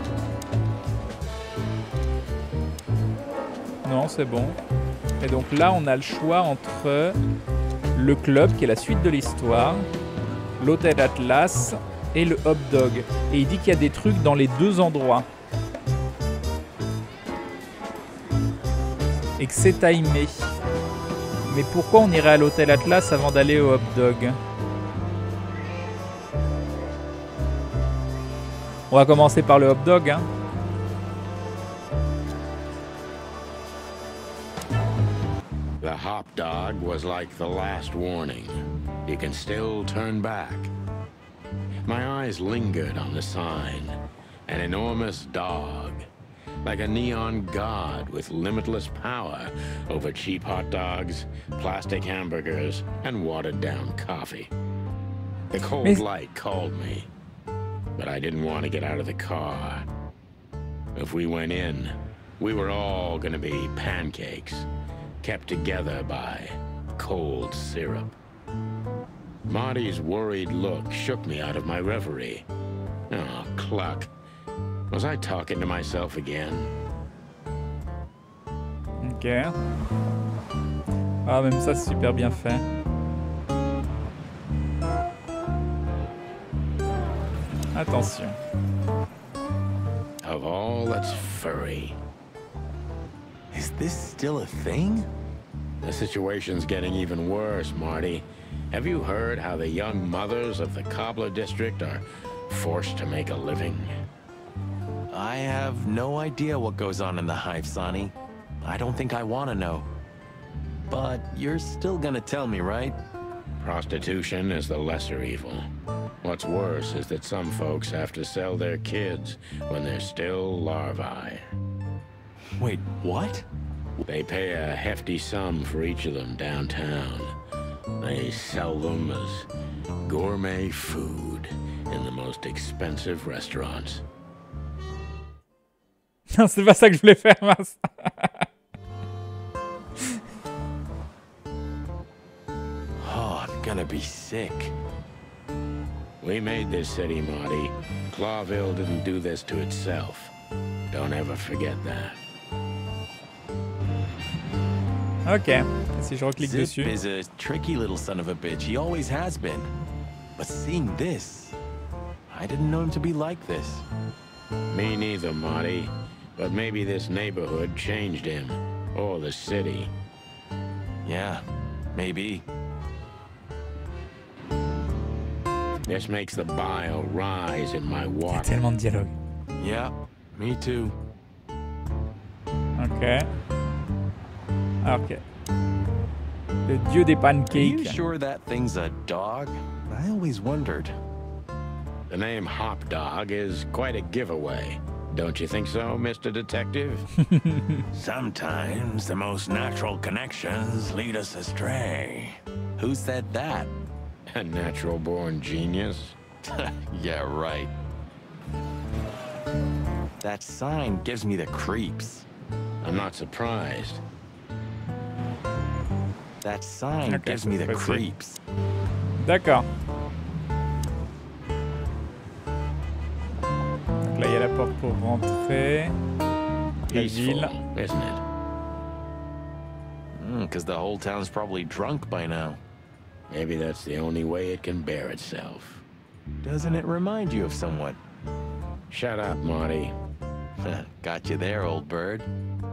Non, c'est bon. Et donc là on a le choix entre le club, qui est la suite de l'histoire, l'hôtel Atlas et le hot dog. Et il dit qu'il y a des trucs dans les deux endroits. Et que c'est timé. Mais pourquoi on irait à l'hôtel Atlas avant d'aller au hot dog? On va commencer par le hot dog, hein. The hot dog was like the last warning. You can still turn back. My eyes lingered on the sign. An enormous dog. Like a neon god with limitless power over cheap hot dogs, plastic hamburgers, and watered-down coffee. The cold light called me, but I didn't want to get out of the car. If we went in, we were all gonna be pancakes. Kept together by cold syrup. Marty's worried look shook me out of my reverie. Oh, cluck. Was I talking to myself again? Ok. Ah, même ça, c'est super bien fait. Attention. Of all that's furry. Is this still a thing? The situation's getting even worse, Marty. Have you heard how the young mothers of the Cobbler District are forced to make a living? I have no idea what goes on in the hive, Sonny. I don't think I want to know. But you're still gonna tell me, right? Prostitution is the lesser evil. What's worse is that some folks have to sell their kids when they're still larvae. Wait, what? They pay a hefty sum for each of them downtown. They sell them as gourmet food in the most expensive restaurants. Non, c'est pas ça que je voulais faire, mince. Oh, I'm gonna be sick. We made this city, Marty. Clawville didn't do this to itself. Don't ever forget that. Ok, et si je reclique Zip dessus. is a tricky little son of a bitch. He always has been. But seeing this, I didn't know him to be like this. Me neither, Marty. But maybe this neighborhood changed him. Or the city. Yeah, maybe. This makes the bile rise in my Il y a water. tellement de dialogue. Yeah, me too. Ok. Ok. Le dieu des Are you pancakes. sure that thing's a dog? I always wondered. The name Hop Dog is quite a giveaway. Don't you think so, Mr. Detective? Sometimes the most natural connections lead us astray. Who said that? A natural-born genius. Yeah, right. That sign gives me the creeps. I'm not surprised. That sign Okay, gives me the c'est facile. creeps. D'accord. Donc là, il y a la porte pour rentrer. La ville. Peaceful, isn't it? Because the whole town's probably drunk by now. Maybe that's the only way it can bear itself. Doesn't it remind you of someone? Shut up, Marty. Got you there, old bird.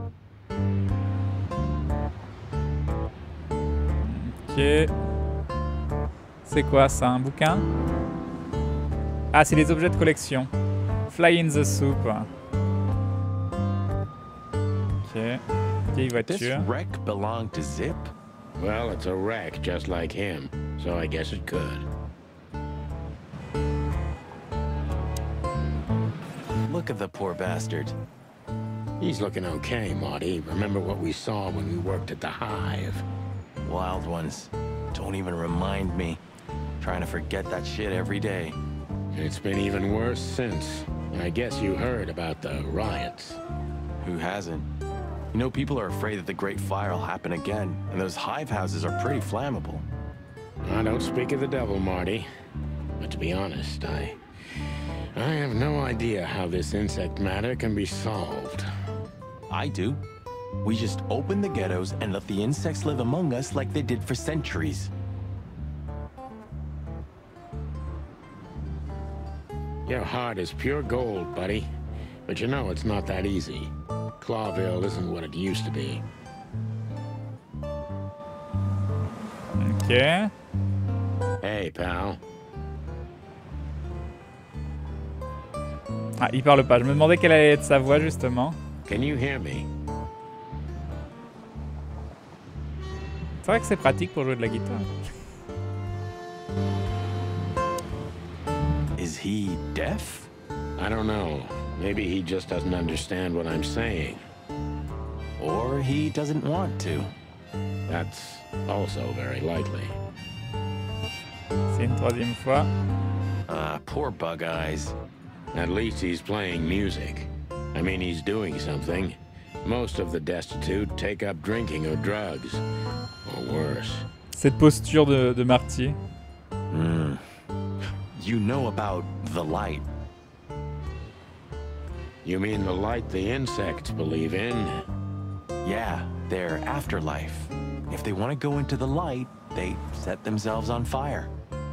Ok. C'est quoi ça, un bouquin? Ah, c'est les objets de collection. Fly in the soup. Ok. Vieille This voiture. wreck belonged to Zip? Well, it's a wreck just like him, so I guess it could. Look at the poor bastard. He's looking okay, Marty. Remember what we saw when we worked at the Hive? Wild ones. Don't even remind me. Trying to forget that shit every day. It's been even worse since. I guess you heard about the riots. Who hasn't? You know, people are afraid that the Great Fire will happen again, and those hive houses are pretty flammable. I don't speak of the devil, Marty. But to be honest, I have no idea how this insect matter can be solved. I do. We just open the ghettos and let the insects live among us like they did for centuries. Your heart is pure gold, buddy. But you know it's not that easy. Clawville isn't what it used to be. Ok. Hey, pal. Ah, il parle pas. Je me demandais quelle allait être sa voix, justement. Can you hear me? C'est vrai que c'est pratique pour jouer de la guitare. Is he deaf? I don't know. Maybe he just doesn't understand what I'm saying. Or he doesn't want to. That's also very likely. C'est une troisième fois. Ah, poor Bug Eyes. At least he's playing music. I mean, he's doing something. Most of the destitute take up drinking or drugs. Or worse. Cette posture de martyr. You know about the light. You mean the light the insects believe in? Yeah, their afterlife. If they want to go into the light, they set themselves on fire.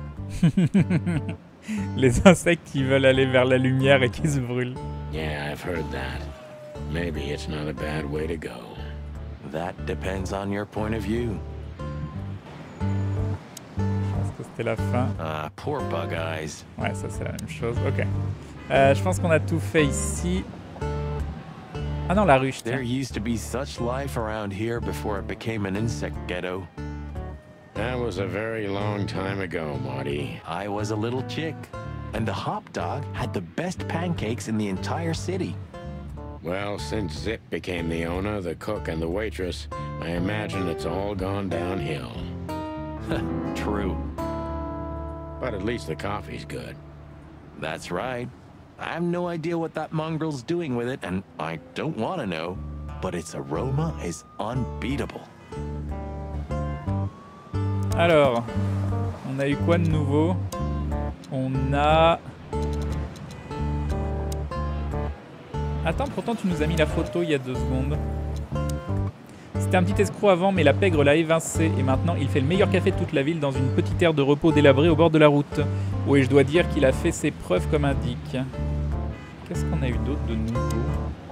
Les insectes qui veulent aller vers la lumière et qui se brûlent. Yeah, I've heard that. Maybe it's not a bad way to go. That depends on your point of view. Je pense que c'était la fin. Ah, poor Bug Eyes. Ouais, ça c'est la même chose. Ok. Je pense qu'on a tout fait ici. Ah non, la ruche. There used to be such life around here before it became an insect ghetto. That was a very long time ago, Marty. I was a little chick, and the Hop Dog had the best pancakes in the entire city. Well, since Zip became the owner, the cook, and the waitress, I imagine it's all gone downhill. True. But at least the coffee's good. That's right. I have no idea what that mongrel's doing with it, and I don't want to know, but its aroma is unbeatable. Alors, on a eu quoi de nouveau? On a... Attends, pourtant tu nous as mis la photo il y a 2 secondes. C'était un petit escroc avant, mais la pègre l'a évincé. Et maintenant, il fait le meilleur café de toute la ville dans une petite aire de repos délabrée au bord de la route. Oui, je dois dire qu'il a fait ses preuves comme un dick. Qu'est-ce qu'on a eu d'autre de nouveau?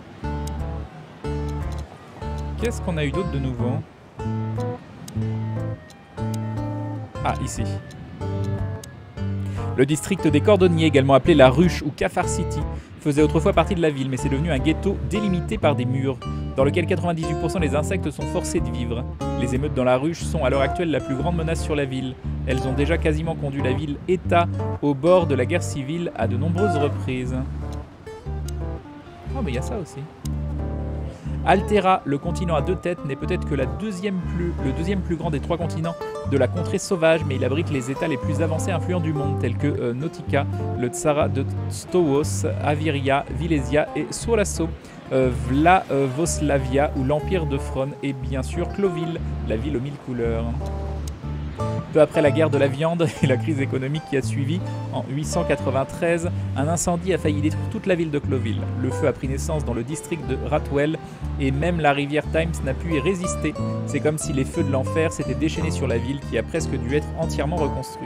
Qu'est-ce qu'on a eu d'autre de nouveau? Ah, ici. Le district des Cordonniers, également appelé la Ruche ou Cafard City, faisait autrefois partie de la ville, mais c'est devenu un ghetto délimité par des murs, dans lequel 98% des insectes sont forcés de vivre. Les émeutes dans la Ruche sont à l'heure actuelle la plus grande menace sur la ville. Elles ont déjà quasiment conduit la ville-État au bord de la guerre civile à de nombreuses reprises. Oh, mais il y a ça aussi. Altera, le continent à 2 têtes, n'est peut-être que le deuxième plus grand des 3 continents de la contrée sauvage, mais il abrite les états les plus avancés et influents du monde, tels que Nautica, le Tsara de Stowos, Aviria, Vilésia et Solasso, Vlavoslavia ou l'Empire de Fron, et bien sûr Cloville, la ville aux 1000 couleurs. Peu après la guerre de la viande et la crise économique qui a suivi, en 893, un incendie a failli détruire toute la ville de Cloville. Le feu a pris naissance dans le district de Ratwell et même la rivière Thames n'a pu y résister. C'est comme si les feux de l'enfer s'étaient déchaînés sur la ville qui a presque dû être entièrement reconstruite.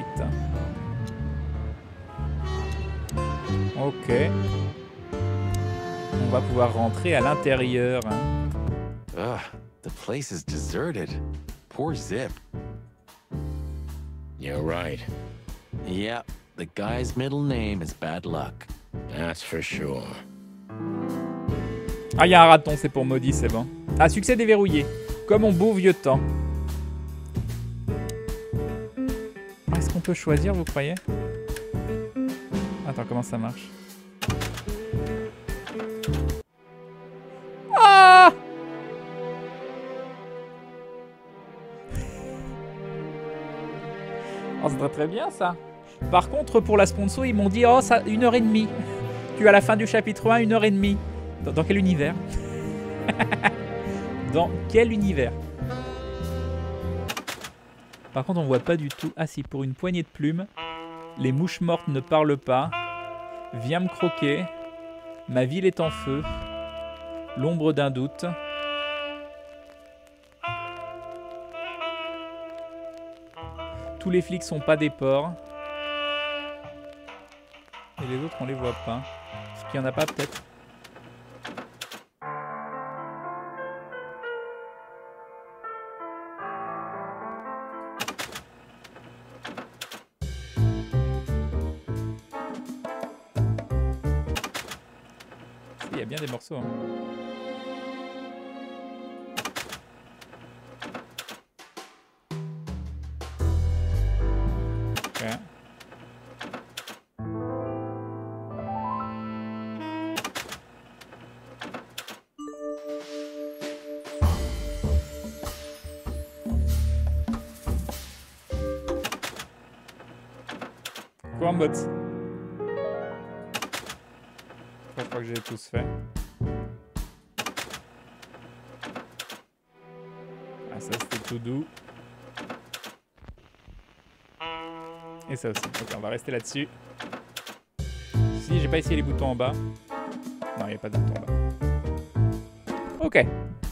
Ok. On va pouvoir rentrer à l'intérieur. The place is deserted. Poor Zip. You're right. Yeah, the guy's middle name is Bad Luck. That's for sure. Ah, il y a un raton, c'est pour maudit, c'est bon. Ah, succès déverrouillé. Comme en beau vieux temps. Est-ce qu'on peut choisir, vous croyez? Attends, comment ça marche? Ah! Oh, c'est très bien ça. Par contre, pour la sponsor, ils m'ont dit oh, ça, 1h30. Tu as à la fin du chapitre 1, 1h30. Dans quel univers? Dans quel univers? Par contre, on voit pas du tout. Ah si, pour une poignée de plumes. Les mouches mortes ne parlent pas. Viens me croquer. Ma ville est en feu. L'ombre d'un doute. Tous les flics sont pas des porcs. Et les autres, on les voit pas. Parce qu'il y en a pas, peut-être. Il y a bien des morceaux. Hein. Okay. Quoi en mode? Je crois que j'ai tous fait. Ah, ça c'était tout doux. Et ça aussi. Ok, on va rester là-dessus. Si, j'ai pas essayé les boutons en bas. Non, il n'y a pas de bouton en bas. Ok.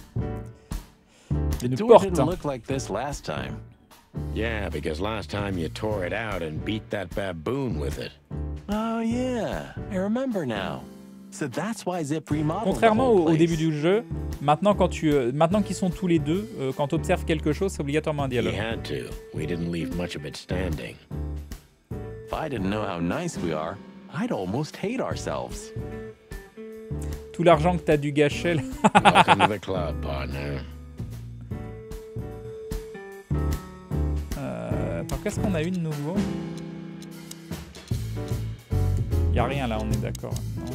The door didn't look like this last time. Yeah, because last time you tore it out and beat that baboon with it. Oh yeah, I remember now. So that's why Zip remodeled. Contrairement au début du jeu, maintenant qu'ils sont tous les deux, quand tu observes quelque chose, c'est obligatoirement un dialogue. We had to. We didn't leave much of it standing. If I didn't know how nice we are, I'd almost hate ourselves. Tout l'argent que t'as dû gâcher là. Welcome to the club, partner. Attends, qu'est-ce qu'on a eu de nouveau? Y a rien là, on est d'accord.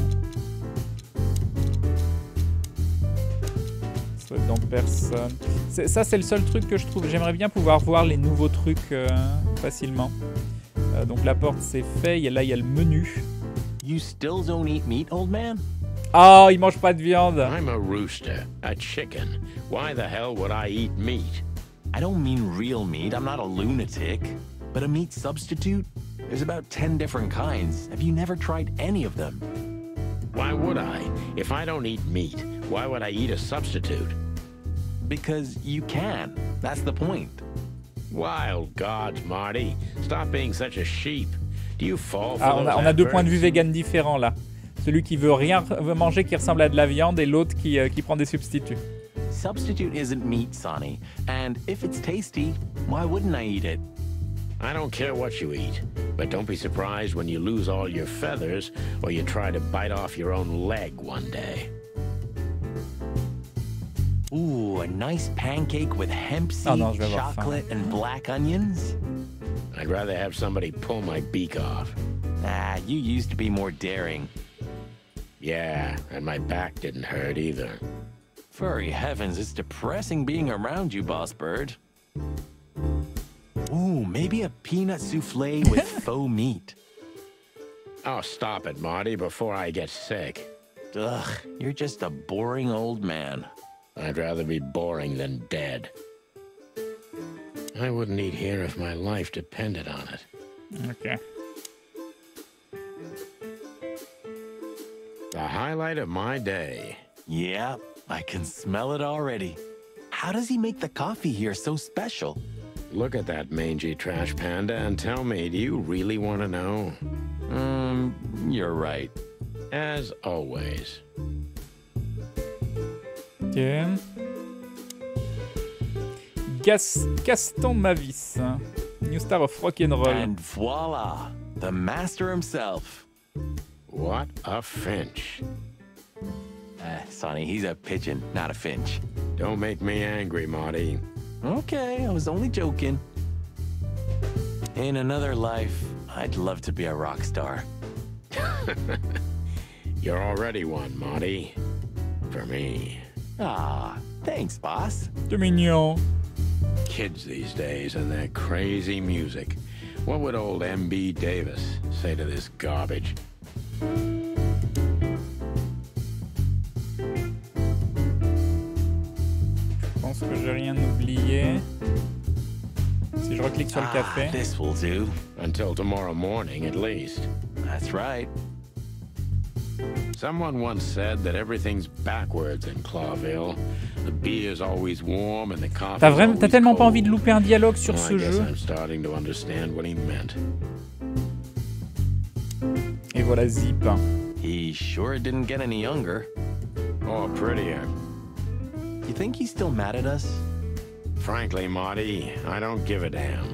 Souhaite dans personne. Ça, c'est le seul truc que je trouve. J'aimerais bien pouvoir voir les nouveaux trucs facilement. Donc la porte, c'est fait. Là, il y a le menu. You still don't eat meat, old man? Oh, il mange pas de viande. I'm a rooster, a chicken. Why the hell would I eat meat? I don't mean real meat. I'm not a lunatic. But a meat substitute? There's about 10 different kinds. Have you never tried any of them? Why would I? If I don't eat meat, why would I eat a substitute? Because you can. That's the point. Wild gods, Marty. Stop being such a sheep. Do you fall for on a deux points de vue vegan différents là. Celui qui veut rien manger qui ressemble à de la viande et l'autre qui prend des substituts. Substitute isn't meat, Sonny. And if it's tasty, why wouldn't I eat it? I don't care what you eat, but don't be surprised when you lose all your feathers or you try to bite off your own leg one day. Ooh, a nice pancake with hemp seed, chocolate, and black onions? I'd rather have somebody pull my beak off. Ah, you used to be more daring. Yeah, and my back didn't hurt either. Furry heavens, it's depressing being around you, Boss Bird. Ooh, maybe a peanut souffle with faux meat. Oh, stop it, Marty, before I get sick. Ugh, you're just a boring old man. I'd rather be boring than dead. I wouldn't eat here if my life depended on it. Okay. The highlight of my day. Yeah, I can smell it already. How does he make the coffee here so special? Look at that mangy trash panda and tell me, do you really want to know? You're right. As always. Ok. Gaston Mavis, new star of rock and roll. And voila, the master himself. What a finch. Sonny, he's a pigeon, not a finch. Don't make me angry, Marty. Okay, I was only joking. In another life, I'd love to be a rock star. You're already one, Marty. For me. Ah, thanks, boss. C'est mignon. Kids these days and their crazy music. What would old M.B. Davis say to this garbage? Je pense que j'ai rien oublié. Si je reclique sur le café. This will do. Until tomorrow morning, at least. That's right. Someone once said that everything's backwards in Clawville. The beer's always warm and the coffee's T'as tellement pas envie de louper un dialogue sur ce jeu. I'm starting to understand what he meant. Et voilà Zip. He sure didn't get any younger. Or prettier. You think he's still mad at us? Frankly, Marty, I don't give a damn.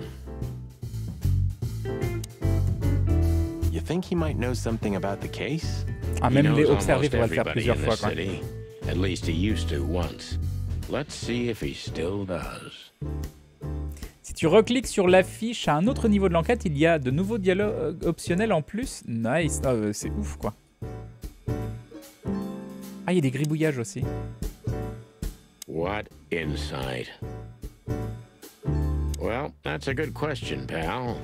You think he might know something about the case? Ah, même les observer, faudra le faire plusieurs fois, quoi. At least he used to once. Let's see if he still does. Si tu recliques sur l'affiche à un autre niveau de l'enquête, il y a de nouveaux dialogues optionnels en plus. Nice. Ah, c'est ouf, quoi. Ah, il y a des gribouillages aussi. What insight? Well, that's a good question, pal.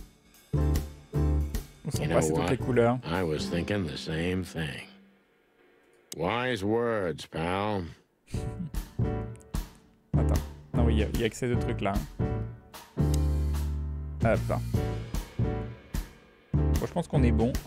You know what? Les couleurs. I was thinking the same thing. Wise words, pal. Attends. Non, oui, il y a que ces deux trucs-là. Hop. Bon, je pense qu'on est bon.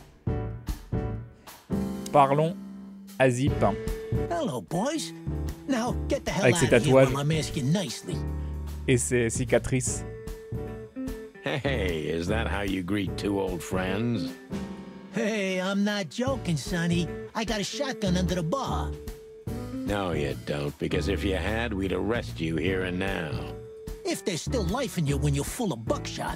Parlons à Zip. Hello, boys. Now get the hell Avec ses out of here tatouages. while I'm asking nicely. Et ses cicatrices. Hey, is that how you greet two old friends? Hey, I'm not joking, Sonny. I got a shotgun under the bar. No, you don't, because if you had, we'd arrest you here and now. If there's still life in you when you're full of buckshot.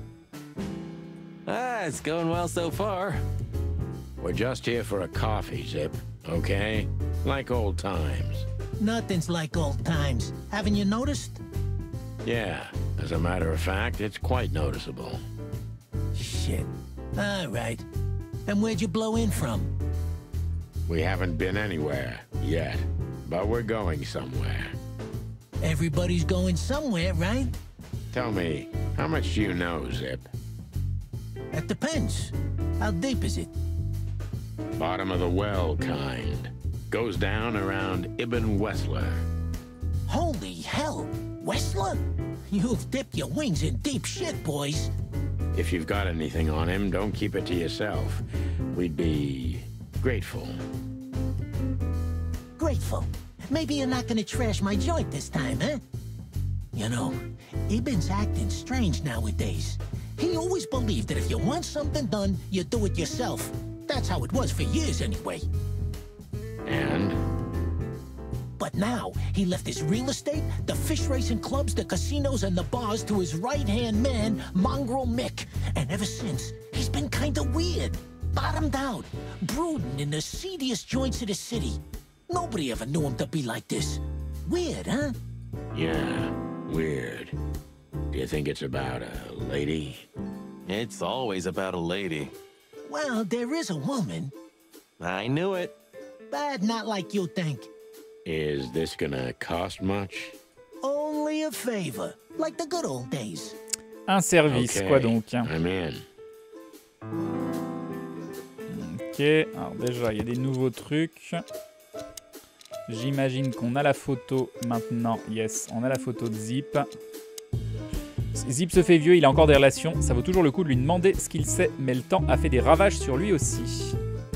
Ah, it's going well so far. We're just here for a coffee, Zip, okay? Like old times. Nothing's like old times. Haven't you noticed? Yeah, as a matter of fact, it's quite noticeable. Shit. All right. And where'd you blow in from? We haven't been anywhere yet, but we're going somewhere. Everybody's going somewhere, right? Tell me, how much do you know, Zip? That depends. How deep is it? Bottom of the well kind. Goes down around Ibn Wessler. Holy hell! Wessler? You've dipped your wings in deep shit, boys. If you've got anything on him, don't keep it to yourself. We'd be grateful. Grateful? Maybe you're not gonna trash my joint this time, huh? You know, Ibn's acting strange nowadays. He always believed that if you want something done, you do it yourself. That's how it was for years, anyway. And? But now, he left his real estate, the fish racing clubs, the casinos, and the bars to his right-hand man, Mongrel Mick. And ever since, he's been kinda weird. Bottomed out, brooding in the seediest joints of the city. Nobody ever knew him to be like this. Weird, huh? Yeah, weird. Do you think it's about a lady? It's always about a lady. Well, there is a woman. I knew it. But not like you think. Is this gonna cost much? Only a favor, like the good old days. Un service, Okay, quoi donc. I'm in. Ok, alors déjà, il y a des nouveaux trucs. J'imagine qu'on a la photo maintenant. Yes, on a la photo de Zip. Zip se fait vieux, il a encore des relations. Ça vaut toujours le coup de lui demander ce qu'il sait, mais le temps a fait des ravages sur lui aussi.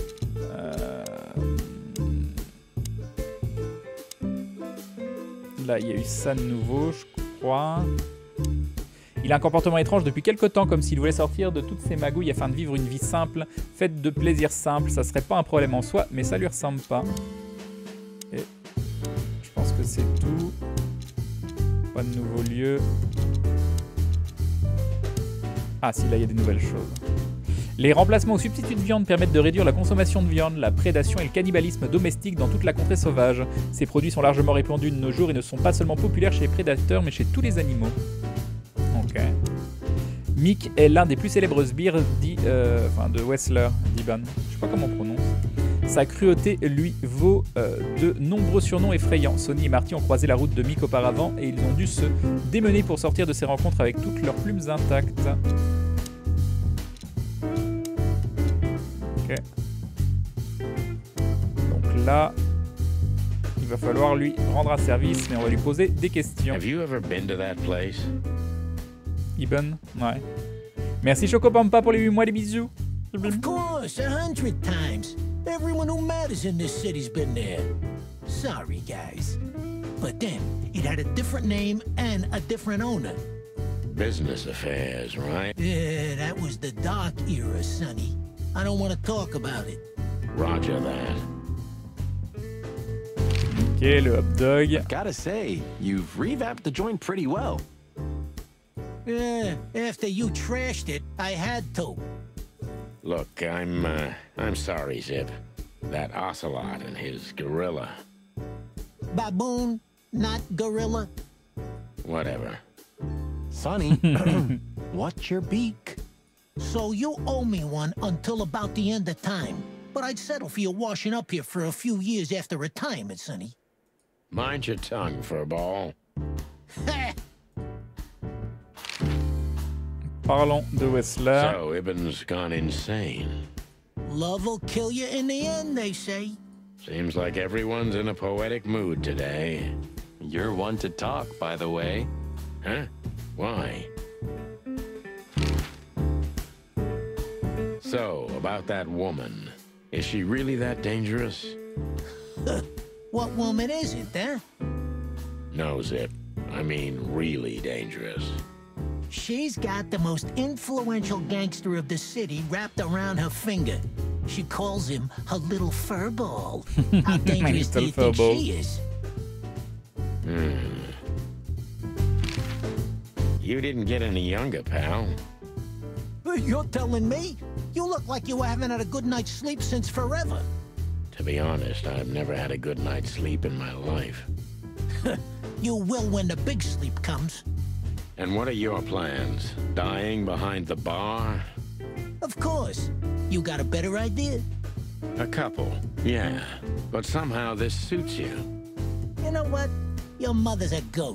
Là, il y a eu ça de nouveau, je crois. Il a un comportement étrange depuis quelque temps, comme s'il voulait sortir de toutes ses magouilles afin de vivre une vie simple, faite de plaisirs simples. Ça serait pas un problème en soi, mais ça lui ressemble pas. Et je pense que c'est tout. Pas de nouveaux lieux. Ah si, là il y a des nouvelles choses. Les remplacements aux substituts de viande permettent de réduire la consommation de viande, la prédation et le cannibalisme domestique dans toute la contrée sauvage. Ces produits sont largement répandus de nos jours et ne sont pas seulement populaires chez les prédateurs, mais chez tous les animaux. Ok. Mick est l'un des plus célèbres sbires de Whistler, d'Iban. Je sais pas comment on prononce. Sa cruauté lui vaut de nombreux surnoms effrayants. Sonny et Marty ont croisé la route de Mick auparavant et ils ont dû se démener pour sortir de ces rencontres avec toutes leurs plumes intactes. Ok. Donc là, il va falloir lui rendre un service, mais on va lui poser des questions. Have you ever been to that place? Iban, ouais. Merci Chocopampa pour les 8 mois, des bisous. Of course, 100 times. Everyone who matters in this city's been there. Sorry, guys. But then, it had a different name and a different owner. Business affairs, right? Yeah, that was the dark era, Sonny. I don't want to talk about it. Roger that. Ok, le hot dog. Gotta say, you've revamped the joint pretty well. Yeah, after you trashed it, I had to. Look, I'm sorry, Zip. That ocelot and his gorilla. Baboon, not gorilla. Whatever. Sonny, what's your beak? So you owe me one until about the end of time. But I'd settle for you washing up here for a few years after retirement, Sonny. Mind your tongue, furball. Parlons de Whistler. So, Ibben's gone insane. Love will kill you in the end, they say. Seems like everyone's in a poetic mood today. You're one to talk, by the way. Huh? Why? So, about that woman. Is she really that dangerous? What woman is it, huh? No, Zip. I mean really dangerous. She's got the most influential gangster of the city wrapped around her finger. She calls him her little furball. How dangerous do you think she is? You didn't get any younger, pal. You're telling me? You look like you haven't had a good night's sleep since forever. To be honest, I've never had a good night's sleep in my life. You will when the big sleep comes. And what are your plans? Dying behind the bar? Of course. You got a better idea? A couple, yeah. But somehow this suits you. You know what? Your mother's a goat.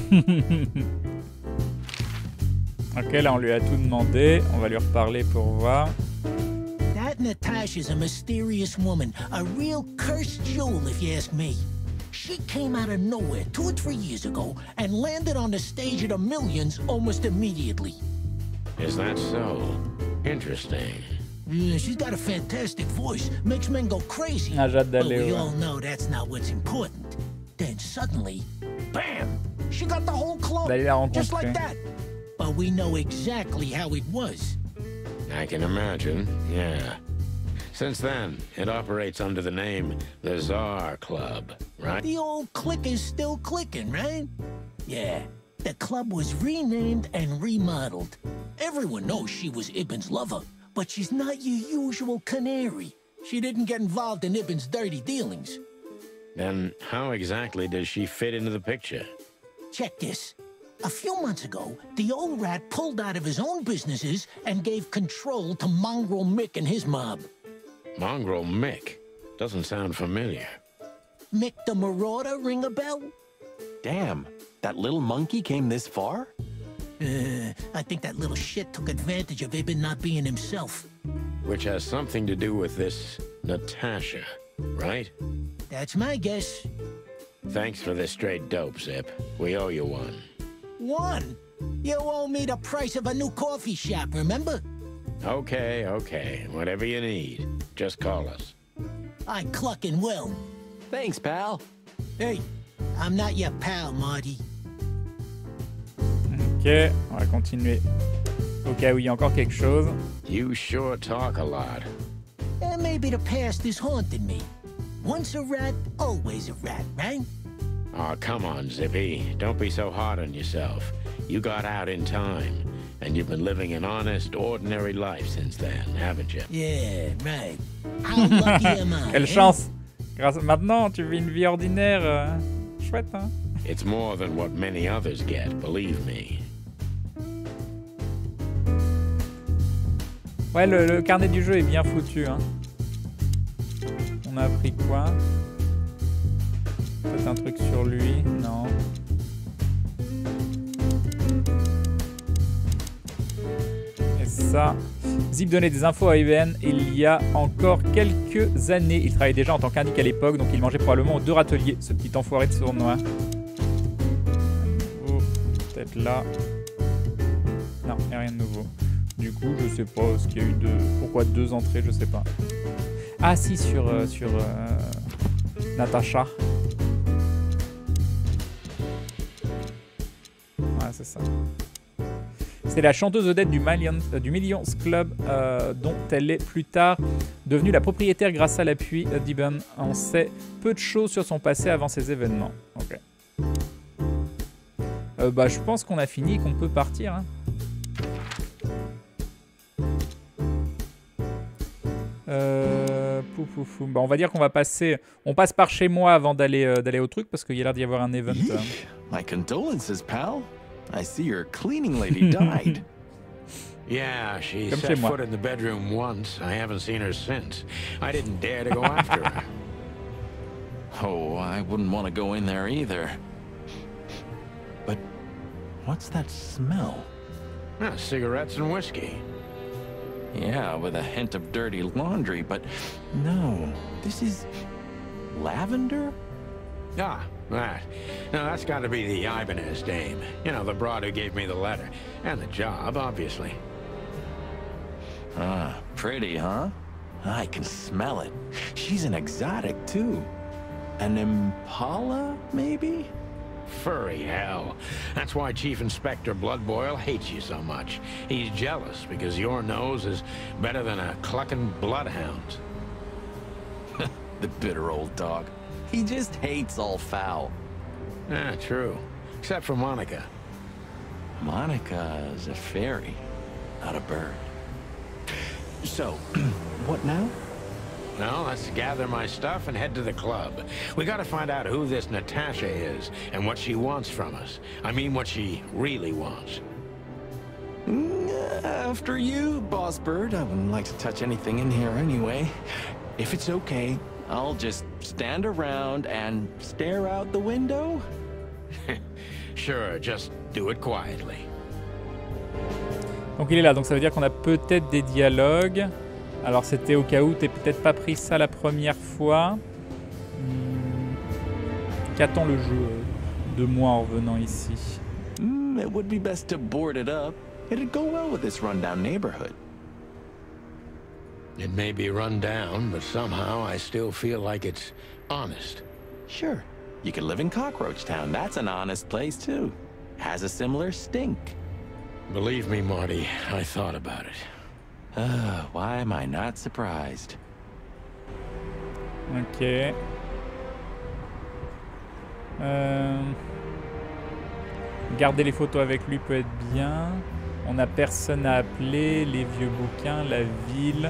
Ok, là on lui a tout demandé. On va lui reparler pour voir. That Natasha's a mysterious woman. A real cursed jewel, if you ask me. She came out of nowhere 2 or 3 years ago and landed on the stage of the Millions almost immediately. Is that so? Interesting. Yeah, she's got a fantastic voice. Makes men go crazy. Ah, j'ai hâte But d'aller, we ouais. all know that's not what's important. Then suddenly, bam! She got the whole club. D'aller la rencontrer. Just like that. But we know exactly how it was. I can imagine, yeah. Since then, it operates under the name the Tsar Club, right? The old click is still clicking, right? Yeah, the club was renamed and remodeled. Everyone knows she was Ibn's lover, but she's not your usual canary. She didn't get involved in Ibn's dirty dealings. Then how exactly does she fit into the picture? Check this. A few months ago, the old rat pulled out of his own businesses and gave control to Mongrel Mick and his mob. Mongrel Mick? Doesn't sound familiar. Mick the Marauder ring a bell? Damn, that little monkey came this far? I think that little shit took advantage of Ibn not being himself. Which has something to do with this Natasha, right? That's my guess. Thanks for this straight dope, Zip. We owe you one. One? You owe me the price of a new coffee shop, remember? Okay, okay. Whatever you need. Just call us. I clucking will. Thanks, pal. Hey, I'm not your pal, Marty. Ok, on va continuer. Au cas où il y a encore quelque chose. You sure talk a lot. Maybe the past is haunting me. Once a rat, always a rat, right? Oh, come on, Zippy. Don't be so hard on yourself. You got out in time, and you've been living an honest, ordinary life since then, haven't you? Yeah, right. How lucky am I? Quelle chance! Maintenant, tu vis une vie ordinaire. Chouette, hein? It's more than what many others get, believe me. Ouais, le carnet du jeu est bien foutu, hein. On a appris quoi? Peut-être un truc sur lui? Non. Et ça... Zip donnait des infos à Ibn il y a encore quelques années. Il travaillait déjà en tant qu'indic à l'époque, donc il mangeait probablement aux 2 râteliers, ce petit enfoiré de sournois. Peut-être là. Non, il n'y a rien de nouveau. Du coup, je sais pas ce qu'il y a eu de... Pourquoi 2 entrées, je sais pas. Ah si, sur Natasha. Ouais, c'est ça. C'est la chanteuse vedette du Millions Club dont elle est plus tard devenue la propriétaire grâce à l'appui d'Ibn. On sait peu de choses sur son passé avant ces événements. Ok. Bah, je pense qu'on a fini et qu'on peut partir. Hein. Bah, on va dire qu'on va passer... On passe par chez moi avant d'aller au truc parce qu'il y a l'air d'y avoir un event. My condolences, pal. I see your cleaning lady died. Yeah, she set foot in the bedroom once. I haven't seen her since. I didn't dare to go after her. Oh, I wouldn't want to go in there either. But what's that smell? Cigarettes and whiskey. Yeah, with a hint of dirty laundry, but no, this is lavender? Ah, that. Now that's got to be the Ibanez dame. You know, the broad who gave me the letter. And the job, obviously. Ah, pretty, huh? I can smell it. She's an exotic, too. An Impala, maybe? Furry hell. That's why Chief Inspector Bloodboil hates you so much. He's jealous because your nose is better than a clucking bloodhound. The bitter old dog. He just hates all foul. Ah, true. Except for Monica. Monica is a fairy, not a bird. So, what now? Well, let's gather my stuff and head to the club. We gotta find out who this Natasha is and what she wants from us. I mean, what she really wants. After you, Boss Bird. I wouldn't like to touch anything in here anyway. If it's okay, I'll just stand around and stare out the window? Sure, just do it quietly. Donc il est là, donc ça veut dire qu'on a peut-être des dialogues. Alors c'était au cas où t'es peut-être pas pris ça la première fois. Qu'attend le jeu de moi en revenant ici? It would be best to board it up. It'd go well with this rundown neighborhood. It may be run down, but somehow I still feel like it's honest. Sure. You could live in Cockroach Town. That's an honest place, too. Has a similar stink. Believe me, Marty, I thought about it. Why am I not surprised? Ok. Garder les photos avec lui peut être bien. On n'a personne à appeler. Les vieux bouquins, la ville.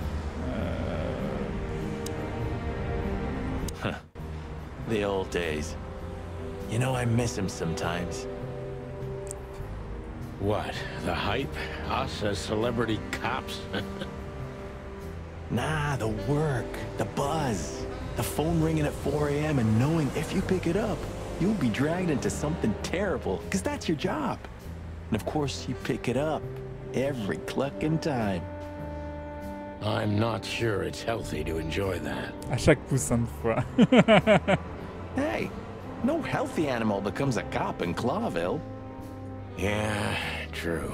The old days. You know, I miss him sometimes. What? The hype? Us as celebrity cops? Nah, the work, the buzz, the phone ringing at 4 a.m. and knowing if you pick it up, you'll be dragged into something terrible, because that's your job. And of course, you pick it up every clucking time. I'm not sure it's healthy to enjoy that. À chaque poussin de fois. Hey, no healthy animal becomes a cop in Clawville. Yeah, true.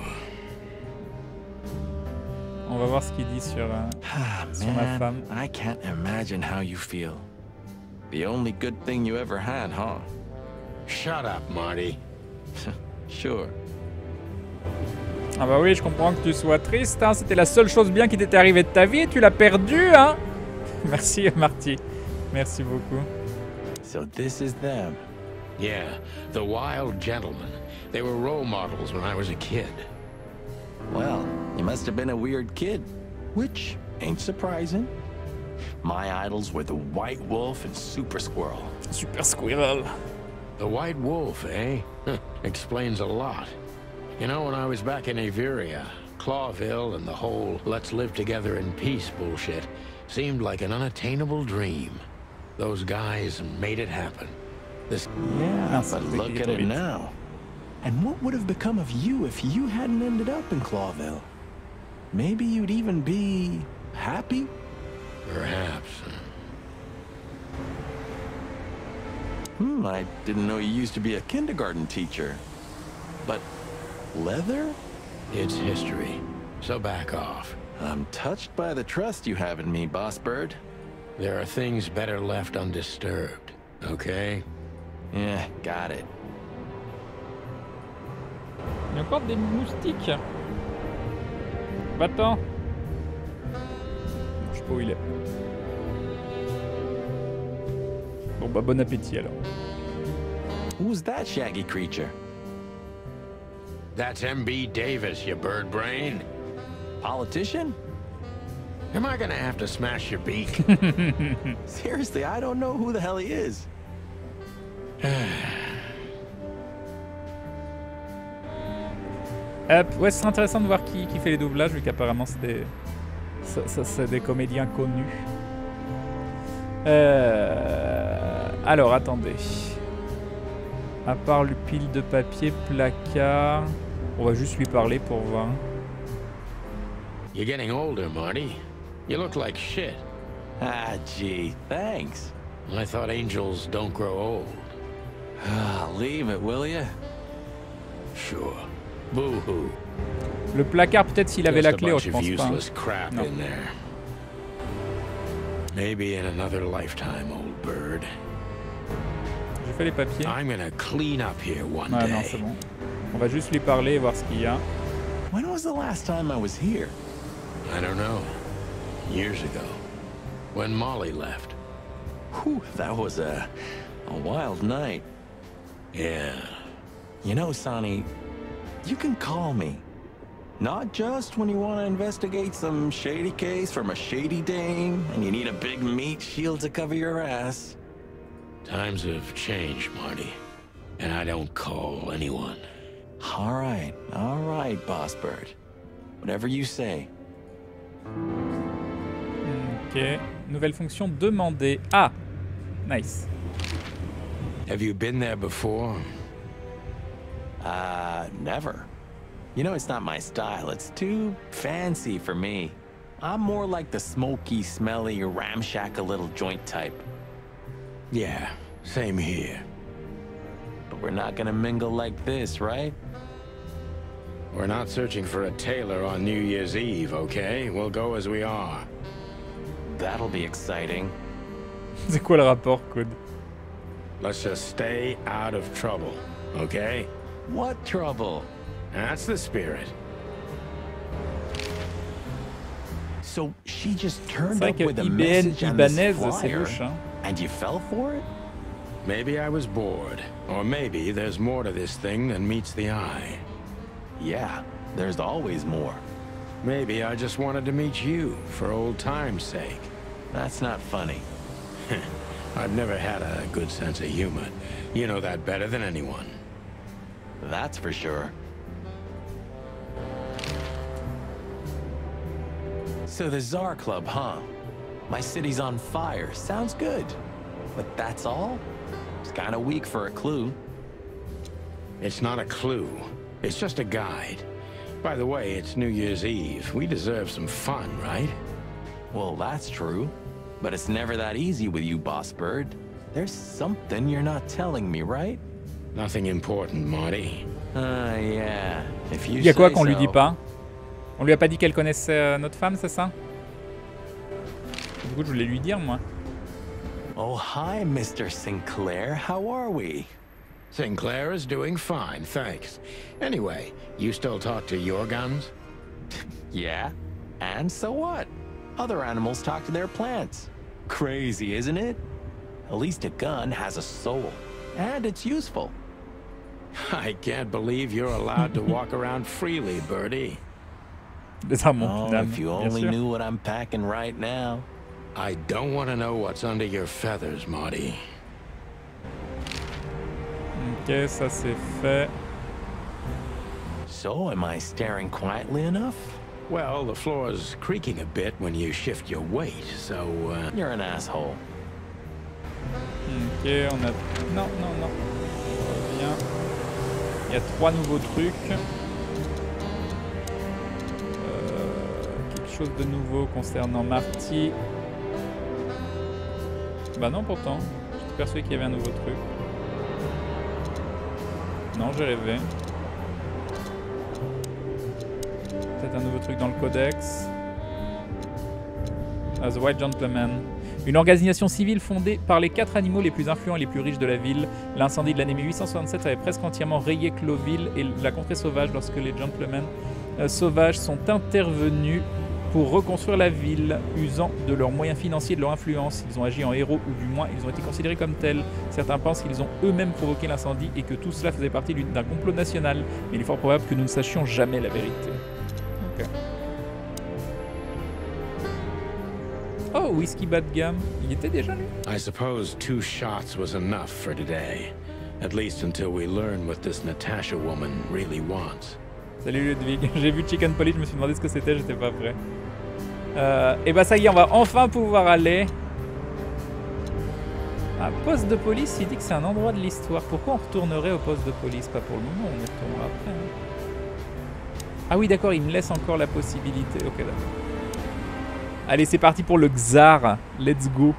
On va voir ce qu'il dit sur ma femme. I can't imagine how you feel. The only good thing you ever had, huh? Shut up, Marty. Sure. Ah bah oui, je comprends que tu sois triste, hein. C'était la seule chose bien qui t'était arrivée de ta vie et tu l'as perdue, hein. Merci, Marty. Merci beaucoup. So this is them. Yeah, the Wild Gentlemen. They were role models when I was a kid. Well, you must have been a weird kid, which ain't surprising. My idols were the White Wolf and Super Squirrel. Super Squirrel. The White Wolf, eh? Explains a lot. You know, when I was back in Averia, Clawville and the whole let's live together in peace bullshit seemed like an unattainable dream. Those guys made it happen. Yeah, but look at it now. And what would have become of you if you hadn't ended up in Clawville? Maybe you'd even be happy? Perhaps. I didn't know you used to be a kindergarten teacher. But leather? It's history, so back off. I'm touched by the trust you have in me, Boss Bird. There are things better left undisturbed, okay? Yeah, got it. Il y a encore des moustiques. Va-t'en. Je sais pas où il est. Bon bah bon appétit alors. Who's that shaggy creature? That's M.B. Davis, you bird brain. Politician? Am I gonna have to smash your beak? Seriously, I don't know who the hell he is. Ouais, c'est intéressant de voir qui fait les doublages, vu qu'apparemment c'est des comédiens connus. Alors, attendez. À part le pile de papier, placard... On va juste lui parler pour voir. You're getting older, Marty. You look like shit. Ah, gee, thanks. I thought angels don't grow old. Leave it, will ya? Sure. Boo-hoo. Le placard, peut-être s'il avait la clé, je pense pas. Crap non. In there. Maybe in another lifetime, old bird. J'ai fait les papiers. I'm gonna clean up here one day. Non, c'est bon. On va juste lui parler et voir ce qu'il y a. When was the last time I was here? I don't know. Years ago. When Molly left. Whew, that was a wild night. Yeah. You know, Sonny, you can call me. Not just when you want to investigate some shady case from a shady dame and you need a big meat shield to cover your ass. Times have changed, Marty. And I don't call anyone. All right, Boss Bird. Whatever you say. Ok. Nouvelle fonction demander. Ah! Nice. Have you been there before? Never. You know, it's not my style. It's too fancy for me. I'm more like the smoky, smelly, ramshackle little joint type. Yeah, same here. But we're not gonna mingle like this, right? We're not searching for a tailor on New Year's Eve, okay? We'll go as we are. That'll be exciting. C'est quoi le rapport, Code? Let's just stay out of trouble, okay? What trouble? That's the spirit. So she just turned C'est up vrai with que a IBN message on this Ibanez, c'est flyer, louche, hein. and you fell for it? Maybe I was bored. Or maybe there's more to this thing than meets the eye. Yeah, there's always more. Maybe I just wanted to meet you, for old time's sake. That's not funny. I've never had a good sense of humor. You know that better than anyone. That's for sure. So the Tsar Club, huh? My city's on fire. Sounds good. But that's all? It's kind of weak for a clue. It's not a clue. It's just a guide. By the way, it's New Year's Eve. We deserve some fun, right? Well, that's true. But it's never that easy with you, Boss Bird. There's something you're not telling me, right? Nothing important, Marty. Yeah. If you Il y a quoi say qu'on lui so. dit pas? On lui a pas dit qu'elle connaissait notre femme, c'est ça? Du coup, je voulais lui dire, moi. Oh, hi, Mr. Sinclair. How are we? Sinclair is doing fine, thanks. Anyway, you still talk to your guns? Yeah. And so what? Other animals talk to their plants. Crazy, isn't it? At least a gun has a soul. And it's useful. I can't believe you're allowed to walk around freely, Birdie. Des armes, Oh, dames, if you bien only sûr. knew what I'm packing right now. I don't want to know what's under your feathers, Marty. Ok, ça c'est fait. So, am I staring quietly enough? Well, the floor's creaking a bit when you shift your weight, so... You're an asshole. Ok, on a... Non, non, non. On revient. Il y a 3 nouveaux trucs. Quelque chose de nouveau concernant Marty. Bah non, pourtant. J'étais persuadé qu'il y avait un nouveau truc. Non, j'ai rêvé. Peut-être un nouveau truc dans le codex. Ah, The White Gentleman. Une organisation civile fondée par les 4 animaux les plus influents et les plus riches de la ville. L'incendie de l'année 1867 avait presque entièrement rayé Cloville et la contrée sauvage lorsque les gentlemen sauvages sont intervenus pour reconstruire la ville, usant de leurs moyens financiers et de leur influence. Ils ont agi en héros, ou du moins ils ont été considérés comme tels. Certains pensent qu'ils ont eux-mêmes provoqué l'incendie et que tout cela faisait partie d'un complot national. Mais il est fort probable que nous ne sachions jamais la vérité. Ok. Oh, Whiskey Bad Gam. Il était déjà lui? I suppose 2 shots was enough for today. At least until we learn what this Natasha woman really wants. Salut Ludwig. J'ai vu Chicken Police, je me suis demandé ce que c'était, j'étais pas prêt. Et bah ça y est, on va enfin pouvoir aller à poste de police. Il dit que c'est un endroit de l'histoire. Pourquoi on retournerait au poste de police? Pas pour le moment, on y retournera après. Hein. Ah oui, d'accord, il me laisse encore la possibilité. Ok, d'accord. Allez, c'est parti pour le Tsar. Let's go.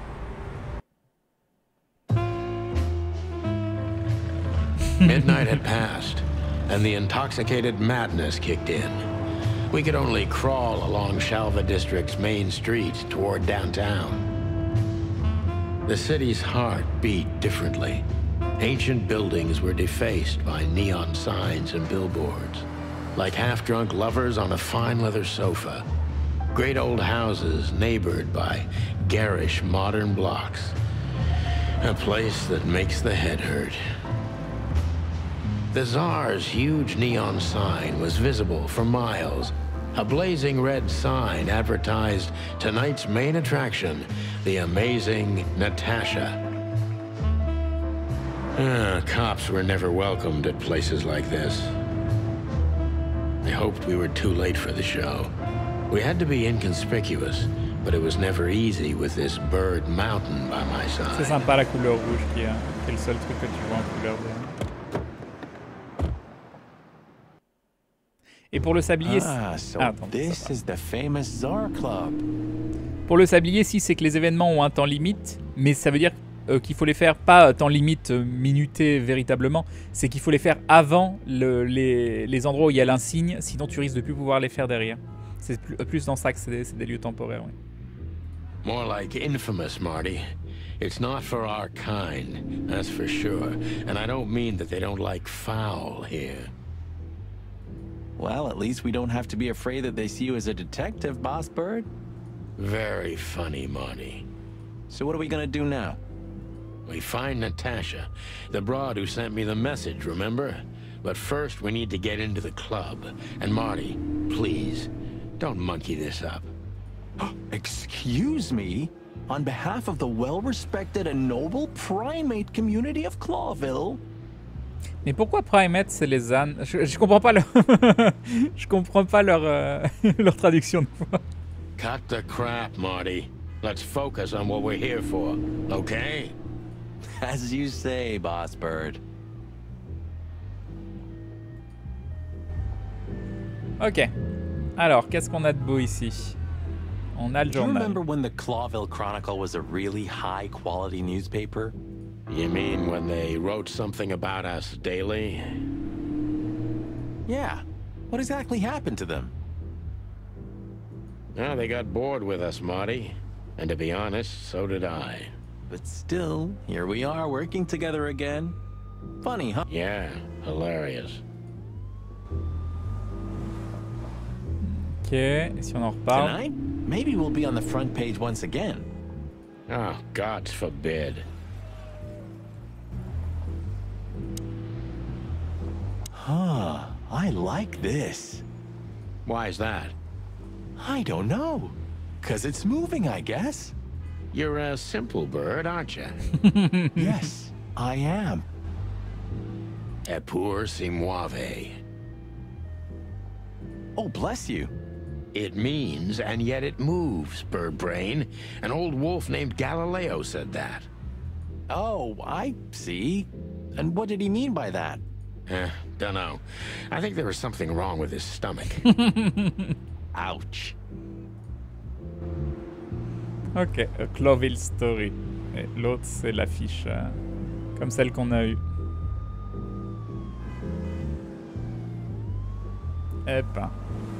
Midnight had passed, and the intoxicated madness kicked in. We could only crawl along Shalva District's main street toward downtown. The city's heart beat differently. Ancient buildings were defaced by neon signs and billboards, like half-drunk lovers on a fine leather sofa. Great old houses neighbored by garish modern blocks. A place that makes the head hurt. The Tsar's huge neon sign was visible for miles. A blazing red sign advertised tonight's main attraction, the amazing Natasha. Cops were never welcomed at places like this. I hoped we were too late for the show. We had to be inconspicuous, but it was never easy with this bird mountain by my side. C'est sympa la couleur rouge qui est le seul truc que tu vois en couleur de... Et pour le sablier... This is the famous Tsar Club. Pour le sablier, si c'est que les événements ont un temps limite, mais ça veut dire qu'il faut les faire pas temps limite minuté véritablement, c'est qu'il faut les faire avant les endroits où il y a l'insigne, sinon tu risques de plus pouvoir les faire derrière. C'est plus dans ça que c'est des lieux temporaires, oui. More like infamous, Marty. It's not for our kind, that's for sure. And I don't mean that they don't like foul here. Well, at least we don't have to be afraid that they see you as a detective, Boss Bird. Very funny, Marty. So what are we gonna do now? We find Natasha, the broad who sent me the message, remember? But first, we need to get into the club. And Marty, please, don't monkey this up. Excuse me? On behalf of the well-respected and noble primate community of Clawville? Mais pourquoi primate c'est les ânes? Je comprends pas leur je comprends pas leur leur traduction. Cut the crap, Marty. Let's focus on what we're here for, okay? As you say, Boss Bird. Ok. Alors, qu'est-ce qu'on a de beau ici? On a le Do you journal. remember when the Clawville Chronicle was a really high-quality newspaper? You mean when they wrote something about us daily? Yeah. What exactly happened to them? Well, they got bored with us, Marty. And to be honest, so did I. But still, here we are working together again. Funny, huh? Yeah, hilarious. Ok, et si on en reparle? Tonight, maybe we'll be on the front page once again. Oh, God forbid. Huh, I like this. Why is that? I don't know. 'Cause it's moving, I guess. You're a simple bird, aren't you? Yes, I am. Epur si muove. Oh, bless you. It means, and yet it moves, bird brain. An old wolf named Galileo said that. Oh, I see. And what did he mean by that? Dunno. I think there was something wrong with his stomach. Ouch. Ok, A Clawville Story. Et l'autre, c'est l'affiche comme celle qu'on a eue. Hop.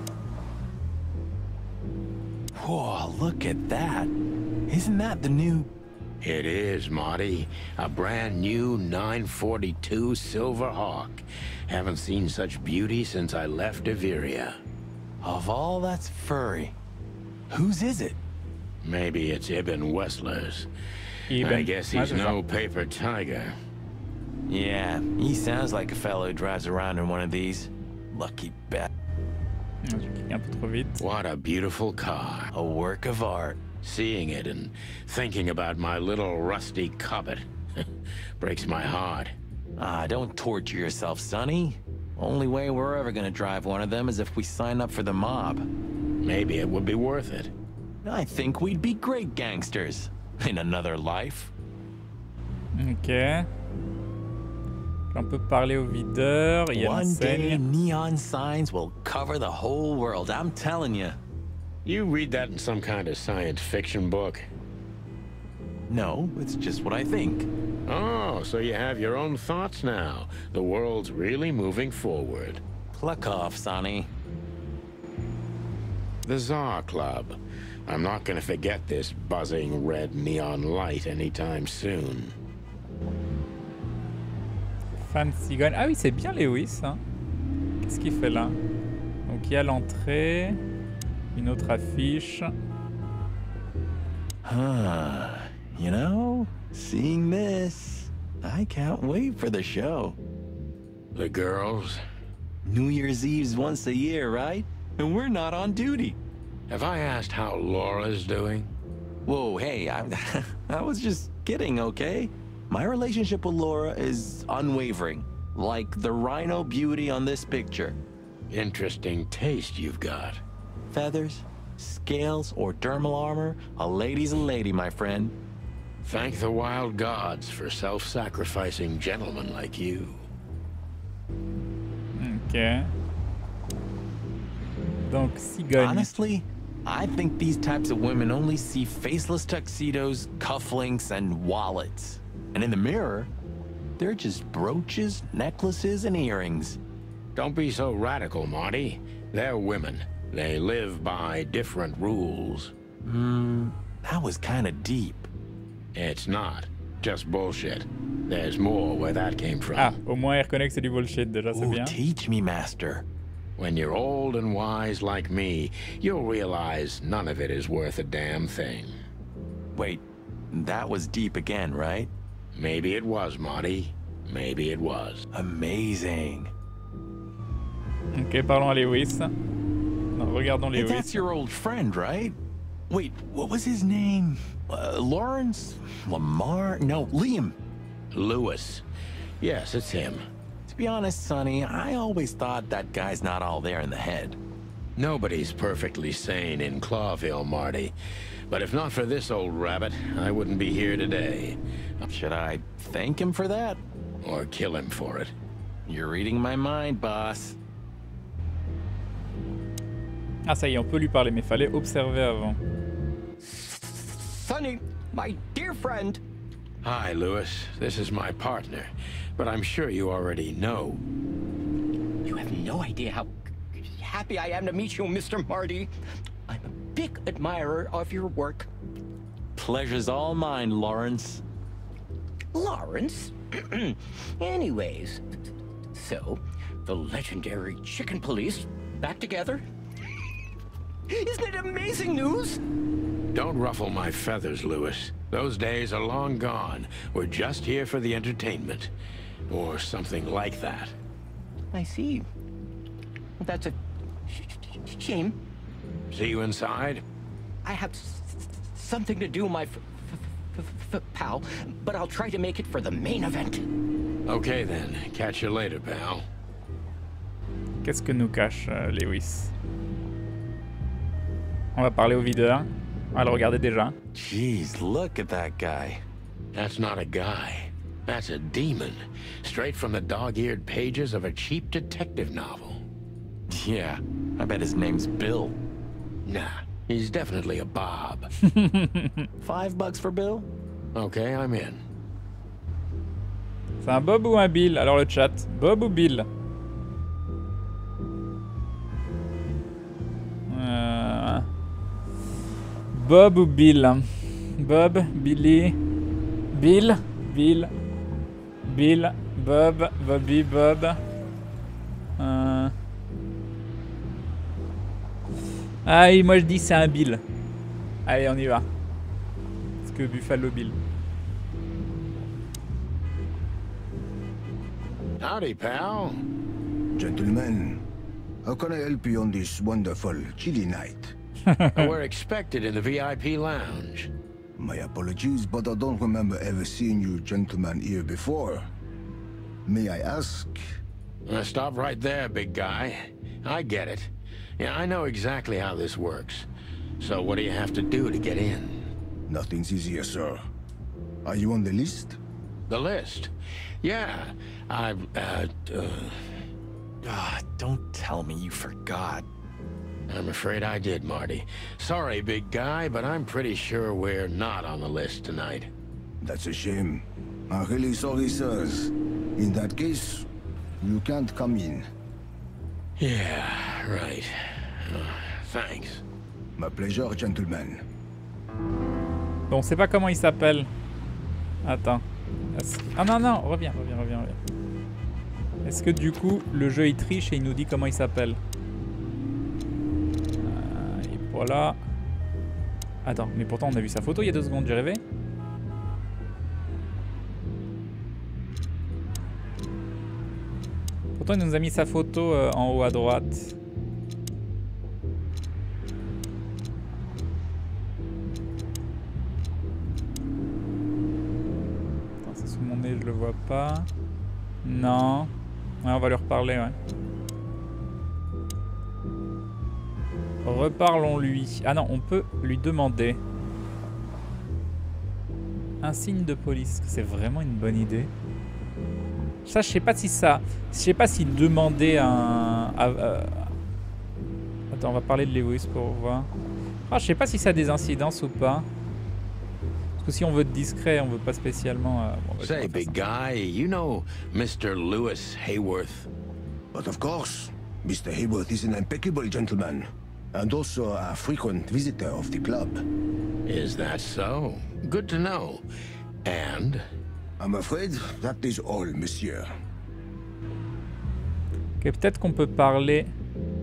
Whoa, look at that. Isn't that the new... It is, Marty. A brand new 942 Silver Hawk. Haven't seen such beauty since I left Averia. Of all that's furry, whose is it? Maybe it's Ibn Wessler's. Ibn. I guess he's no paper tiger. Yeah, he sounds like a fellow who drives around in one of these. Lucky bat. J'ai cliqué un peu trop vite. What a beautiful car. A work of art. Seeing it and thinking about my little rusty Cobbett breaks my heart. Ah, don't torture yourself, Sonny. Only way we're ever gonna drive one of them is if we sign up for the mob. Maybe it would be worth it. I think we'd be great gangsters in another life. Ok. On peut parler au videur. Il y a One day, l'enseigne. neon signs will cover the whole world, I'm telling you. You read that in some kind of science fiction book? No, it's just what I think. Oh, so you have your own thoughts now. The world's really moving forward. Pluck off, Sonny. The Tsar Club. I'm not gonna forget this buzzing red neon light anytime soon. Fan cigogne. Ah oui, c'est bien Lewis. Hein. Qu'est-ce qu'il fait là? Donc il y a l'entrée. Une autre affiche. You know, seeing this, I can't wait for the show. The girls? New Year's Eve's once a year, right? And we're not on duty. Have I asked how Laura's doing? Whoa, hey, I was just kidding, okay? My relationship with Laura is unwavering, like the rhino beauty on this picture. Interesting taste you've got. Feathers, scales, or dermal armor, a lady's a lady, my friend. Thank the wild gods for self-sacrificing gentlemen like you. Ok. Donc, cigogne. Honestly, I think these types of women only see faceless tuxedos, cufflinks, and wallets. And in the mirror, they're just brooches, necklaces, and earrings. Don't be so radical, Marty. They're women. They live by different rules. That was kinda deep. It's not. Just bullshit. There's more where that came from. Ah, au moins il reconnaît que c'est du bullshit déjà, c'est Ooh, bien. teach me, master. When you're old and wise like me, you'll realize none of it is worth a damn thing. Wait, that was deep again, right? Maybe it was, Marty. Maybe it was. Amazing. Ok, parlons à Lewis. Non, regardons Hey, Lewis. that's your old friend, right? Wait, what was his name? Lawrence? Lamar? No, Liam. Lewis. Yes, it's him. To be honest, Sonny, I always thought that guy's not all there in the head. Nobody's perfectly sane in Clawville, Marty. But if not for this old rabbit, I wouldn't be here today. Should I thank him for that? Or kill him for it? You're reading my mind, boss. Ah, ça y est, on peut lui parler, mais fallait observer avant. Sonny, my dear friend. Hi, Lewis. This is my partner. But I'm sure you already know. You have no idea how happy I am to meet you, Mr. Marty. I'm a big admirer of your work. Pleasure's all mine, Lawrence. Lawrence? Anyways, so, the legendary Chicken Police back together? Isn't it amazing news? Don't ruffle my feathers, Lewis. Those days are long gone. We're just here for the entertainment. Or something like that. I see. That's a shame. See you inside? I have something to do, my pal, but I'll try to make it for the main event. Okay then. Catch you later, pal. Qu'est-ce que nous cache Lewis? On va parler au videur. On va le regarder déjà. Jeez, look at that guy. That's not a guy. That's a demon. Straight from the dog-eared pages of a cheap detective novel. Yeah, I bet his name's Bill. Nah, he's definitely a Bob. $5 for Bill? Okay, I'm in. C'est un Bob ou un Bill? Alors le chat, Bob ou Bill? Bob ou Bill? Bob, Billy, Bill, Bill, Bill, Bob, Bobby, Bob. Ah, moi je dis c'est un Bill. Allez, on y va. Est-ce que Buffalo Bill? Howdy, pal. Gentlemen, how can I help you on this wonderful, chilly night? We're expected in the VIP lounge. My apologies, but I don't remember ever seeing you gentlemen here before. May I ask? Stop right there, big guy. I get it. Yeah, I know exactly how this works. So what do you have to do to get in? Nothing's easier, sir. Are you on the list? The list? Yeah, I've, don't tell me you forgot. I'm afraid I did, Marty. Sorry, big guy, but I'm pretty sure we're not on the list tonight. That's a shame. I'm really sorry, sirs. In that case, you can't come in. Yeah, right. Thanks. My pleasure, gentlemen. Bon, on sait pas comment il s'appelle. Attends. Ah non, non, reviens. Est-ce que du coup, le jeu il triche et il nous dit comment il s'appelle? Et voilà. Attends, mais pourtant on a vu sa photo il y a 2 secondes, j'ai rêvé. Pourtant il nous a mis sa photo en haut à droite. Attends, c'est sous mon nez, je le vois pas. Non. Ouais, on va lui reparler, ouais. Reparlons-lui. Ah non, on peut lui demander. Un signe de police. C'est vraiment une bonne idée. Ça, je sais pas si ça... Je sais pas s'il demandait un... Attends, on va parler de Lewis pour voir. Ah, je sais pas si ça a des incidences ou pas. Parce que si on veut être discret, on veut pas spécialement... Bon, Say, big guy, you know Mr. Lewis Hayworth? But of course, Mr. Hayworth is an impeccable gentleman. And also a frequent visitor of the club. Is that so? Good to know. And? I'm afraid that is all, monsieur. Ok, peut-être qu'on peut parler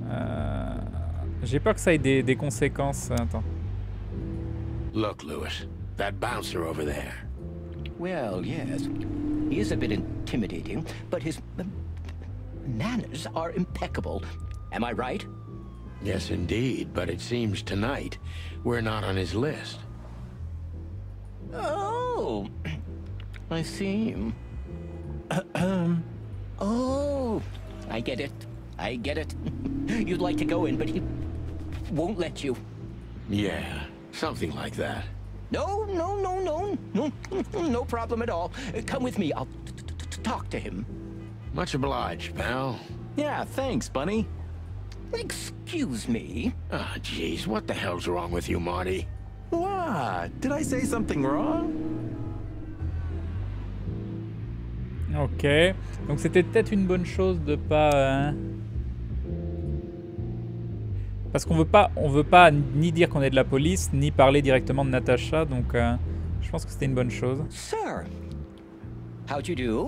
J'ai peur que ça ait des conséquences. Attends. Look, Lewis, that bouncer over there. Well, yes. He is a bit intimidating, but his manners are impeccable. Am I right? Yes, indeed, but it seems tonight we're not on his list. Oh, I see. Oh, I get it. I get it. You'd like to go in, but he won't let you. Yeah, something like that. No problem at all. Come with me. I'll talk to him. Much obliged, pal. Yeah, thanks, Bunny. Excuse me. Ah, jeez, what the hell's wrong with you, Marty? What? Did I say something wrong? Ok. Donc c'était peut-être une bonne chose de pas... Parce qu'on veut pas ni dire qu'on est de la police, ni parler directement de Natasha, donc je pense que c'était une bonne chose. Sir, how'd you do?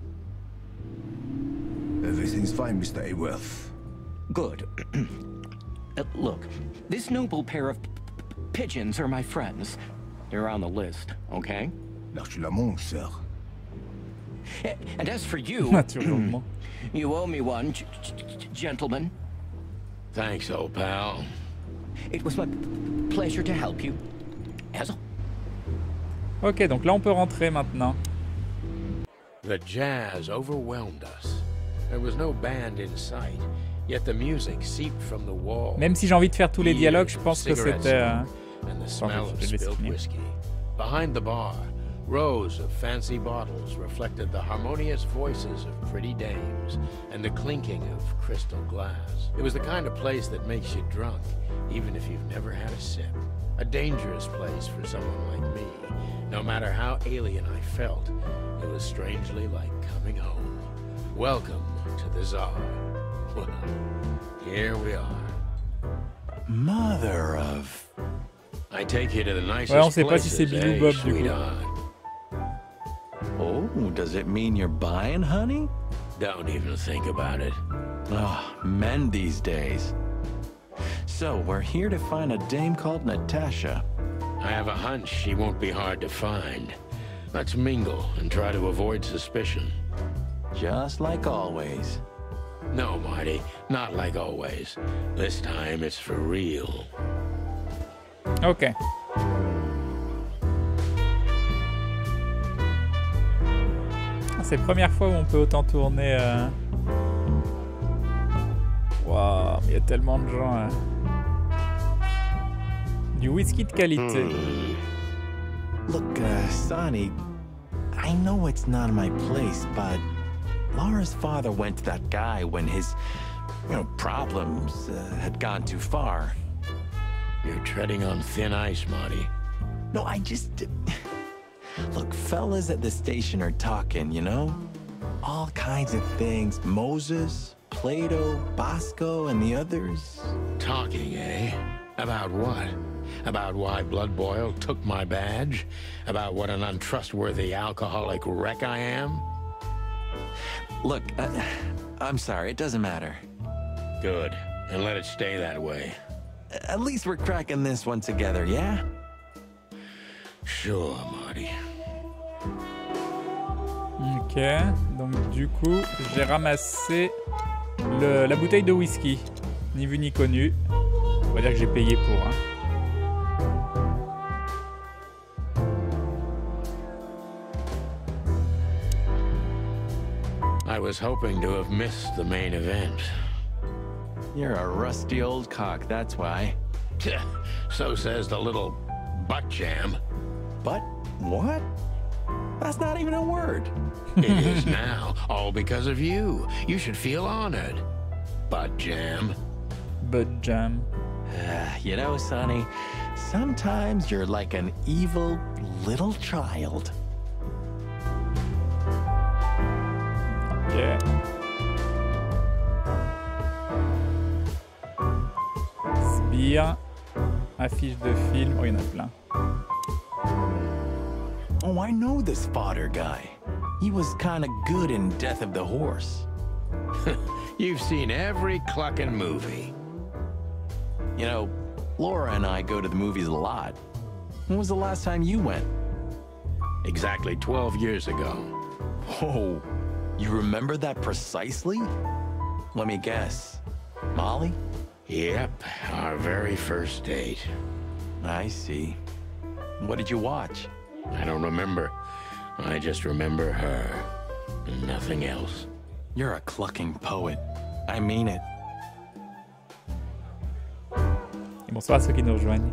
Everything's fine, Mr. Aworth. Good. Look, this noble pair of pigeons are my friends. They're on the list, okay? Naturellement, sir. And as for you, you owe me one, gentlemen. Thanks, old pal. It was my pleasure to help you. As Ok, donc là on peut rentrer maintenant. The jazz overwhelmed us. There was no band in sight, yet the music seeped from the wall. Même si j'ai envie de faire tous les dialogues, je pense que c'était... And the smell of spilled whiskey. Behind the bar, rows of fancy bottles reflected the harmonious voices of pretty dames and the clinking of crystal glass. It was the kind of place that makes you drunk, even if you've never had a sip. A dangerous place for someone like me. No matter how alien I felt, it was strangely like coming home. Welcome to the Tsar. Well, here we are. Mother of... I take you to the nicest ouais, on sait pas si c'est places, Bilou Bob du coup. sweetheart? Oh, does it mean you're buying, honey? Don't even think about it. Oh, men these days. So, we're here to find a dame called Natasha. I have a hunch she won't be hard to find. Let's mingle and try to avoid suspicion. Just like always. No, Marty, not like always. This time it's for real. Ok. C'est la première fois où on peut autant tourner. Waouh, mais il y a tellement de gens. Du whisky de qualité. Look, Sonny, I know it's not my place, but Laura's father went to that guy when his, problems had gone too far. You're treading on thin ice, Marty. No, I just... Look, fellas at the station are talking, you know? All kinds of things. Moses, Plato, Bosco, and the others. Talking, eh? About what? About why Blood Boil took my badge? About what an untrustworthy alcoholic wreck I am? Look, I'm sorry, it doesn't matter. Good, and let it stay that way. At least we're cracking this one together, yeah? Sure, Marty. Ok, donc du coup, j'ai ramassé la bouteille de whisky. Ni vu ni connu. On va dire que j'ai payé pour. Hein. I was hoping to have missed the main event. You're a rusty old cock, that's why. So says the little butt jam. Butt? What? That's not even a word. It is now, all because of you. You should feel honored. Butt jam. Butt jam. You know, Sonny, sometimes you're like an evil little child. Ok. Sbire. Affiche de film. Oh, il y en a plein. Oh, I know this fodder guy. He was kinda good in Death of the Horse. You've seen every clucking movie. You know, Laura and I go to the movies a lot. When was the last time you went? Exactly 12 years ago. Whoa, you remember that precisely? Let me guess. Molly? Yep, our very first date. I see. What did you watch? I don't remember. I just remember her. Nothing else. You're a clucking poet. I mean it. Et bonsoir à ceux qui nous rejoignent.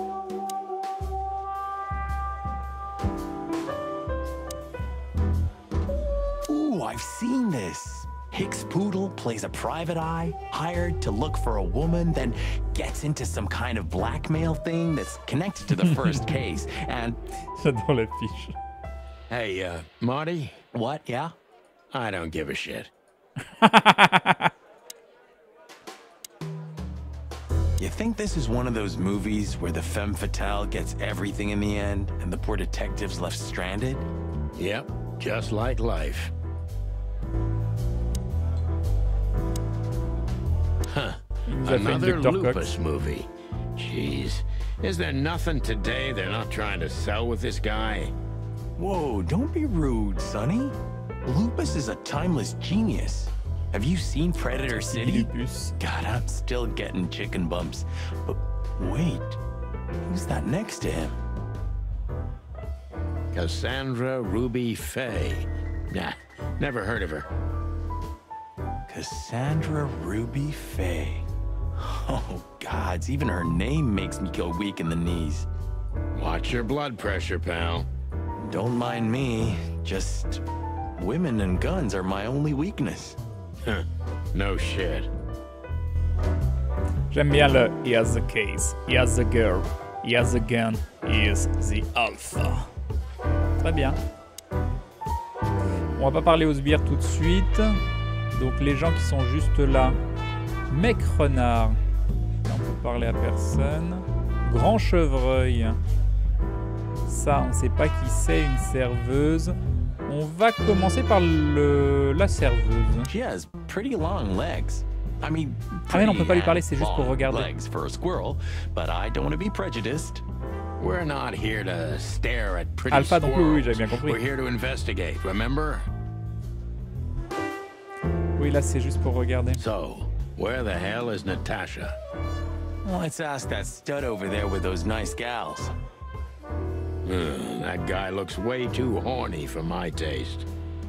Ooh, I've seen this. Hicks Poodle plays a private eye, hired to look for a woman, then gets into some kind of blackmail thing that's connected to the first case, and... J'adore l'affiche. Hey, Marty? What, yeah? I don't give a shit. You think this is one of those movies where the femme fatale gets everything in the end and the poor detective's left stranded? Yep, just like life. Huh. Another Lupus movie. Jeez. Is there nothing today they're not trying to sell with this guy? Whoa, don't be rude, Sonny. Lupus is a timeless genius. Have you seen Predator City? God, I'm still getting chicken bumps. But wait, who's that next to him? Cassandra Ruby Faye. Nah, never heard of her. Cassandra Ruby Faye. Oh, gods, even her name makes me go weak in the knees. Watch your blood pressure, pal. Don't mind me, just women and guns are my only weakness. No shit. J'aime bien le he has the case, he has the girl, he has the gun, he is the alpha. Très bien. On va pas parler aux sbires tout de suite. Donc les gens qui sont juste là. Mec renard. Là, on peut parler à personne. Grand chevreuil. Ça, on sait pas qui c'est, une serveuse. On va commencer par la serveuse. She has pretty long legs. I mean, ah mais non, on peut pas lui parler, c'est juste pour regarder. Legs for a squirrel, but I don't want to be prejudiced. We're not here to stare at pretty Alpha squirrels. non plus, oui, j'avais bien compris. We're here to investigate, remember? Oui, là c'est juste pour regarder. So, where the hell is Natasha? Let's ask that stud over there with those nice gals. That guy looks way too horny for my taste.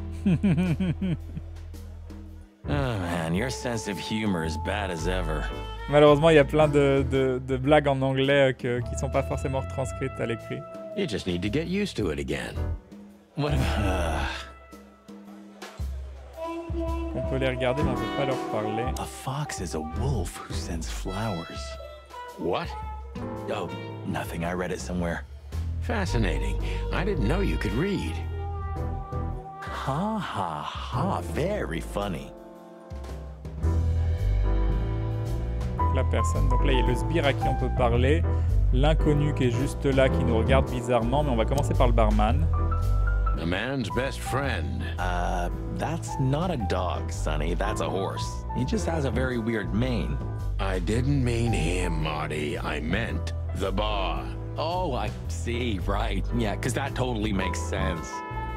Oh man, your sense of humor is bad as ever. Malheureusement, il y a plein de blagues en anglais qui sont pas forcément retranscrites à l'écrit. You just need to get used to it again. What On peut les regarder, mais on peut pas leur parler. A fox is a wolf who sends flowers. What? Oh, nothing. I read it somewhere. Fascinating. I didn't know you could read. Ha ha ha. Very funny. La personne. Donc là, il y a le sbire à qui on peut parler. L'inconnu qui est juste là, qui nous regarde bizarrement. Mais on va commencer par le barman. A man's best friend. That's not a dog, Sonny. That's a horse. He just has a very weird mane. I didn't mean him, Marty. I meant the bar. Oh, I see. Right. Yeah, because that totally makes sense.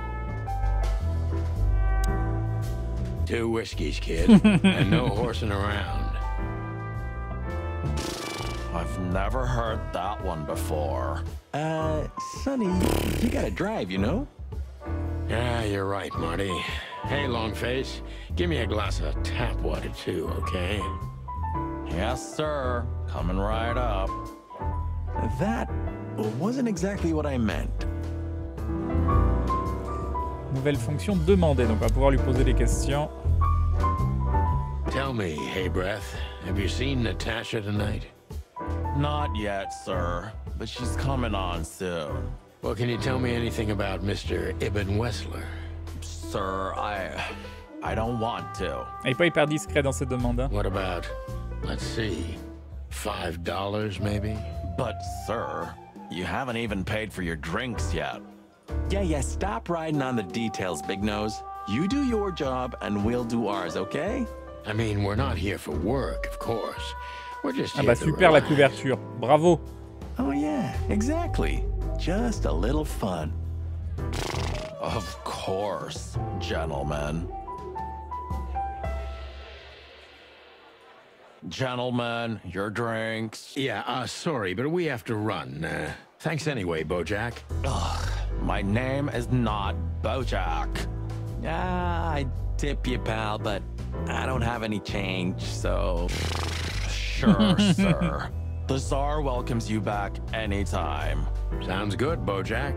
2 whiskeys, kid. And no horsing around. I've never heard that one before. Sonny, you gotta drive, you know? Yeah, you're right, Marty. Hey, Longface, give me a glass of tap water too, okay? Yes, sir. Coming right up. That wasn't exactly what I meant. Nouvelle fonction demander, donc on va pouvoir lui poser des questions. Tell me, hey Breath, have you seen Natasha tonight? Not yet, sir, but she's coming on soon. Well, can you tell me anything about Mr. Ibn Wessler? Sir, I don't want to. Il n'est pas hyper discret dans ses demandes. What about, let's see, $5 maybe? But, sir, you haven't even paid for your drinks yet. Yeah, stop riding on the details, Big Nose. You do your job and we'll do ours, okay? I mean, we're not here for work, of course. We're just Ah here bah to super la relax. couverture, bravo. Oh yeah, exactly. Just a little fun. Of course, gentlemen. Gentlemen, your drinks. Yeah, sorry, but we have to run. Thanks anyway, Bojack. Ugh, my name is not Bojack. Yeah, I tip you, pal, but I don't have any change, so... Sure, sir. The Tsar welcomes you back anytime. Sounds good, Bojack.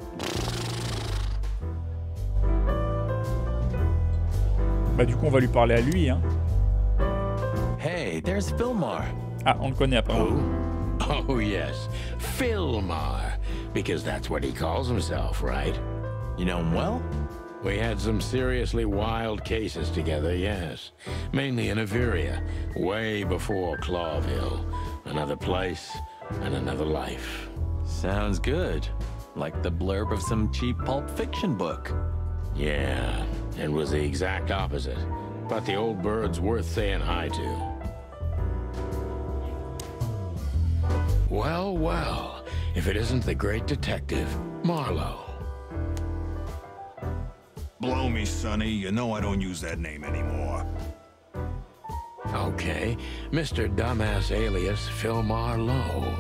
Bah du coup on va lui parler à lui hein. Hey, there's Filmar. Ah, on le connaît apparemment. Oh yes, Filmar, because that's what he calls himself, right? You know him well? We had some seriously wild cases together, yes. Mainly in Averia, way before Clawville. Another place and another life. Sounds good. Like the blurb of some cheap Pulp Fiction book. Yeah, it was the exact opposite. But the old bird's worth saying hi to. Well, well, if it isn't the great detective, Marlowe. Blow me, Sonny. You know I don't use that name anymore. Okay, Mr. Dumbass alias Filmar Lowe.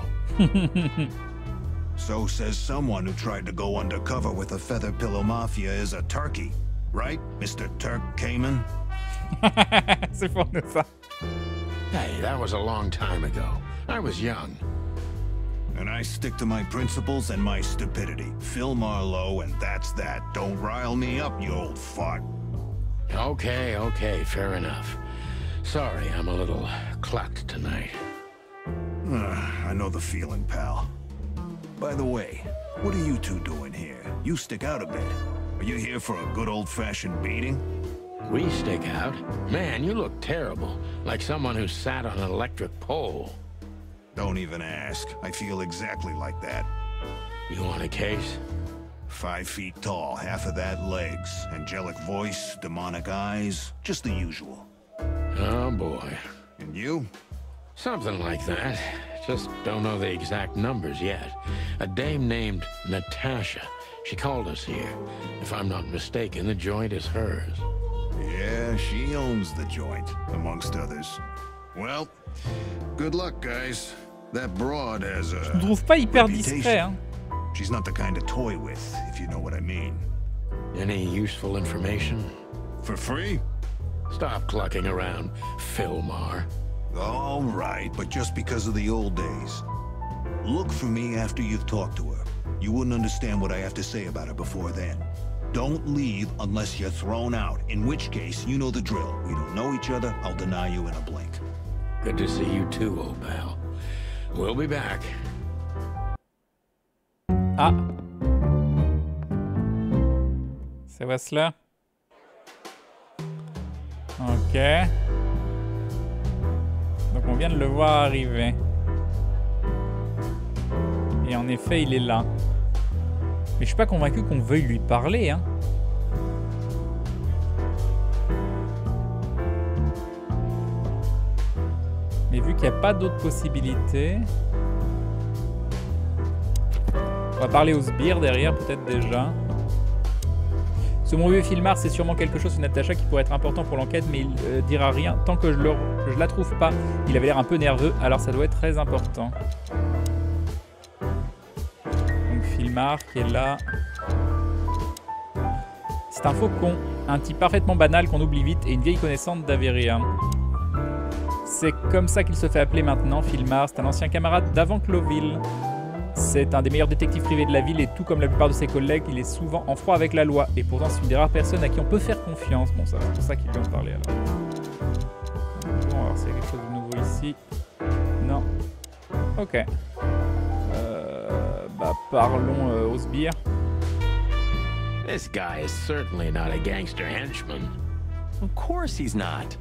So says someone who tried to go undercover with the Feather Pillow Mafia is a turkey. Right, Mr. Turk Cayman? C'est fort de ça. Hey, that was a long time ago. I was young. And I stick to my principles and my stupidity. Phil Marlowe, and that's that. Don't rile me up, you old fart. Okay, okay, fair enough. Sorry, I'm a little clucked tonight. I know the feeling, pal. By the way, what are you two doing here? You stick out a bit. Are you here for a good old-fashioned beating? We stick out? Man, you look terrible. Like someone who sat on an electric pole. Don't even ask. I feel exactly like that. You want a case? 5 feet tall, half of that legs. Angelic voice, demonic eyes, just the usual. Oh boy. And you? Something like that. Just don't know the exact numbers yet. A dame named Natasha. She called us here. If I'm not mistaken, the joint is hers. Yeah, she owns the joint, amongst others. Well, good luck, guys. That broad has a Je ne trouve pas hyper reputation. discret hein. She's not the kind to toy with, if you know what I mean. Any useful information? For free? Stop clucking around, Filmar. All right, but just because of the old days. Look for me after you've talked to her. You wouldn't understand what I have to say about her before then. Don't leave unless you're thrown out, in which case, you know the drill. We don't know each other, I'll deny you in a blink. Good to see you too, old pal. We'll be back. Ah. C'est Whistler. Ok. Donc on vient de le voir arriver. Et en effet, il est là. Mais je suis pas convaincu qu'on veuille lui parler, hein. Mais vu qu'il n'y a pas d'autres possibilités... On va parler aux sbires derrière, peut-être déjà. Ce mon vieux Filmar, c'est sûrement quelque chose sur Natasha qui pourrait être important pour l'enquête, mais il dira rien tant que je la trouve pas. Il avait l'air un peu nerveux, alors ça doit être très important. Donc Filmar qui est là. C'est un faucon, un type parfaitement banal qu'on oublie vite et une vieille connaissante d'Averia. C'est comme ça qu'il se fait appeler maintenant, Filmar. C'est un ancien camarade d'avant Clawville. C'est un des meilleurs détectives privés de la ville et tout comme la plupart de ses collègues, il est souvent en froid avec la loi. Et pourtant, c'est une des rares personnes à qui on peut faire confiance. Bon, ça, c'est pour ça qu'il vient en parler alors. Bon, alors s'il y a quelque chose de nouveau ici. Non. Ok. Bah, parlons aux sbires. This guy is certainly not a gangster henchman. Of course he's not.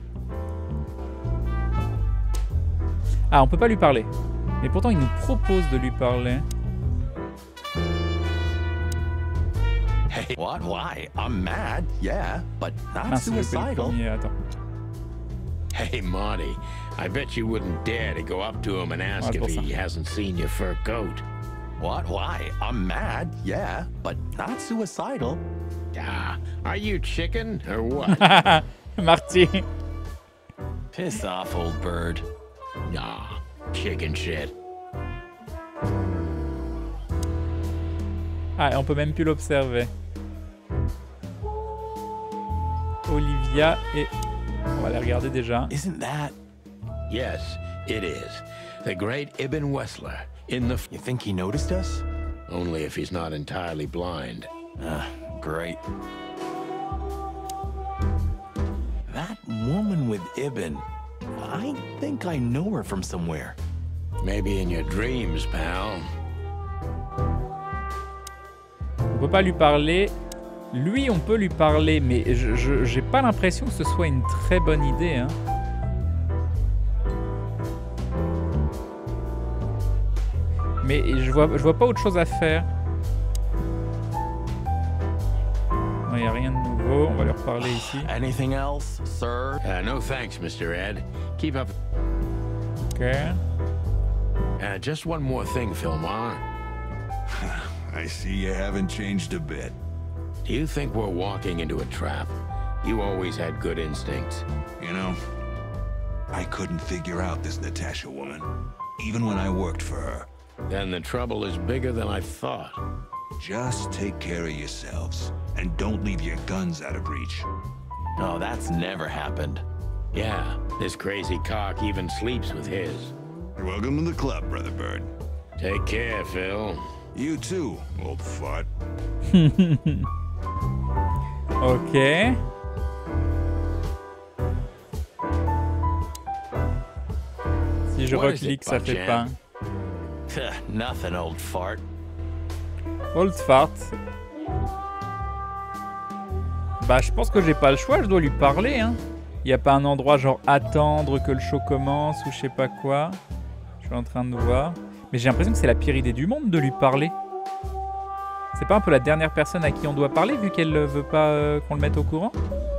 Ah, on peut pas lui parler. Mais pourtant, il nous propose de lui parler. Hey, what? Why? I'm mad, yeah, but not Mince, le suicidal. premier, attends. Hey, Marty, I bet you wouldn't dare to go up to him and ask if he hasn't seen your fur coat. What? Why? I'm mad, yeah, but not suicidal. Ah, are you chicken or what? Marty. Piss off, old bird. Nah, chicken shit. Ah, et on peut même plus l'observer. Olivia et... On va les regarder déjà. Isn't that... Yes, it is. The great Ibn Wessler in the... You think he noticed us? Only if he's not entirely blind. Great. That woman with Ibn, I think I know her from somewhere. Maybe in your dreams, pal. On peut pas lui parler. Lui, on peut lui parler, mais j'ai pas l'impression que ce soit une très bonne idée. Hein. Mais je vois pas autre chose à faire. Il n'y a rien de nouveau. On va leur parler ici. Anything else, sir? No thanks, Mr. Ed. Keep up. Okay. Just one more thing, Philmar. I see you haven't changed a bit. Do you think we're walking into a trap? You always had good instincts. You know, I couldn't figure out this Natasha woman, even when I worked for her. Then the trouble is bigger than I thought. Just take care of yourselves, and don't leave your guns out of reach. Oh, that's never happened. Yeah, this crazy cock even sleeps with his. Welcome to the club, Brother Bird. Take care, Phil. You too, old fart. Ok. Si je reclique, ça fait pas. Nothing, old fart. Old fart. Bah, je pense que j'ai pas le choix, je dois lui parler, hein. Y a pas un endroit genre attendre que le show commence ou je sais pas quoi. Je suis en train de voir. Mais j'ai l'impression que c'est la pire idée du monde de lui parler. C'est pas un peu la dernière personne à qui on doit parler vu qu'elle veut pas qu'on le mette au courant?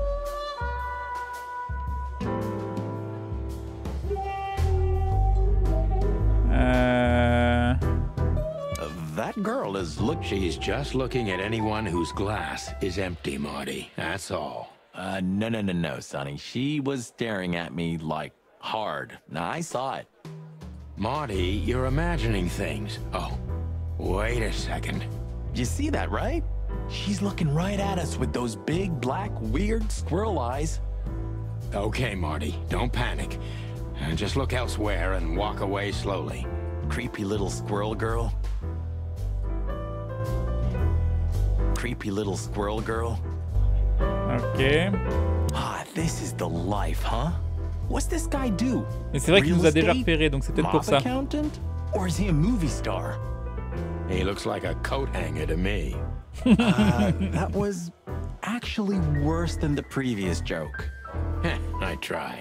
That girl is She's just looking at anyone whose glass is empty, Marty. That's all. No, Sonny. She was staring at me like hard. Now, I saw it. Marty, you're imagining things. Oh, wait a second. You see that, right? She's looking right at us with those big, black, weird squirrel eyes. Okay, Marty, don't panic. Just look elsewhere and walk away slowly. Creepy little squirrel girl. Creepy little squirrel girl. Ok. Ah, this is the life, huh? What's this guy do? Mais c'est vrai qu'il nous a déjà repéré, donc c'est peut-être pour ça. Accountant? Or is he a movie star? He looks like a coat hanger to me. That was actually worse than the previous joke. I try.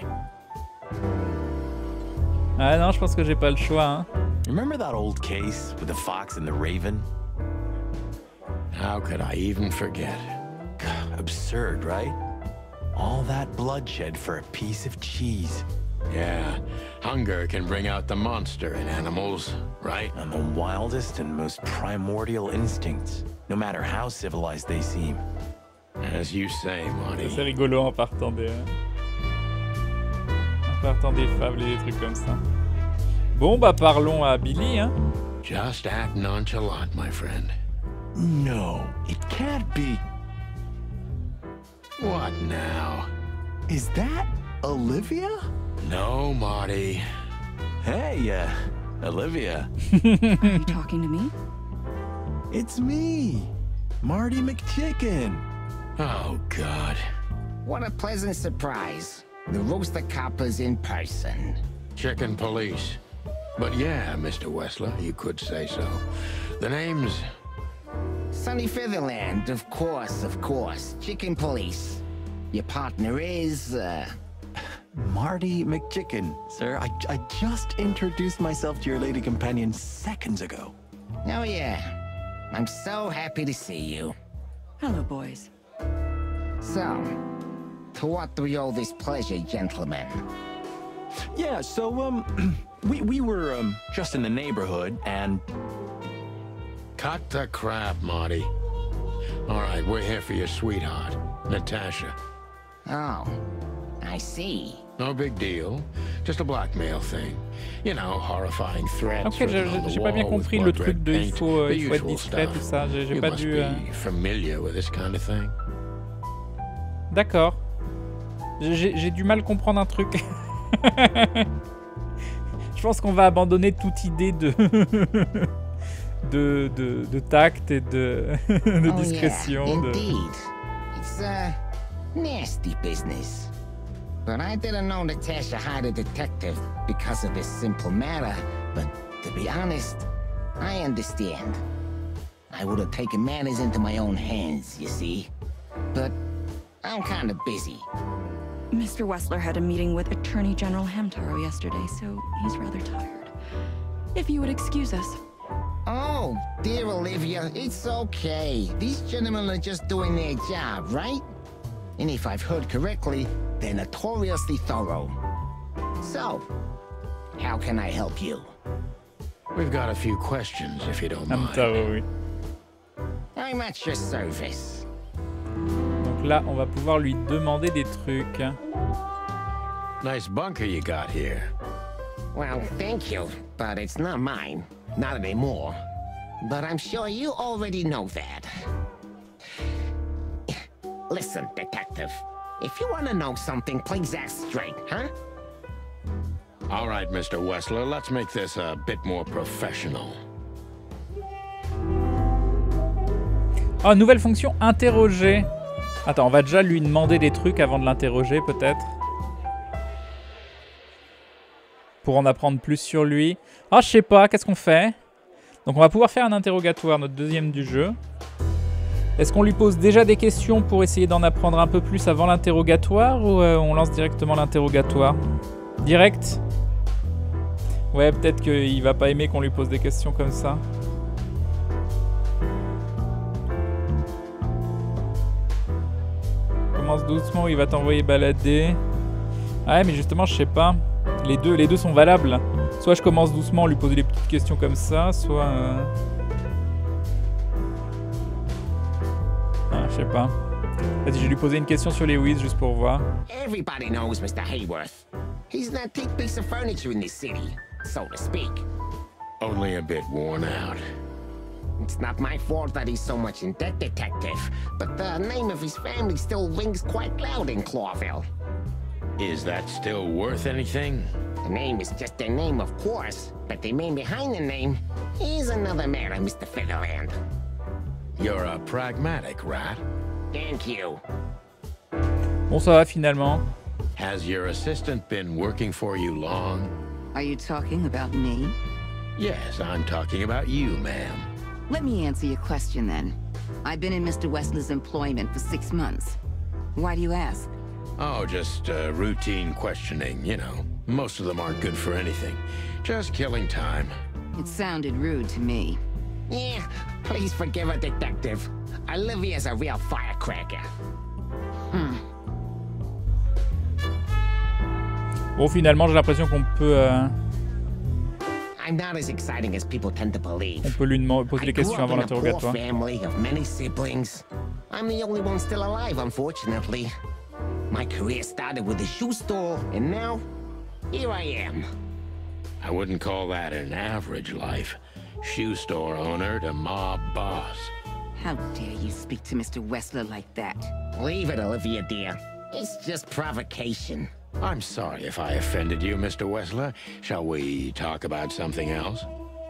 Ah non, je pense que j'ai pas le choix. Hein. Remember that old case with the fox and the raven? How could I even forget? Absurd, right? All that bloodshed for a piece of cheese. Yeah, hunger can bring out the monster in animals, right? And the wildest and most primordial instincts, no matter how civilized they seem. As you say, Marty. C'est rigolo en partant des fables et des trucs comme ça. Bon, bah parlons à Billy, hein. Just act nonchalant, my friend. No, it can't be. What now? Is that Olivia? No, Marty. Hey, Olivia. Are you talking to me? It's me, Marty McChicken. Oh, God. What a pleasant surprise. The Rooster Coppers in person. Chicken police. But yeah, Mr. Wessler, you could say so. The name's... Sonny Featherland, of course. Chicken police. Your partner is, Marty McChicken, sir. I just introduced myself to your lady companion seconds ago. Oh, yeah. I'm so happy to see you. Hello, boys. So, to what do we owe this pleasure, gentlemen? Yeah, so, we were, just in the neighborhood, and... Cut the crap, Marty. All right, we're here for your sweetheart, Natasha. Oh, I see. No big deal. Just a blackmail thing. You know, horrifying threats. Ok, j'ai pas bien compris le truc de il faut être discret, tout ça. J'ai pas dû... familiar with this kind of thing. D'accord. J'ai du mal à comprendre un truc. Je pense qu'on va abandonner toute idée de tact et de discrétion. Yeah, indeed. It's a nasty business. But I didn't know Natasha hired a detective because of this simple matter. But to be honest, I understand. I would have taken matters into my own hands, you see. But I'm kind of busy. Mr. Wessler had a meeting with Attorney General Hamtaro yesterday, so he's rather tired. If you would excuse us. Oh, dear Olivia, it's okay. These gentlemen are just doing their job, right? And if I've heard correctly, they're notoriously thorough. So, how can I help you? We've got a few questions, if you don't mind. Oui. I'm at your service. Donc là, on va pouvoir lui demander des trucs. Nice bunker you got here. Well, thank you, but it's not mine. Not anymore. But I'm sure you already know that. Listen, detective. If you want to know something, please ask straight, huh? All right, Mr. Wessler, let's make this a bit more professional. Oh, nouvelle fonction, interroger. Attends, on va déjà lui demander des trucs avant de l'interroger, peut-être. Pour en apprendre plus sur lui. Ah, je sais pas, qu'est-ce qu'on fait? Donc on va pouvoir faire un interrogatoire, notre deuxième du jeu. Est-ce qu'on lui pose déjà des questions pour essayer d'en apprendre un peu plus avant l'interrogatoire ou on lance directement l'interrogatoire? Direct? Ouais, peut-être qu'il va pas aimer qu'on lui pose des questions comme ça. Commence doucement, il va t'envoyer balader. Ouais, mais justement, je sais pas. Les deux sont valables. Soit je commence doucement, lui poser des petites questions comme ça, soit... Ah, je sais pas. Vas-y, je vais lui poser une question sur les Wiz juste pour voir. Everybody knows Mr. Hayworth. He's an antique piece of furniture in this city, so to speak. Only a bit worn out. It's not my fault that he's so much in debt, detective, but the name of his family still rings quite loud in Clawville. Is that still worth anything? The name is just their name, of course, but the man behind the name is another matter, Mr. Featherland. You're a pragmatic rat. Thank you. Bon, ça va finalement. Has your assistant been working for you long? Are you talking about me? Yes, I'm talking about you, ma'am. Let me answer your question then. I've been in Mr. Wessler's employment for 6 months. Why do you ask? Oh, just routine questioning, you know. Most of them aren't good for anything. Just killing time. It sounded rude to me. Yeah, please forgive a detective. Olivia's a real firecracker. Bon, finalement, j'ai l'impression qu'on peut... I'm not as exciting as people tend to believe. On peut lui poser des questions avant l'interrogatoire. Family of many siblings. I'm the only one still alive, unfortunately. My career started with a shoe store, and now, here I am. I wouldn't call that an average life. Shoe store owner to mob boss. How dare you speak to Mr. Wessler like that? Leave it, Olivia, dear. It's just provocation. I'm sorry if I offended you, Mr. Wessler. Shall we talk about something else?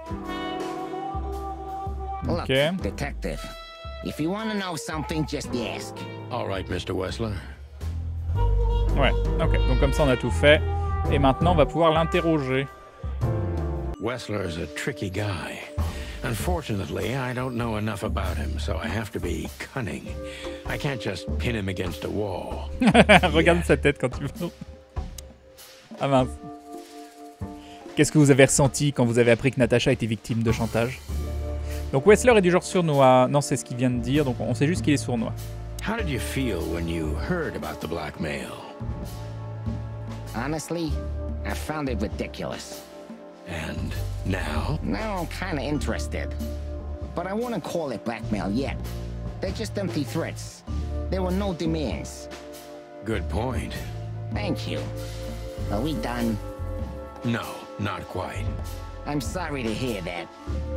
Look, detective, if you want to know something, just ask. All right, Mr. Wessler. Ouais, ok. Donc comme ça, on a tout fait. Et maintenant, on va pouvoir l'interroger. Wessler's a tricky guy. Unfortunately, I don't know enough about him, so I have to be cunning. I can't just pin him against a wall. Regarde sa tête quand tu veux. Ah mince. Qu'est-ce que vous avez ressenti quand vous avez appris que Natasha était victime de chantage? Donc Wessler est du genre sournois. Non, c'est ce qu'il vient de dire, donc on sait juste qu'il est sournois. How did you feel when you heard about the blackmail? Honestly, I found it ridiculous. And now? Now I'm kinda interested. But I wouldn't call it blackmail yet. They're just empty threats. There were no demands. Good point. Thank you. Are we done? No, not quite. I'm sorry to hear that.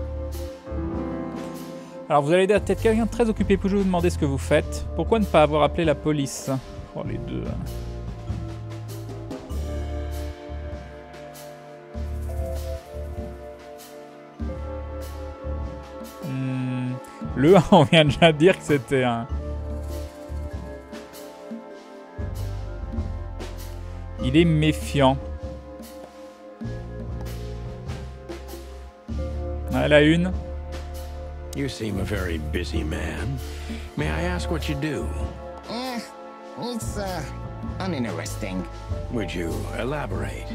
Alors vous allez être quelqu'un de très occupé, puis je vais vous demander ce que vous faites. Pourquoi ne pas avoir appelé la police? Oh, les deux. Le 1, on vient déjà de dire que c'était un... Il est méfiant. Ah, la une. You seem a very busy man. May I ask what you do? It's, uninteresting. Would you elaborate?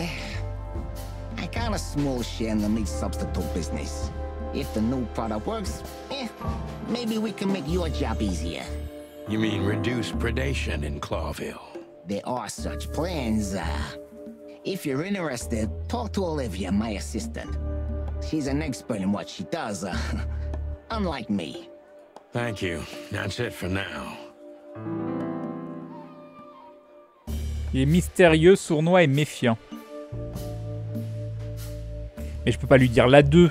I got a small share in the meat substitute business. If the new product works, maybe we can make your job easier. You mean reduce predation in Clawville? There are such plans. If you're interested, talk to Olivia, my assistant. She's an expert in what she does, unlike me. Thank you. That's it for now. Il est mystérieux, sournois et méfiant. Mais je peux pas lui dire la 2.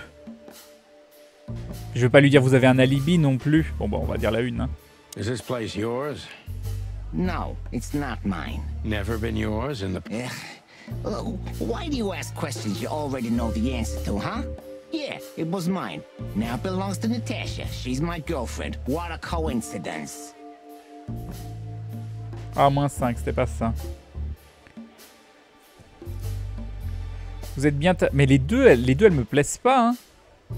Je vais pas lui dire vous avez un alibi non plus. Bon bah on va dire la 1. Hein. Is this place yours? No, it's not mine. Never been yours in the... Why do you ask questions you already know the answer to, huh? Yeah, it was mine. Now it belongs to Natasha. She's my girlfriend. What a coincidence. Ah, -5, c'était pas ça. Vous êtes bien... Mais les deux, elles me plaisent pas, hein.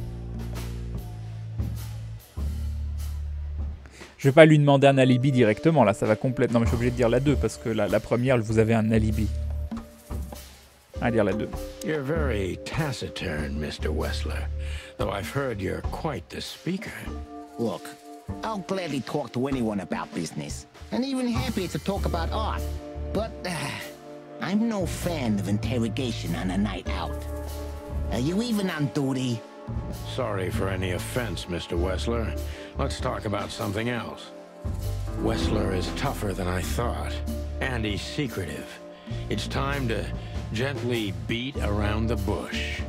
Je vais pas lui demander un alibi directement, là, ça va complètement... Non, mais je suis obligé de dire la 2, parce que la première, vous avez un alibi. À dire la 2. You're very taciturn, Mr. Wessler, though I've heard you're quite the speaker. Look, I'll gladly talk to anyone about business, and even happier to talk about art, but I'm no fan of interrogation on a night out. Are you even on duty? Sorry for any offense, Mr. Wessler. Let's talk about something else. Wessler is tougher than I thought, and he's secretive. It's time to gently beat around the bush.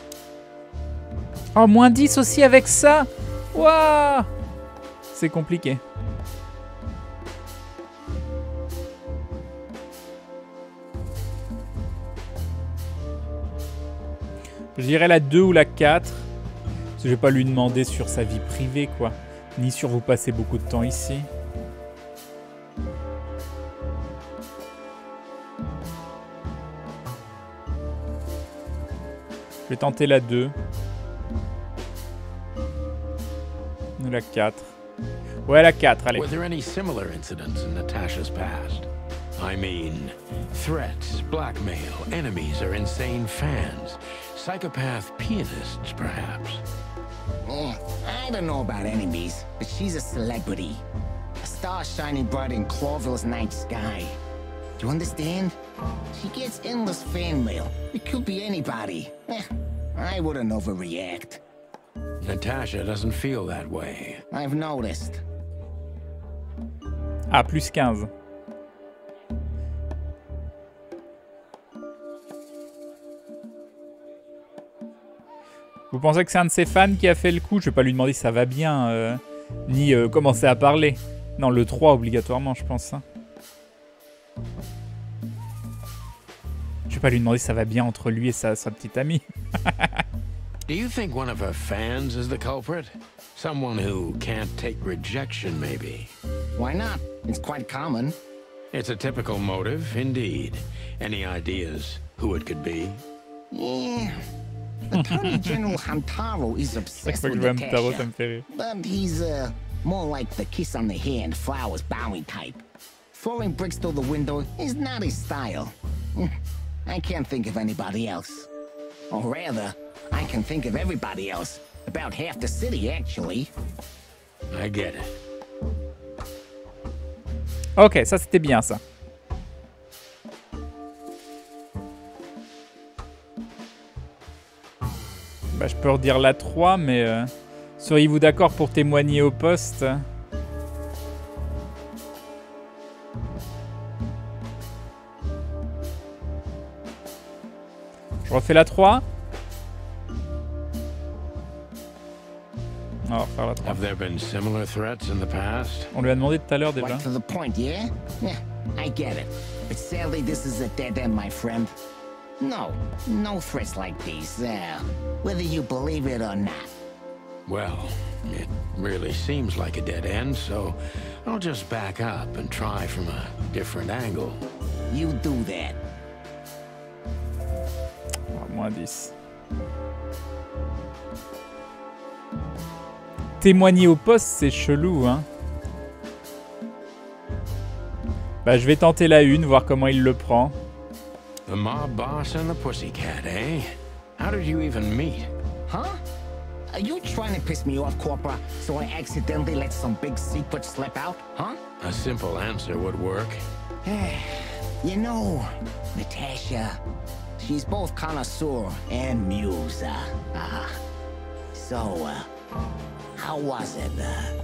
Oh, -10 aussi avec ça. Waouh. C'est compliqué. Je dirais la 2 ou la 4. Parce que je vais pas lui demander sur sa vie privée, quoi. Ni sur vous passez beaucoup de temps ici. Je vais tenter la 2. Ou la 4. Ouais, la 4, allez. Were there any similar incidents in Natasha's past? I mean, threats, blackmail, enemies or insane fans. Psychopath pianists, perhaps. I don't know about enemies, but she's a celebrity. A star shining bright in Clawville's night sky. Do you understand? She gets endless fan mail. It could be anybody. I wouldn't overreact. Natasha doesn't feel that way. I've noticed. Ah, +15. Vous pensez que c'est un de ses fans qui a fait le coup? Je vais pas lui demander si ça va bien, ni commencer à parler. Non, le 3 obligatoirement, je pense. Hein. Je vais pas lui demander si ça va bien entre lui et sa petite amie. Do you think one of her fans is the culprit? Someone who can't take rejection, maybe? Why not? It's quite common. It's a typical motive, indeed. Any ideas who it could be? Yeah. Attorney General Hamtaro is obsessed with Natasha, but he's more like the kiss on the hand, flowers bowing type. Throwing bricks through the window is not his style. I can't think of anybody else. Or rather, I can think of everybody else, About half the city, actually. I get it. Ok, ça c'était bien ça. Bah, je peux redire la 3, mais seriez-vous d'accord pour témoigner au poste? Je refais la 3. On va refaire la 3. Have there been similar threats in the past? On lui a demandé tout à l'heure déjà. Right to the point, yeah? Yeah, I get it. But sadly, this is a dead end, my friend. No threats like these, whether you believe it or not. Well, it really seems like a dead end, so I'll just back up and try from a different angle. You do that. Moins 10. Témoigner au poste, c'est chelou, hein. Bah, je vais tenter la 1, voir comment il le prend. The mob boss and the pussycat, eh? How did you even meet? Huh? Are you trying to piss me off, Corpora, so I accidentally let some big secret slip out, huh? A simple answer would work. You know, Natasha, she's both connoisseur and muse. So, how was it?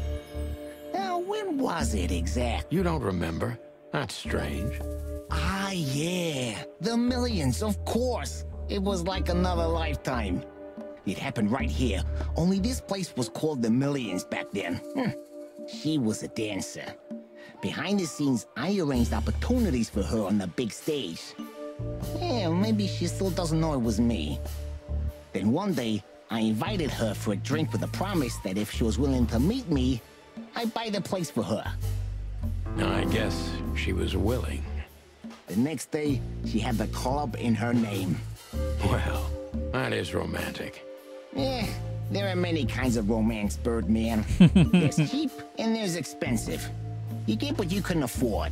When was it exactly? You don't remember? That's strange. Ah, yeah. The Millions, of course. It was like another lifetime. It happened right here. Only this place was called the Millions back then. She was a dancer. Behind the scenes, I arranged opportunities for her on the big stage. Yeah, maybe she still doesn't know it was me. Then one day, I invited her for a drink with a promise that if she was willing to meet me, I'd buy the place for her. I guess she was willing. The next day, she had the club in her name. Well, that is romantic. Yeah, there are many kinds of romance, Birdman. There's cheap and there's expensive. You get what you can afford.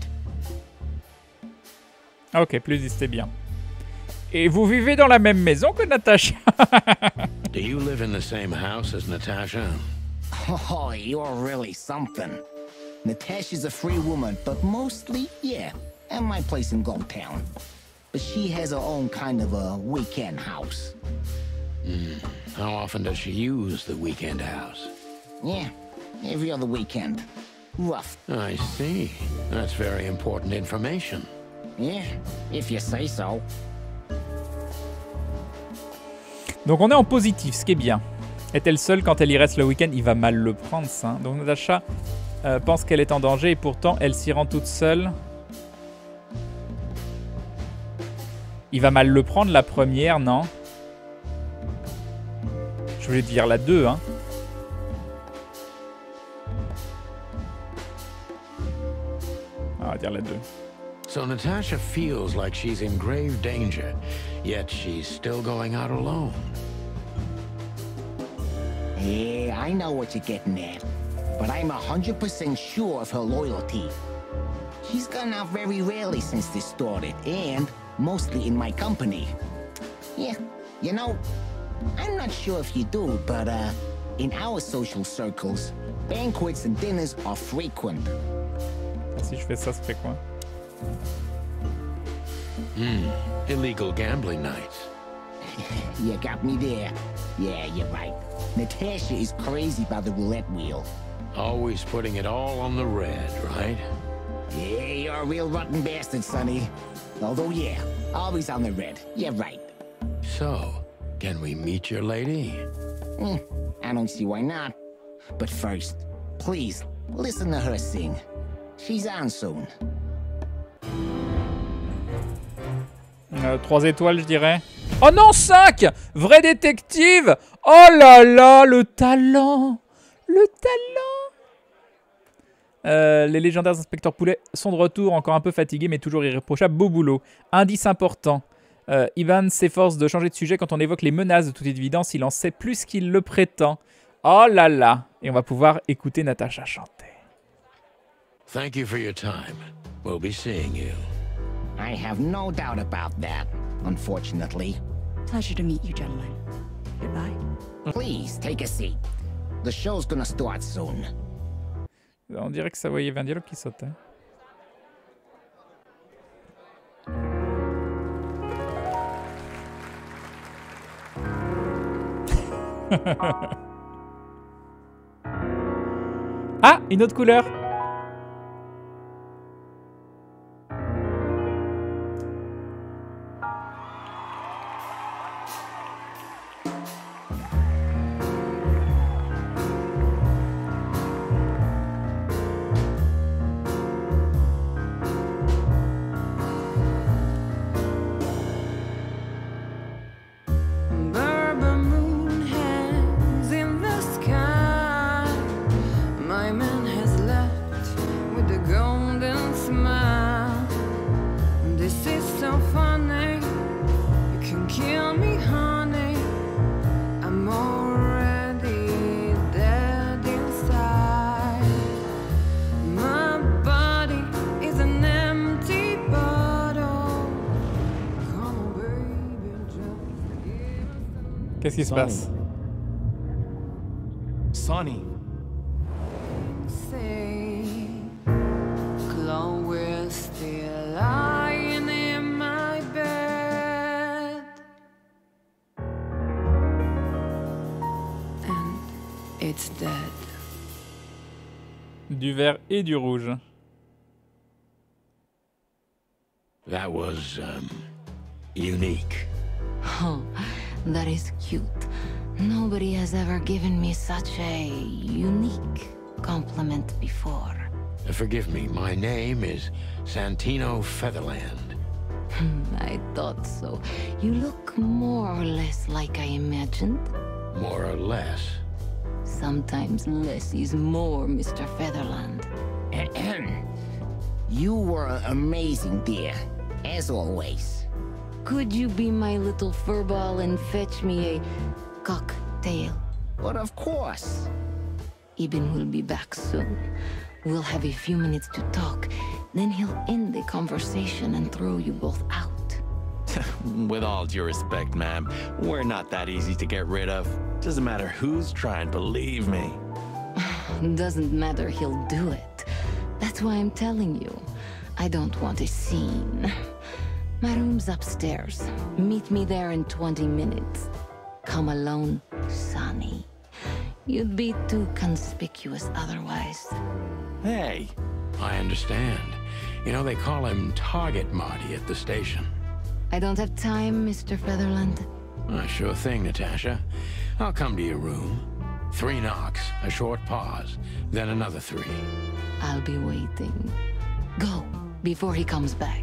Ok, plus 10, c'était bien. Et vous vivez dans la même maison que Natasha? Do you live in the same house as Natasha? Oh, you're really something. Natasha's a free woman, but mostly, yeah, at my place in Goldtown. But she has her own kind of a weekend house. How often does she use the weekend house? Yeah, every other weekend. Rough. I see. That's very important information. Yeah, if you say so. Donc on est en positif, ce qui est bien. Est-elle seule quand elle y reste le week-end? Il va mal le prendre, ça. Donc Natasha pense qu'elle est en danger et pourtant elle s'y rend toute seule. Il va mal le prendre la première, non? Je voulais dire la 2, hein. On va dire la 2. So Natasha feels like she's in grave danger, yet she's still going out alone. Yeah, I know what you're getting at. But I'm 100% sure of her loyalty. She's gone out very rarely since this started, and mostly in my company. Yeah, you know, I'm not sure if you do, but in our social circles, banquets and dinners are frequent. Si je fais ça, ça fait quoi? Illegal gambling nights. You got me there. Yeah, you're right. Natasha is crazy by the roulette wheel. Always putting it all on the red, right? Yeah, you're a real rotten bastard, Sonny. Although, yeah, always on the red. You're right. So, can we meet your lady? I don't see why not. But first, please, listen to her sing. She's on soon. 3 étoiles, je dirais. Oh non, 5! Vrai détective! Oh là là, le talent! Le talent! Les légendaires inspecteurs Poulet sont de retour, encore un peu fatigués, mais toujours irréprochables. Beau boulot. Indice important. Ivan s'efforce de changer de sujet quand on évoque les menaces. De toute évidence, il en sait plus qu'il le prétend. Oh là là! Et on va pouvoir écouter Natasha chanter. Thank you for your time. We'll be seeing you. I have no doubt about that, unfortunately. Pleasure to meet you, gentlemen. Goodbye. Please, take a seat. The show's gonna start soon. On dirait que ça voyait un dialogue qui sautait. Ah, une autre couleur. Qu'est-ce qui se passe? Sonny. Chloe still lying in my bed, and it's dead. Du vert et du rouge. That was, unique. Oh, that is cute. Nobody has ever given me such a unique compliment before. Forgive me, my name is Santino Featherland. I thought so. You look more or less like I imagined. More or less. Sometimes less is more, Mr. Featherland. You were amazing, dear. As always. Could you be my little furball and fetch me a cocktail? But of course. Ibn will be back soon. We'll have a few minutes to talk. Then he'll end the conversation and throw you both out. With all due respect, ma'am, we're not that easy to get rid of. Doesn't matter who's trying, believe me. Doesn't matter, he'll do it. That's why I'm telling you. I don't want a scene. My room's upstairs. Meet me there in 20 minutes. Come alone, Sonny. You'd be too conspicuous otherwise. Hey. I understand. You know, they call him Target Marty at the station. I don't have time, Mr. Featherland. Sure thing, Natasha. I'll come to your room. 3 knocks, a short pause, then another 3. I'll be waiting. Go, before he comes back.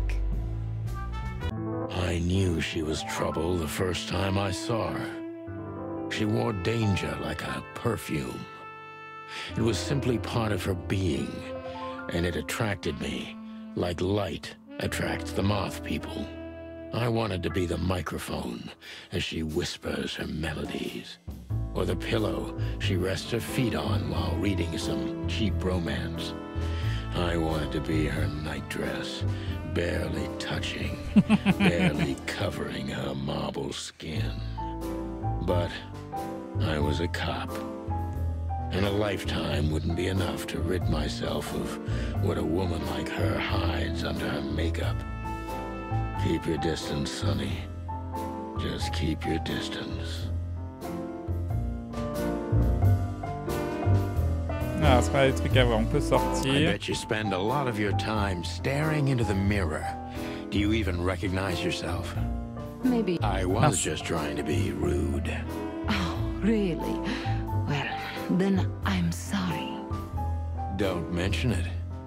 I knew she was trouble the first time I saw her. She wore danger like a perfume. It was simply part of her being, and it attracted me, like light attracts the moth people. I wanted to be the microphone as she whispers her melodies, or the pillow she rests her feet on while reading some cheap romance. I wanted to be her nightdress, barely touching, barely covering her marble skin. But I was a cop, and a lifetime wouldn't be enough to rid myself of what a woman like her hides under her makeup. Keep your distance, Sonny. Just keep your distance. Ah, c'est pas des trucs à voir. On peut I sortir. bet you spend a lot of your time staring into the mirror. Do you even recognize yourself? Maybe. I was just trying to be rude. Oh, really? Well, then I'm sorry. Don't mention it.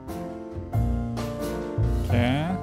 Ok.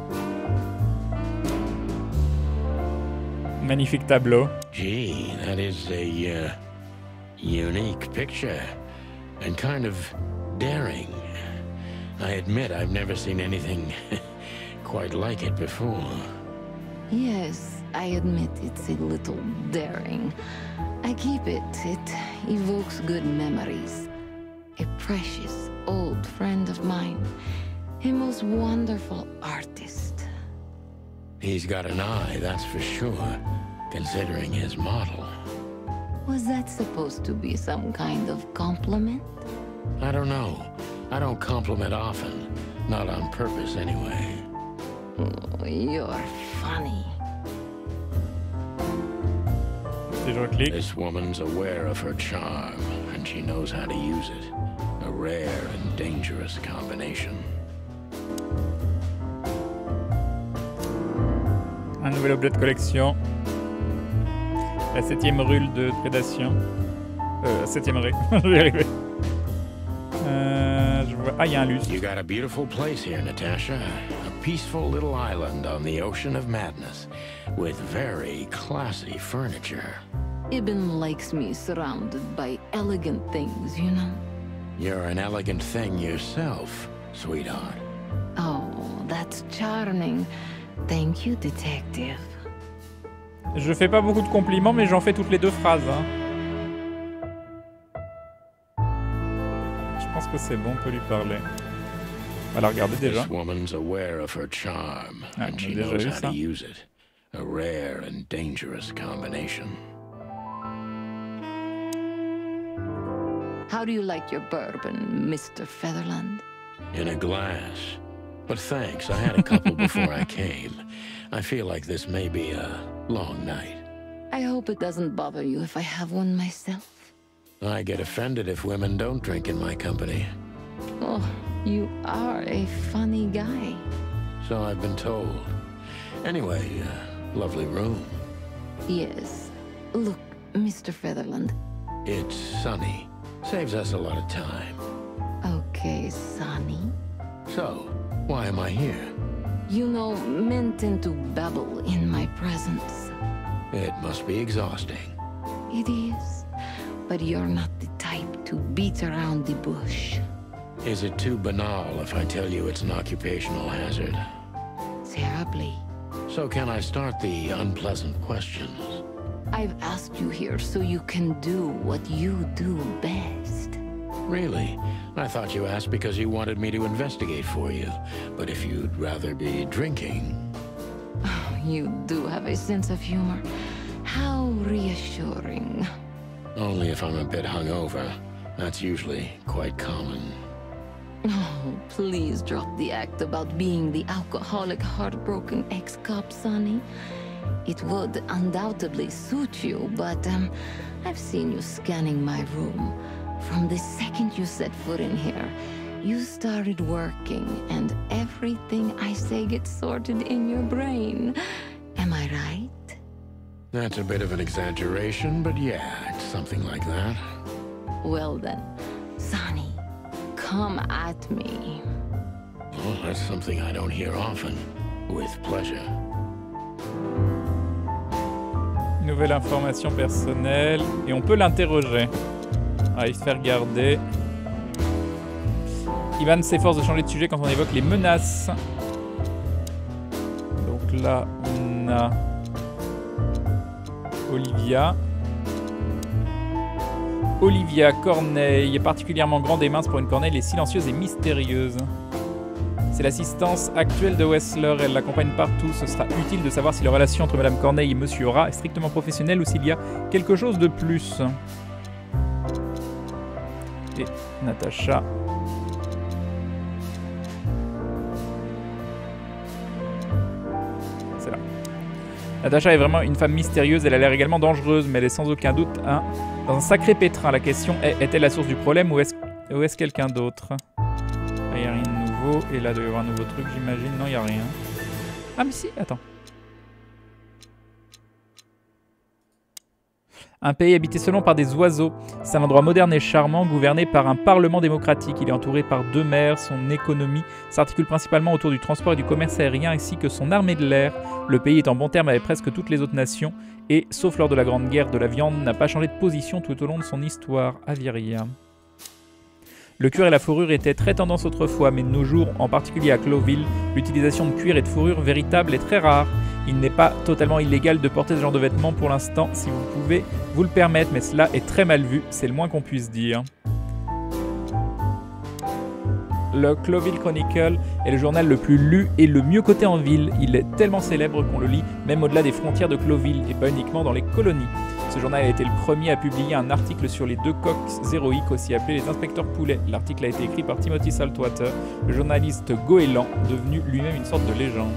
Magnifique tableau. Gee, that is a unique picture. And kind of daring. I admit I've never seen anything quite like it before. Yes, I admit it's a little daring. I keep it. It evokes good memories. A precious old friend of mine. A most wonderful artist. He's got an eye, that's for sure, considering his model. Was that supposed to be some kind of compliment? I don't know. I don't compliment often. Not on purpose, anyway. Oh, you're funny. This woman's aware of her charm, and she knows how to use it. A rare and dangerous combination. Un nouvel objet de collection. La 7ème rule de prédation. 7ème rue. Je vais y arriver. Je vois... Ah, il y a un lustre. You got a beautiful place here, Natasha. A peaceful little island on the ocean of madness, with very classy furniture. Ibn likes me surrounded by elegant things, you know? You're an elegant thing yourself, sweetheart. Oh, that's charming. Thank you, detective. Je fais pas beaucoup de compliments, mais j'en fais toutes les 2 phrases. Hein. Je pense que c'est bon, on peut lui parler. On va la regarder déjà. This woman's aware of her charm, and she knows how to use it. A rare and dangerous combination. How do you like your bourbon, Mr. Featherland? In a glass. But thanks, I had a couple before I came. I feel like this may be a long night. I hope it doesn't bother you if I have one myself. I get offended if women don't drink in my company. Oh, you are a funny guy. So I've been told. Anyway, lovely room. Yes. Look, Mr. Featherland. It's sunny. Saves us a lot of time. Okay, Sonny. So, why am I here? You know, men tend to babble in my presence. It must be exhausting. It is. But you're not the type to beat around the bush. Is it too banal if I tell you it's an occupational hazard? Terribly. So can I start the unpleasant questions? I've asked you here so you can do what you do best. Really? I thought you asked because you wanted me to investigate for you. But if you'd rather be drinking... Oh, you do have a sense of humor. How reassuring. Only if I'm a bit hungover. That's usually quite common. Oh, please drop the act about being the alcoholic, heartbroken ex-cop, Sonny. It would undoubtedly suit you, but I've seen you scanning my room. From the second you set foot in here, you started working, and everything I say gets sorted in your brain. Am I right? That's a bit of an exaggeration, but yeah, it's something like that. Well then, Sonny, come at me. Well, that's something I don't hear often. With pleasure. Nouvelle information personnelle. Et on peut l'interroger. Allez, se faire garder. Ivan s'efforce de changer de sujet quand on évoque les menaces. Donc là, on a Olivia. Olivia Corneille, particulièrement grande et mince pour une Corneille, est silencieuse et mystérieuse. C'est l'assistance actuelle de Wessler, elle l'accompagne partout. Ce sera utile de savoir si la relation entre Madame Corneille et Monsieur Aura est strictement professionnelle ou s'il y a quelque chose de plus. Et Natacha. C'est là. Natacha est vraiment une femme mystérieuse, elle a l'air également dangereuse, mais elle est sans aucun doute dans un sacré pétrin. La question est-elle la source du problème ou est-ce quelqu'un d'autre? Il n'y a rien de nouveau, et là il doit y avoir un nouveau truc j'imagine, non il n'y a rien. Ah mais si, attends. Un pays habité seulement par des oiseaux. C'est un endroit moderne et charmant, gouverné par un parlement démocratique. Il est entouré par 2 mers. Son économie s'articule principalement autour du transport et du commerce aérien, ainsi que son armée de l'air. Le pays est en bon terme avec presque toutes les autres nations, et, sauf lors de la Grande Guerre de la viande, n'a pas changé de position tout au long de son histoire. Aviria. Le cuir et la fourrure étaient très tendance autrefois, mais de nos jours, en particulier à Cloville, l'utilisation de cuir et de fourrure véritable est très rare. Il n'est pas totalement illégal de porter ce genre de vêtements pour l'instant, si vous pouvez vous le permettre, mais cela est très mal vu, c'est le moins qu'on puisse dire. Le Cloville Chronicle est le journal le plus lu et le mieux coté en ville. Il est tellement célèbre qu'on le lit même au-delà des frontières de Cloville et pas uniquement dans les colonies. Ce journal a été le premier à publier un article sur les 2 coqs héroïques, aussi appelés les inspecteurs poulets. L'article a été écrit par Timothy Saltwater, le journaliste goéland, devenu lui-même une sorte de légende.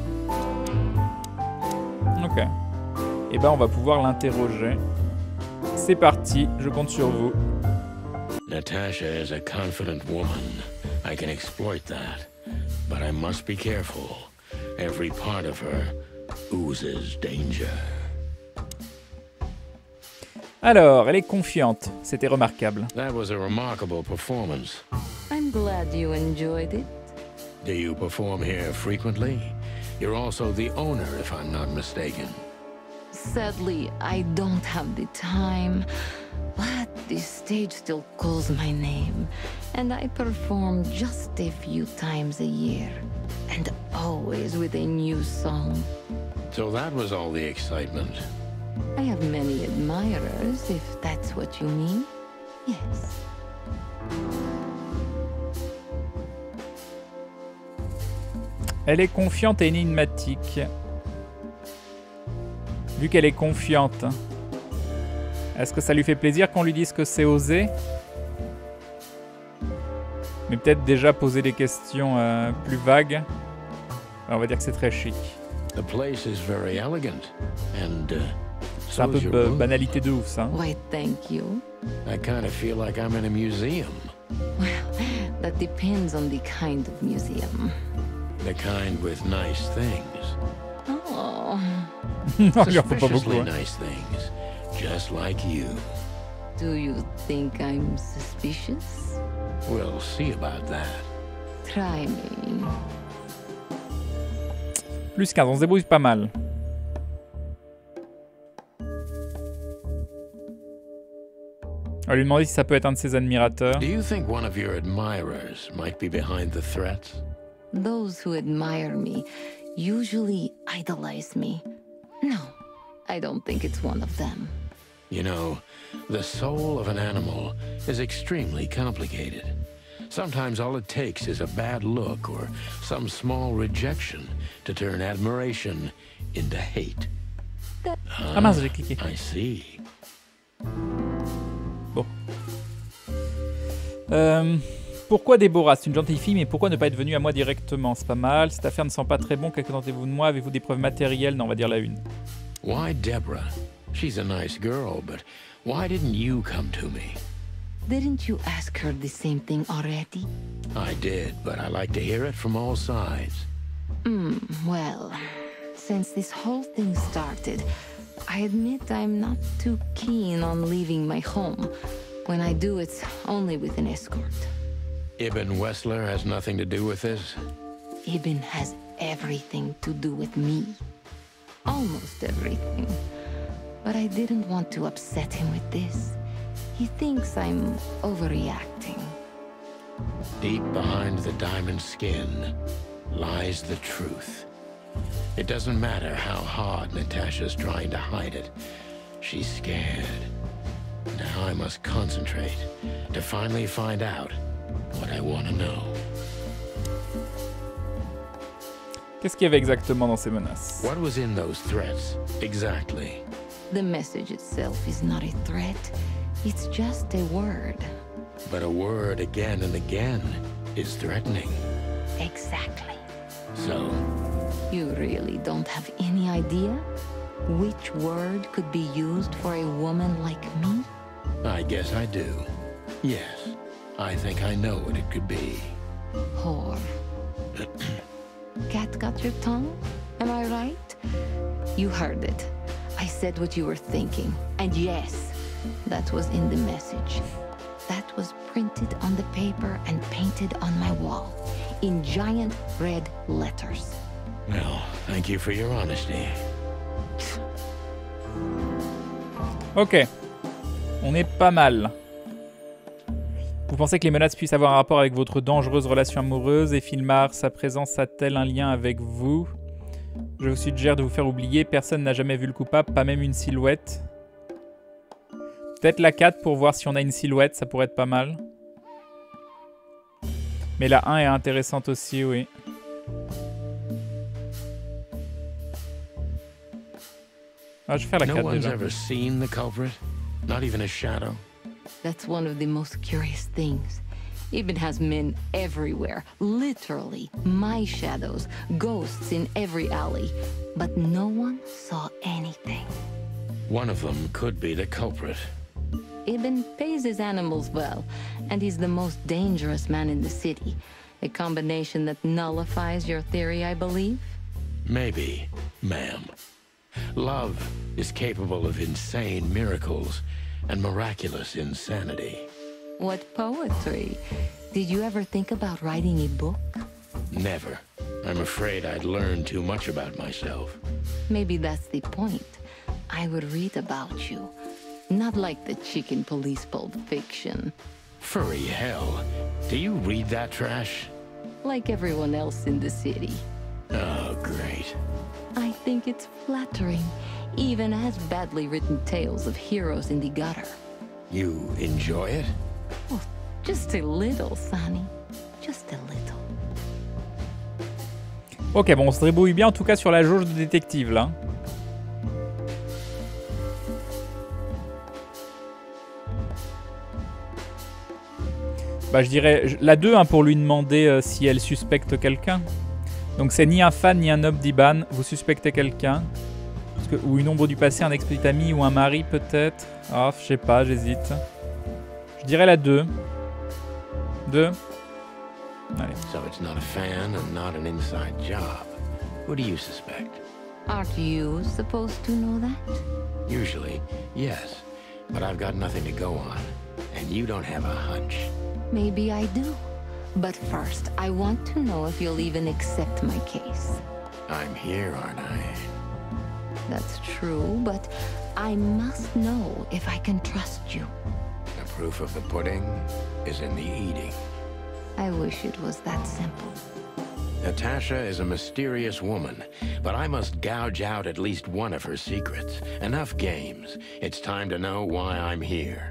Ok. Et ben on va pouvoir l'interroger. C'est parti, je compte sur vous. Natasha is a confident woman. I can exploit that. But I must be careful. Every part of her oozes danger. Alors, elle est confiante. C'était remarquable. That was a remarkable performance. I'm glad you enjoyed it. Do you perform here frequently? You're also the owner, if I'm not mistaken. Sadly, I don't have the time. But this stage still calls my name. And I perform just a few times a year. And always with a new song. So that was all the excitement. I have many admirers, if that's what you mean. Yes. Elle est confiante et énigmatique. Vu qu'elle est confiante, est-ce que ça lui fait plaisir qu'on lui dise que c'est osé? Mais peut-être déjà poser des questions plus vagues. Alors, on va dire que c'est très chic. The place is very elegant and c'est un peu de banalité de ouf, ça. Why, thank you. I kind of feel like I'm in a museum. Well, that depends on the kind of museum. The kind with nice things. Oh. Suspiciously nice things, just like you. Do you think I'm suspicious? We'll see about that. Try me. Plus 15, on se débrouille pas mal. On va lui demander si ça peut être un de ses admirateurs. Do you think one of your admirers might be behind the threats? Those who admire me usually idolize me. No, I don't think it's one of them. You know, the soul of an animal is extremely complicated. Sometimes all it takes is a bad look or some small rejection to turn admiration into hate. Ah mince, j'ai cliqué. I see. Bon. Pourquoi Déborah? C'est une gentille fille, mais pourquoi ne pas être venue à moi directement? C'est pas mal. Cette affaire ne sent pas très bon. Qu'attendez-vous de moi? Avez-vous des preuves matérielles? Non, on va dire la une. Why Deborah? She's a nice girl, but why didn't you come to me? Didn't you ask her the same thing already? I did, but I like to hear it from all sides. Well, since this whole thing started, I admit I'm not too keen on leaving my home. When I do, it's only with an escort. Ibn Wessler has nothing to do with this? Ibn has everything to do with me. Almost everything. But I didn't want to upset him with this. He thinks I'm overreacting. Deep behind the diamond skin lies the truth. It doesn't matter how hard Natasha's trying to hide it. She's scared. Now I must concentrate to finally find out what I want to know. Qu'est-ce qu'il y avait exactement dans ces menaces? What was in those threats, exactly? The message itself is not a threat. It's just a word. But a word again and again is threatening. Exactly. So? You really don't have any idea which word could be used for a woman like me? I guess I do. Yes, I think I know what it could be. Whore. Cat got your tongue? Am I right? You heard it. I said what you were thinking. And yes, that was in the message. That was printed on the paper and painted on my wall. In giant red letters. Well, thank you for your honesty. Ok. On est pas mal. Vous pensez que les menaces puissent avoir un rapport avec votre dangereuse relation amoureuse et Filmar, sa présence a-t-elle un lien avec vous? Je vous suggère de vous faire oublier, personne n'a jamais vu le coupable, pas même une silhouette. Peut-être la 4 pour voir si on a une silhouette, ça pourrait être pas mal. Mais la 1 est intéressante aussi, oui. Ah, je vais faire la 4 No one's déjà. ever seen the culprit? Not even a shadow? That's one of the most curious things. Ibn has men everywhere, literally, my shadows, ghosts in every alley. But no one saw anything. One of them could be the culprit. Ibn pays his animals well, and he's the most dangerous man in the city. A combination that nullifies your theory, I believe? Maybe, ma'am. Love is capable of insane miracles and miraculous insanity. What poetry. Did you ever think about writing a book? Never. I'm afraid I'd learn too much about myself. Maybe that's the point. I would read about you. Not like the chicken police Pulp Fiction. Furry hell. Do you read that trash? Like everyone else in the city. Oh, great. I think it's flattering, even as badly written tales of heroes in the gutter. You enjoy it? Oh, just a little, Sonny. Just a little. Ok, bon, on se débrouille bien en tout cas sur la jauge de détective là. Bah, je dirais la 2 hein, pour lui demander si elle suspecte quelqu'un. Donc c'est ni un fan ni un noble d'Iban. Vous suspectez quelqu'un ou une ombre du passé, un ex-petit ami ou un mari peut-être. Ah, je sais pas, j'hésite. Je dirais la 2. 2. Allez. So it's not a fan and not an inside job. Who do you suspect? Aren't you supposed to know that? Usually, yes. But I've got nothing to go on. And you don't have a hunch. Maybe I do. But first, I want to know if you'll even accept my case. I'm here, aren't I? That's true, but I must know if I can trust you. The proof of the pudding is in the eating. I wish it was that simple. Natasha is a mysterious woman, but I must gouge out at least one of her secrets. Enough games. It's time to know why I'm here.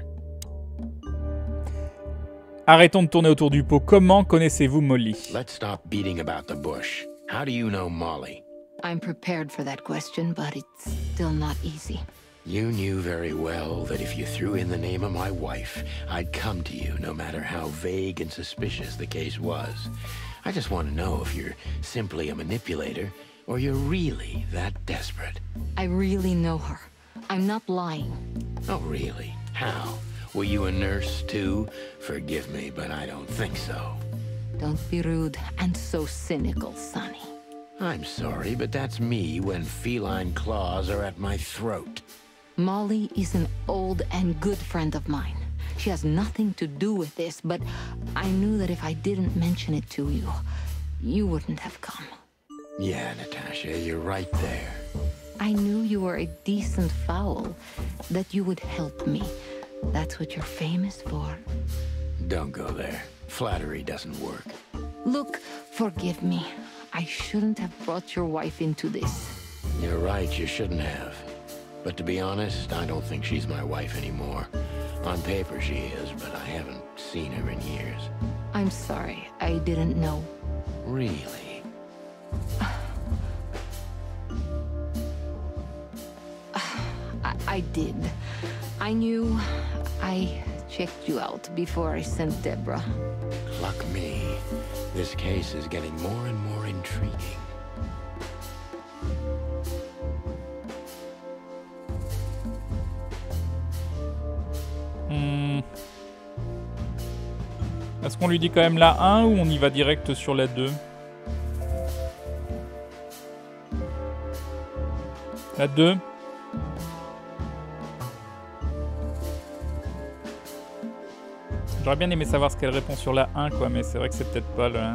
Arrêtons de tourner autour du pot. Comment connaissez-vous Molly? Let's stop beating about the bush. How do you know Molly? I'm prepared for that question, but it's still not easy. You knew very well that if you threw in the name of my wife, I'd come to you no matter how vague and suspicious the case was. I just want to know if you're simply a manipulator or you're really that desperate. I really know her. I'm not lying. Oh, really? How? Were you a nurse, too? Forgive me, but I don't think so. Don't be rude and so cynical, Sonny. I'm sorry, but that's me when feline claws are at my throat. Molly is an old and good friend of mine. She has nothing to do with this, but I knew that if I didn't mention it to you, you wouldn't have come. Yeah, Natasha, you're right there. I knew you were a decent fowl, that you would help me. That's what you're famous for. Don't go there. Flattery doesn't work. Look, forgive me. I shouldn't have brought your wife into this. You're right, you shouldn't have. But to be honest, I don't think she's my wife anymore. On paper she is, but I haven't seen her in years. I'm sorry, I didn't know. Really? I did. I knew. I checked you out before I sent Deborah. Luck me. This case is getting more and more intriguing. Est-ce qu'on lui dit quand même la 1 ou on y va direct sur la 2? La 2. J'aurais bien aimé savoir ce qu'elle répond sur la 1 quoi, mais c'est vrai que c'est peut-être pas le...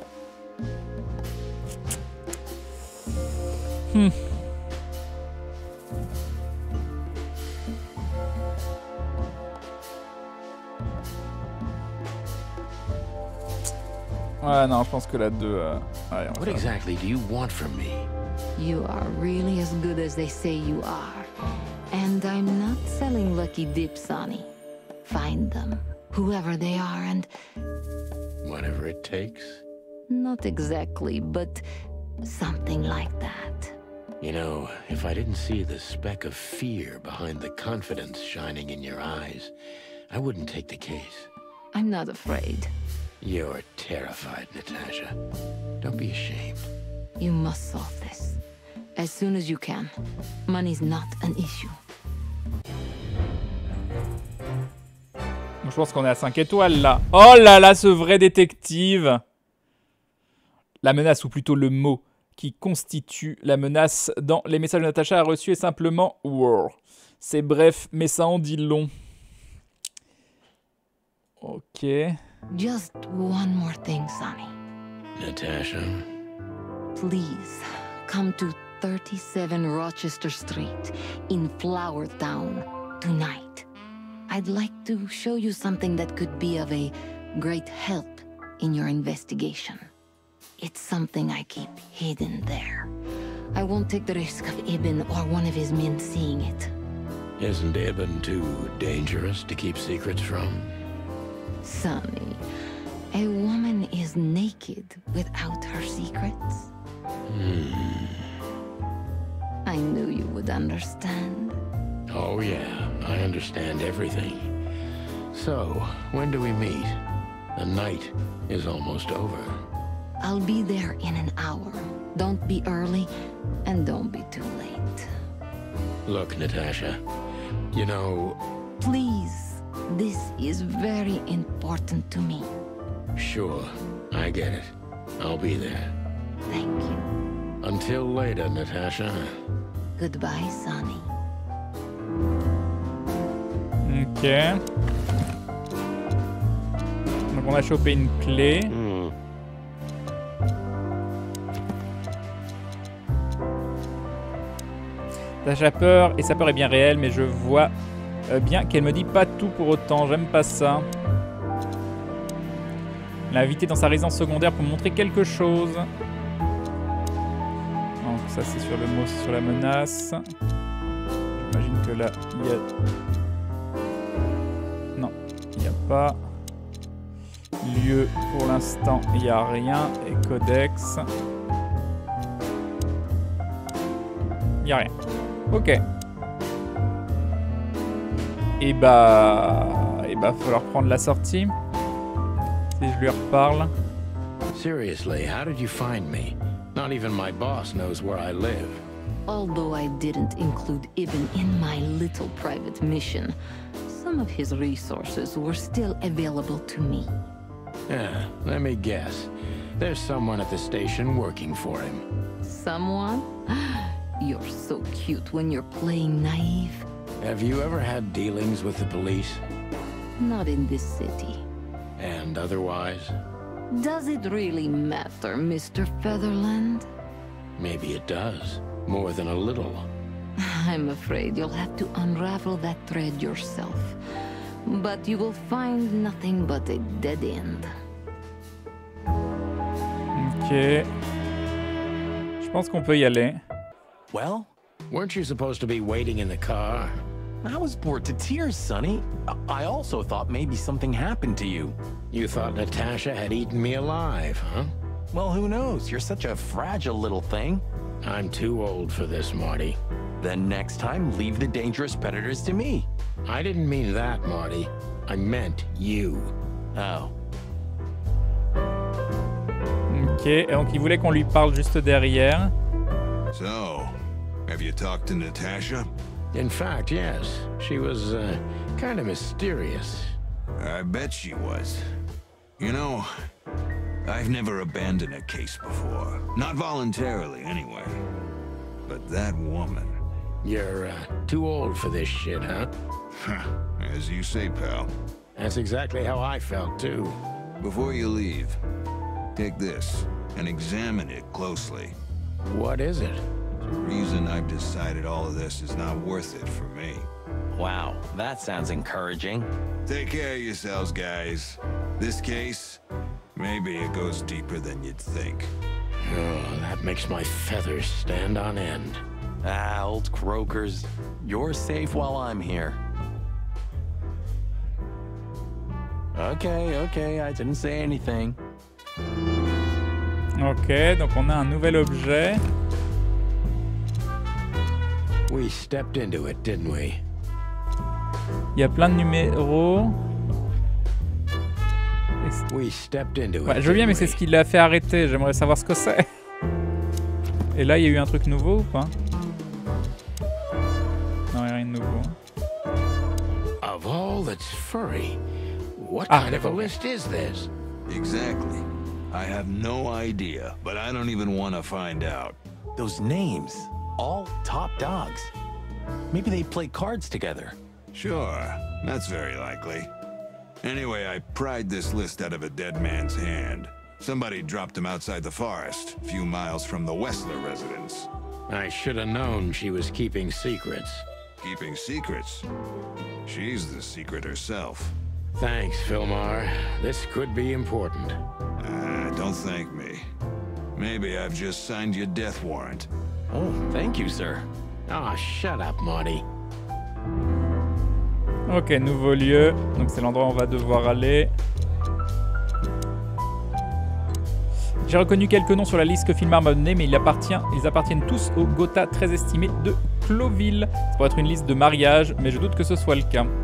Ouais, non, je pense que la 2... Allez, What exactly do you want from me? You are really as good as they say you are. And I'm not selling lucky dips, Sonny. Find them, whoever they are, and... Whatever it takes? Not exactly, but something like that. You know, if I didn't see the speck of fear behind the confidence shining in your eyes, I wouldn't take the case. I'm not afraid. You're terrified, Natasha. Don't be ashamed. You must solve this. As soon as you can. Money's not an issue. Je pense qu'on est à 5 étoiles là. Oh là là, ce vrai détective. La menace, ou plutôt le mot qui constitue la menace dans les messages que Natasha a reçus est simplement « war ». C'est bref, mais ça en dit long. Ok. Just one more thing, Sonny. Natasha? Please, come to 37 Rochester Street in Flower Town tonight. I'd like to show you something that could be of a great help in your investigation. It's something I keep hidden there. I won't take the risk of Ibn or one of his men seeing it. Isn't Ibn too dangerous to keep secrets from? Sonny, a woman is naked without her secrets. I knew you would understand. Oh yeah, I understand everything. So, when do we meet? The night is almost over. I'll be there in an hour. Don't be early, and don't be too late. Look, Natasha, you know... Please, this is very important to me. Sure, I get it. I'll be there. Thank you. Until later, Natasha. Goodbye, Sonny. Ok. Donc on a chopé une clé. Natasha a peur, et sa peur est bien réelle, mais je vois bien qu'elle me dit pas tout pour autant. J'aime pas ça. Elle l'a invité dans sa résidence secondaire pour me montrer quelque chose. Donc ça c'est sur le mot, c'est sur la menace. J'imagine que là il y a... Non, il n'y a pas. Lieu pour l'instant il n'y a rien. Et codex. Il n'y a rien. Ok. Et bah, falloir prendre la sortie. Si je lui reparle. Seriously, how did you find me? Not even my boss knows where I live. Although I didn't include Ibn in my little private mission, some of his resources were still available to me. Yeah, let me guess. There's someone at the station working for him. Someone? You're so cute when you're playing naive. Have you ever had dealings with the police? Not in this city. And otherwise? Does it really matter, Mr. Featherland? Maybe it does. More than a little. I'm afraid you'll have to unravel that thread yourself. But you will find nothing but a dead end. Ok. Je pense qu'on peut y aller. Well? Weren't you supposed to be waiting in the car? I was bored to tears, Sonny. I also thought maybe something happened to you. You thought Natasha had eaten me alive, huh? Well, who knows? You're such a fragile little thing. I'm too old for this, Marty. Then next time, leave the dangerous predators to me. I didn't mean that, Marty. I meant you. Oh. Ok, et donc il voulait qu'on lui parle juste derrière. So, have you talked to Natasha? In fact, yes. She was, kind of mysterious. I bet she was. You know, I've never abandoned a case before. Not voluntarily, anyway. But that woman... You're, too old for this shit, huh? As you say, pal. That's exactly how I felt, too. Before you leave, take this and examine it closely. What is it? The reason I've decided all of this is not worth it for me. Wow, that sounds encouraging. Take care of yourselves, guys. This case, maybe it goes deeper than you'd think. Oh, that makes my feathers stand on end. Ah, old croakers. You're safe while I'm here. Okay, I didn't say anything. Ok, donc on a un nouvel objet. We stepped into it, didn't we? Il y a plein de numéros. We stepped into it. Ouais, je veux bien, mais c'est ce qui l'a fait arrêter. J'aimerais savoir ce que c'est. Et là, il y a eu un truc nouveau ou pas? Non, il n'y a rien de nouveau. Of all that's furry, what kind of a list is this? Exactly. I have no idea, but I don't even want to find out. Those names, all top dogs. Maybe they play cards together. Sure, that's very likely. Anyway, I pried this list out of a dead man's hand. Somebody dropped him outside the forest, a few miles from the Wessler residence. I should have known she was keeping secrets. Keeping secrets? She's the secret herself. Thanks, Philmar. This could be important. Don't thank me. Maybe I've just signed your death warrant. Oh, thank you, sir. Ah, shut up, Marty. Ok, nouveau lieu. Donc c'est l'endroit où on va devoir aller. J'ai reconnu quelques noms sur la liste que Philmar m'a donnée, mais ils appartiennent tous au Gotha très estimé de Cloville. Ça pourrait être une liste de mariage, mais je doute que ce soit le cas.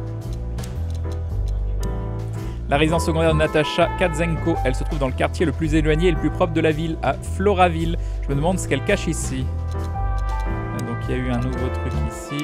La résidence secondaire de Natasha Katzenko, elle se trouve dans le quartier le plus éloigné et le plus propre de la ville, à Floraville. Je me demande ce qu'elle cache ici. Donc il y a eu un nouveau truc ici.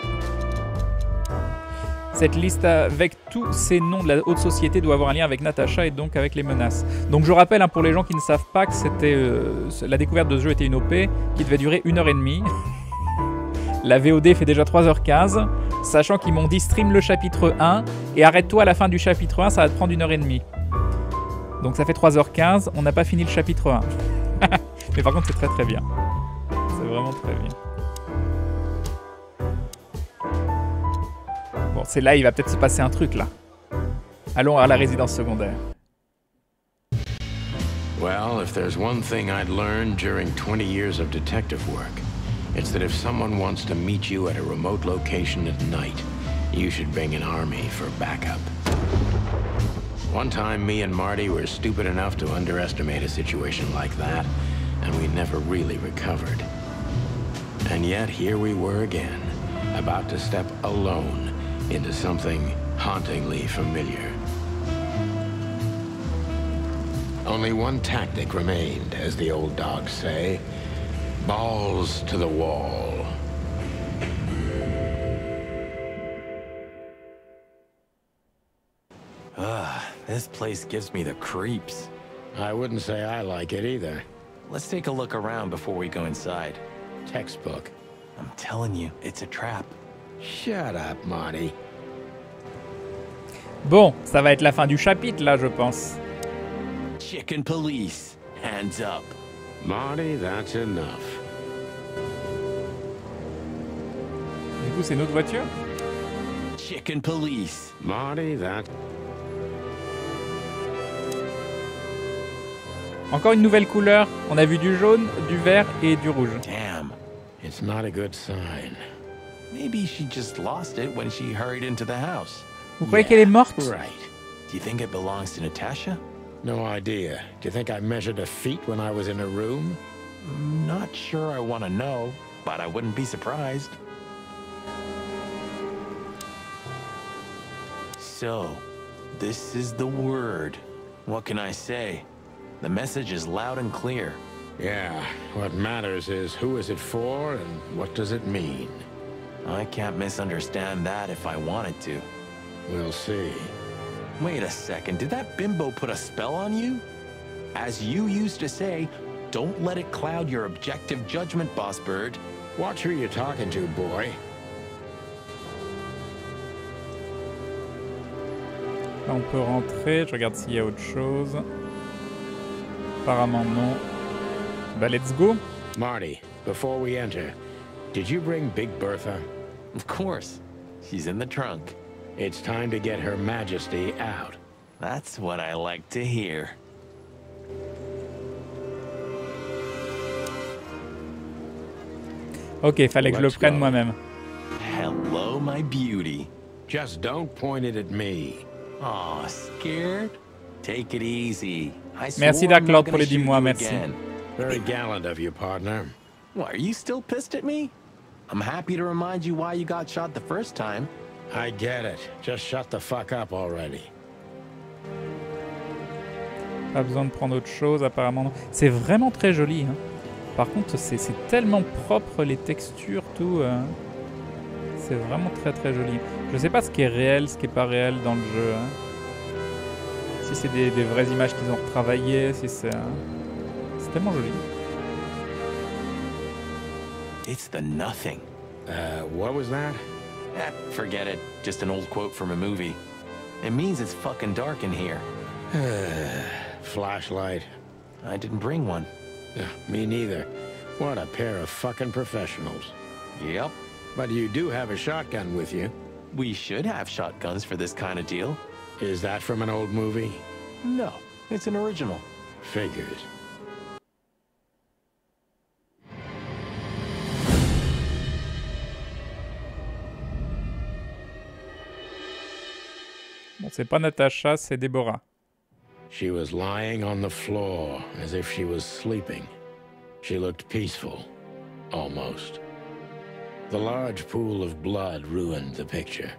Cette liste avec tous ces noms de la haute société doit avoir un lien avec Natasha et donc avec les menaces. Donc je rappelle pour les gens qui ne savent pas que c'était la découverte de ce jeu était une OP qui devait durer 1h30. La VOD fait déjà 3h15, sachant qu'ils m'ont dit stream le chapitre 1 et arrête-toi à la fin du chapitre 1, ça va te prendre 1h30. Donc ça fait 3h15, on n'a pas fini le chapitre 1. Mais par contre c'est très très bien. C'est vraiment très bien. Bon, c'est là, il va peut-être se passer un truc là. Allons à la résidence secondaire. Well, if there's one thing I'd learned during 20 years of detective work, it's that if someone wants to meet you at a remote location at night, you should bring an army for backup. One time, me and Marty were stupid enough to underestimate a situation like that, and we never really recovered. And yet, here we were again, about to step alone into something hauntingly familiar. Only one tactic remained, as the old dogs say. Balls to the wall. This place gives me the creeps. I wouldn't say I like it either. Let's take a look around before we go inside. Textbook. I'm telling you, it's a trap. Shut up, Marty. Bon, ça va être la fin du chapitre là, je pense. Chicken police, hands up. Marty, that's enough. Du coup, c'est notre voiture? Chicken police. Marty, that... Encore une nouvelle couleur. On a vu du jaune, du vert et du rouge. Damn. It's not a good sign. Maybe she just lost it when she hurried into the house. Vous croyez qu'elle est morte? Right. Do you think it belongs to Natasha? No idea. Do you think I measured her feet when I was in her room? Not sure I want to know, but I wouldn't be surprised. So, this is the word. What can I say? The message is loud and clear. Yeah, what matters is who is it for and what does it mean? I can't misunderstand that if I wanted to. We'll see. Wait a second, did that bimbo put a spell on you? As you used to say, don't let it cloud your objective judgment, Boss Bird. Watch who you're talking to, boy. Là, on peut rentrer. Je regarde s'il y a autre chose. Apparemment non. Bah, let's go. Marty, before we enter, did you bring Big Bertha? Of course. She's in the trunk. It's time to get Her Majesty out. That's what I like to hear. Ok, fallait que je le prenne moi-même. Hello, my beauty. Just don't point it at me. Aw, scared? Take it easy. Merci Darklord pour les 10 mois, merci. Very gallant of you, partner. What, are you still pissed at me? I'm happy to remind you why you got shot the first time. I get it. Just shut the fuck up already. Pas besoin de prendre autre chose, apparemment. Non. C'est vraiment très joli. Hein. Par contre, c'est tellement propre, les textures, tout. C'est vraiment très très joli. Je sais pas ce qui est réel, ce qui est pas réel dans le jeu. Hein. Si c'est des vraies images qu'ils ont retravaillées, si c'est... c'est tellement joli. It's the nothing. What was that? Forget it. Just an old quote from a movie. It means it's fucking dark in here. Flashlight. I didn't bring one. Me neither. What a pair of fucking professionals. Yep. But you do have a shotgun with you. We should have shotguns for this kind of deal. Is that from an old movie? No, it's an original. Figures. Bon, c'est pas Natasha, c'est Deborah. She was lying on the floor as if she was sleeping. She looked peaceful, almost. The large pool of blood ruined the picture.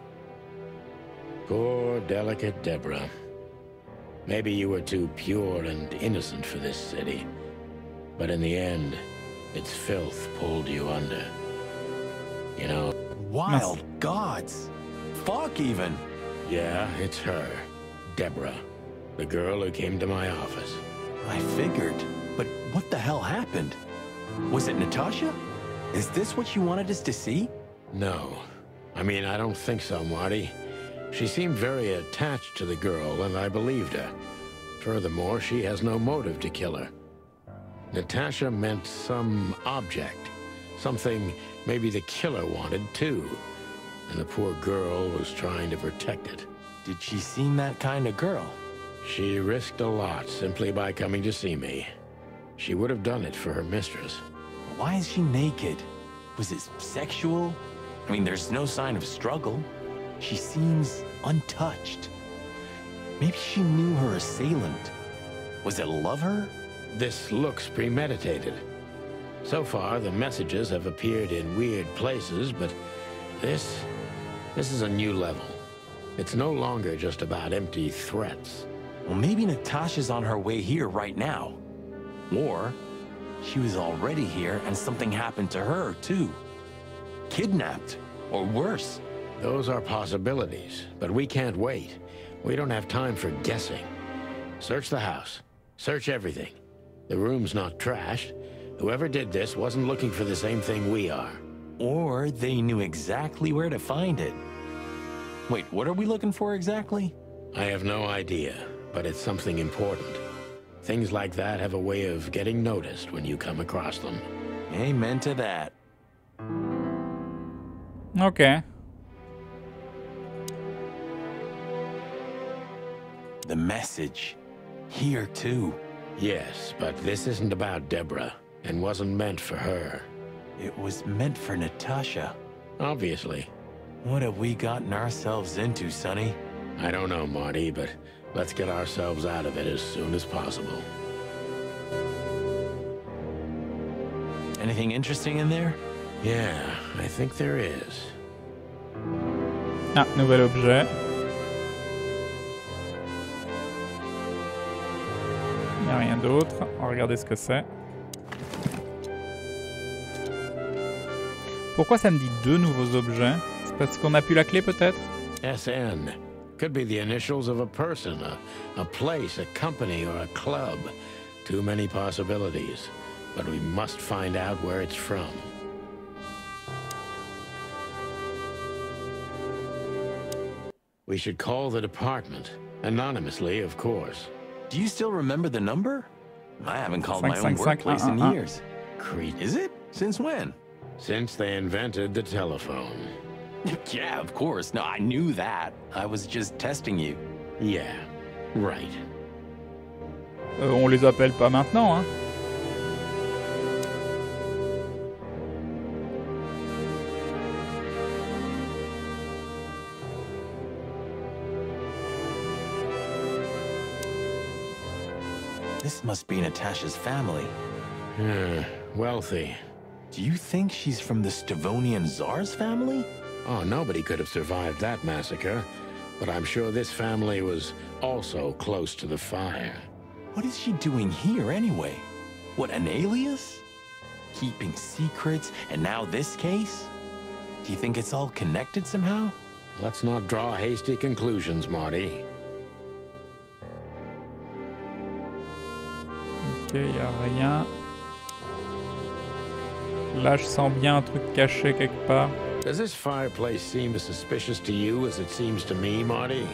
Poor, delicate Deborah. Maybe you were too pure and innocent for this city. But in the end, its filth pulled you under. You know... Wild gods! Fuck, even! Yeah, it's her. Deborah. The girl who came to my office. I figured. But what the hell happened? Was it Natasha? Is this what you wanted us to see? No. I mean, I don't think so, Marty. She seemed very attached to the girl, and I believed her. Furthermore, she has no motive to kill her. Natasha meant some object. Something maybe the killer wanted, too. And the poor girl was trying to protect it. Did she seem that kind of girl? She risked a lot simply by coming to see me. She would have done it for her mistress. Why is she naked? Was it sexual? I mean, there's no sign of struggle. She seems untouched. Maybe she knew her assailant. Was it lover? This looks premeditated. So far, the messages have appeared in weird places, but this is a new level. It's no longer just about empty threats. Well, maybe Natasha's on her way here right now. Or she was already here and something happened to her, too. Kidnapped, or worse. Those are possibilities, but we can't wait. We don't have time for guessing. Search the house. Search everything. The room's not trashed. Whoever did this wasn't looking for the same thing we are. Or they knew exactly where to find it. Wait, what are we looking for exactly? I have no idea, but it's something important. Things like that have a way of getting noticed when you come across them. Amen to that. Okay. The message. Here, too. Yes, but this isn't about Deborah, and wasn't meant for her. It was meant for Natasha. Obviously. What have we gotten ourselves into, Sonny? I don't know, Marty, but let's get ourselves out of it as soon as possible. Anything interesting in there? Yeah, I think there is. Ah, nouvel objet. Il n'y a rien d'autre. On va regarder ce que c'est. Pourquoi ça me dit deux nouveaux objets? C'est parce qu'on a plus la clé peut-être? SN. Could be the initials of a person, a place, a company, or a club. Too many possibilities. But we must find out where it's from. We should call the department. Anonymously, of course. Do you still remember the number? I haven't called my own workplace in years. Crete. Is it? Since when? Since they invented the telephone. Yeah, of course. No, I knew that. I was just testing you. Yeah, right. On les appelle pas maintenant, hein. This must be Natasha's family. Wealthy. Do you think she's from the Stavonian Tsar's family? Oh, nobody could have survived that massacre. But I'm sure this family was also close to the fire. What is she doing here anyway? What, an alias? Keeping secrets, and now this case? Do you think it's all connected somehow? Let's not draw hasty conclusions, Marty. Ok, y a rien. Là, je sens bien un truc caché quelque part. Does this fireplace seem as suspicious to you as it seems to me, Marty?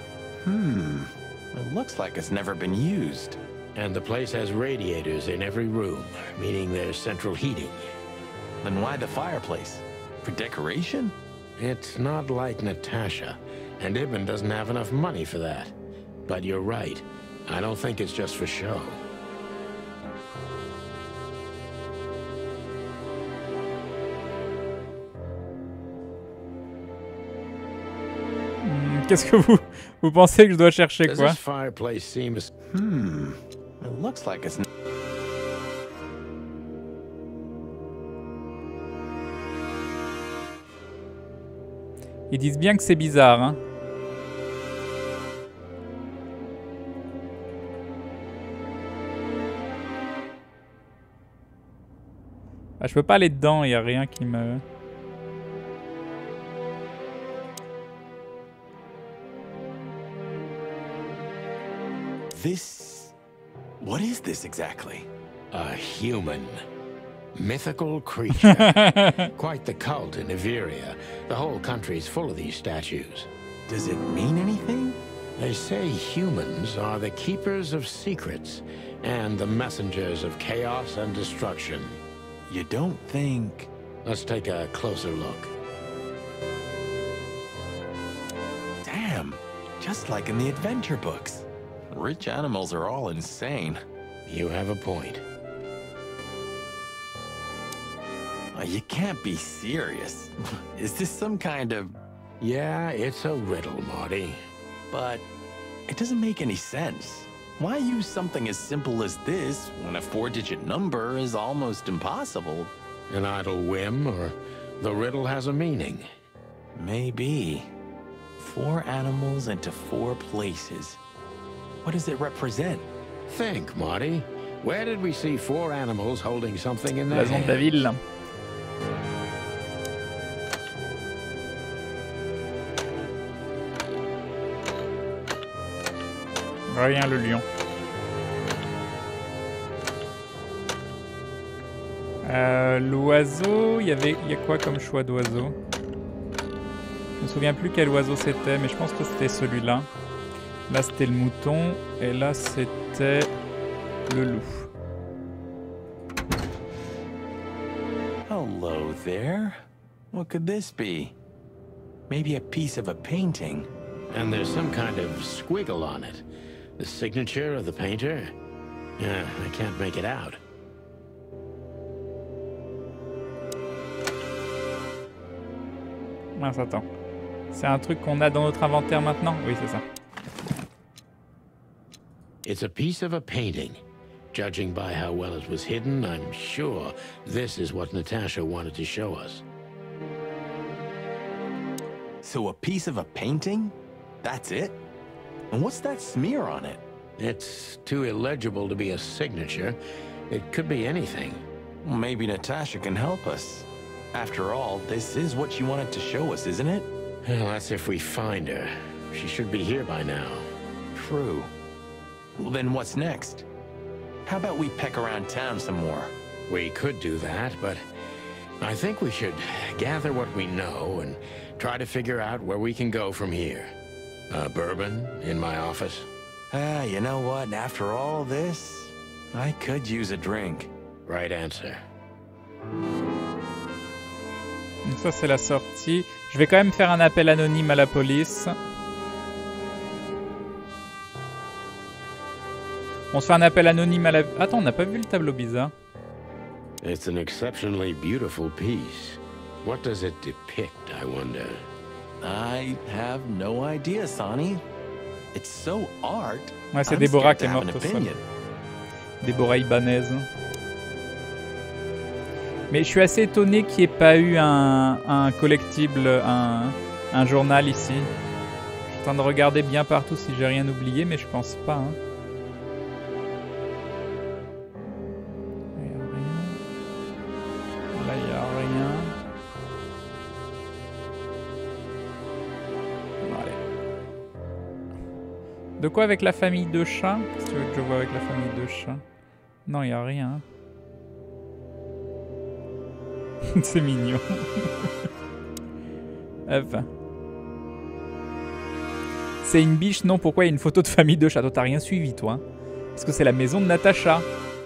It looks like it's never been used. And the place has radiators in every room, meaning there's central heating. Then why the fireplace? For decoration? It's not like Natasha, and Ibn doesn't have enough money for that. But you're right. I don't think it's just for show. Qu'est-ce que vous pensez que je dois chercher quoi? This fireplace seems... It looks like it's... Ils disent bien que c'est bizarre, hein. Ah, je peux pas aller dedans, il y a rien qui me... What is this exactly? A human. Mythical creature. Quite the cult in Iveria. The whole country's full of these statues. Does it mean anything? They say humans are the keepers of secrets and the messengers of chaos and destruction. You don't think... Let's take a closer look. Damn, just like in the adventure books. Rich animals are all insane. You have a point. You can't be serious. Is this some kind of... Yeah, it's a riddle, Marty. But it doesn't make any sense. Why use something as simple as this when a 4-digit number is almost impossible? An idle whim, or the riddle has a meaning? Maybe. 4 animals into 4 places. What does it represent? Think, Marty. Where did we see 4 animals holding something in their La zone de la ville. Rien, le lion. L'oiseau, il y a quoi comme choix d'oiseau? Je me souviens plus quel oiseau c'était, mais je pense que c'était celui-là. Là, c'était le mouton, et là, c'était le loup. Hello there. What could this be? Maybe a piece of a painting. And there's some kind of squiggle on it. The signature of the painter? I can't make it out. Mince, attends. C'est un truc qu'on a dans notre inventaire maintenant? Oui, c'est ça. It's a piece of a painting. Judging by how well it was hidden, I'm sure this is what Natasha wanted to show us. So a piece of a painting? That's it? And what's that smear on it? It's too illegible to be a signature. It could be anything. Well, maybe Natasha can help us. After all, this is what she wanted to show us, isn't it? Well, that's if we find her. She should be here by now. True. Well, then what's next? How about we peck around town some more? We could do that, but I think we should gather what we know and try to figure out where we can go from here. Bourbon in my office? You know what? After all this, I could use a drink. Right answer. Donc ça, c'est la sortie. Je vais quand même faire un appel anonyme à la police. On se fait un appel anonyme à la... Attends, on n'a pas vu le tableau bizarre. It's an exceptionally beautiful piece. What does it depict, I wonder? I have no idea, Sonny. It's so art. Ouais, c'est Déborah qui est morte au sol. Déborah Ibanez. Mais je suis assez étonné qu'il n'y ait pas eu un collectible, un journal ici. Je suis en train de regarder bien partout si j'ai rien oublié, mais je pense pas. Hein. Là, il n'y a rien. Allez. De quoi avec la famille de chats? Qu'est-ce que tu veux que je vois avec la famille de chats? Non, il n'y a rien. C'est mignon. Enfin. C'est une biche? Non, pourquoi il y a une photo de famille de chats? Toi, t'as rien suivi, toi. Parce que c'est la maison de Natacha.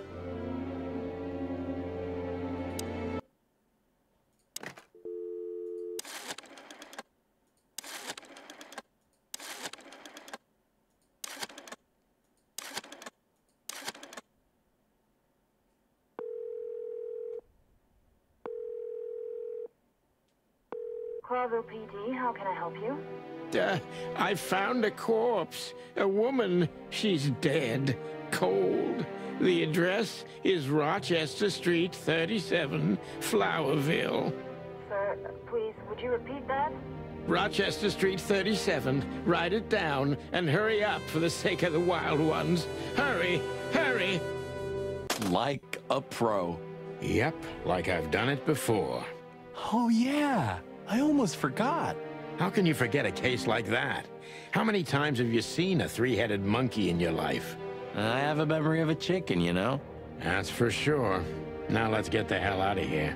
Corvo PD, how can I help you? I found a corpse. A woman. She's dead. Cold. The address is Rochester Street 37, Flowerville. Sir, please, would you repeat that? Rochester Street 37. Write it down and hurry up for the sake of the wild ones. Hurry! Hurry! Like a pro. Yep, like I've done it before. Oh yeah, I almost forgot. How can you forget a case like that? How many times have you seen a three-headed monkey in your life? I have a memory of a chicken, you know? That's for sure. Now let's get the hell out of here.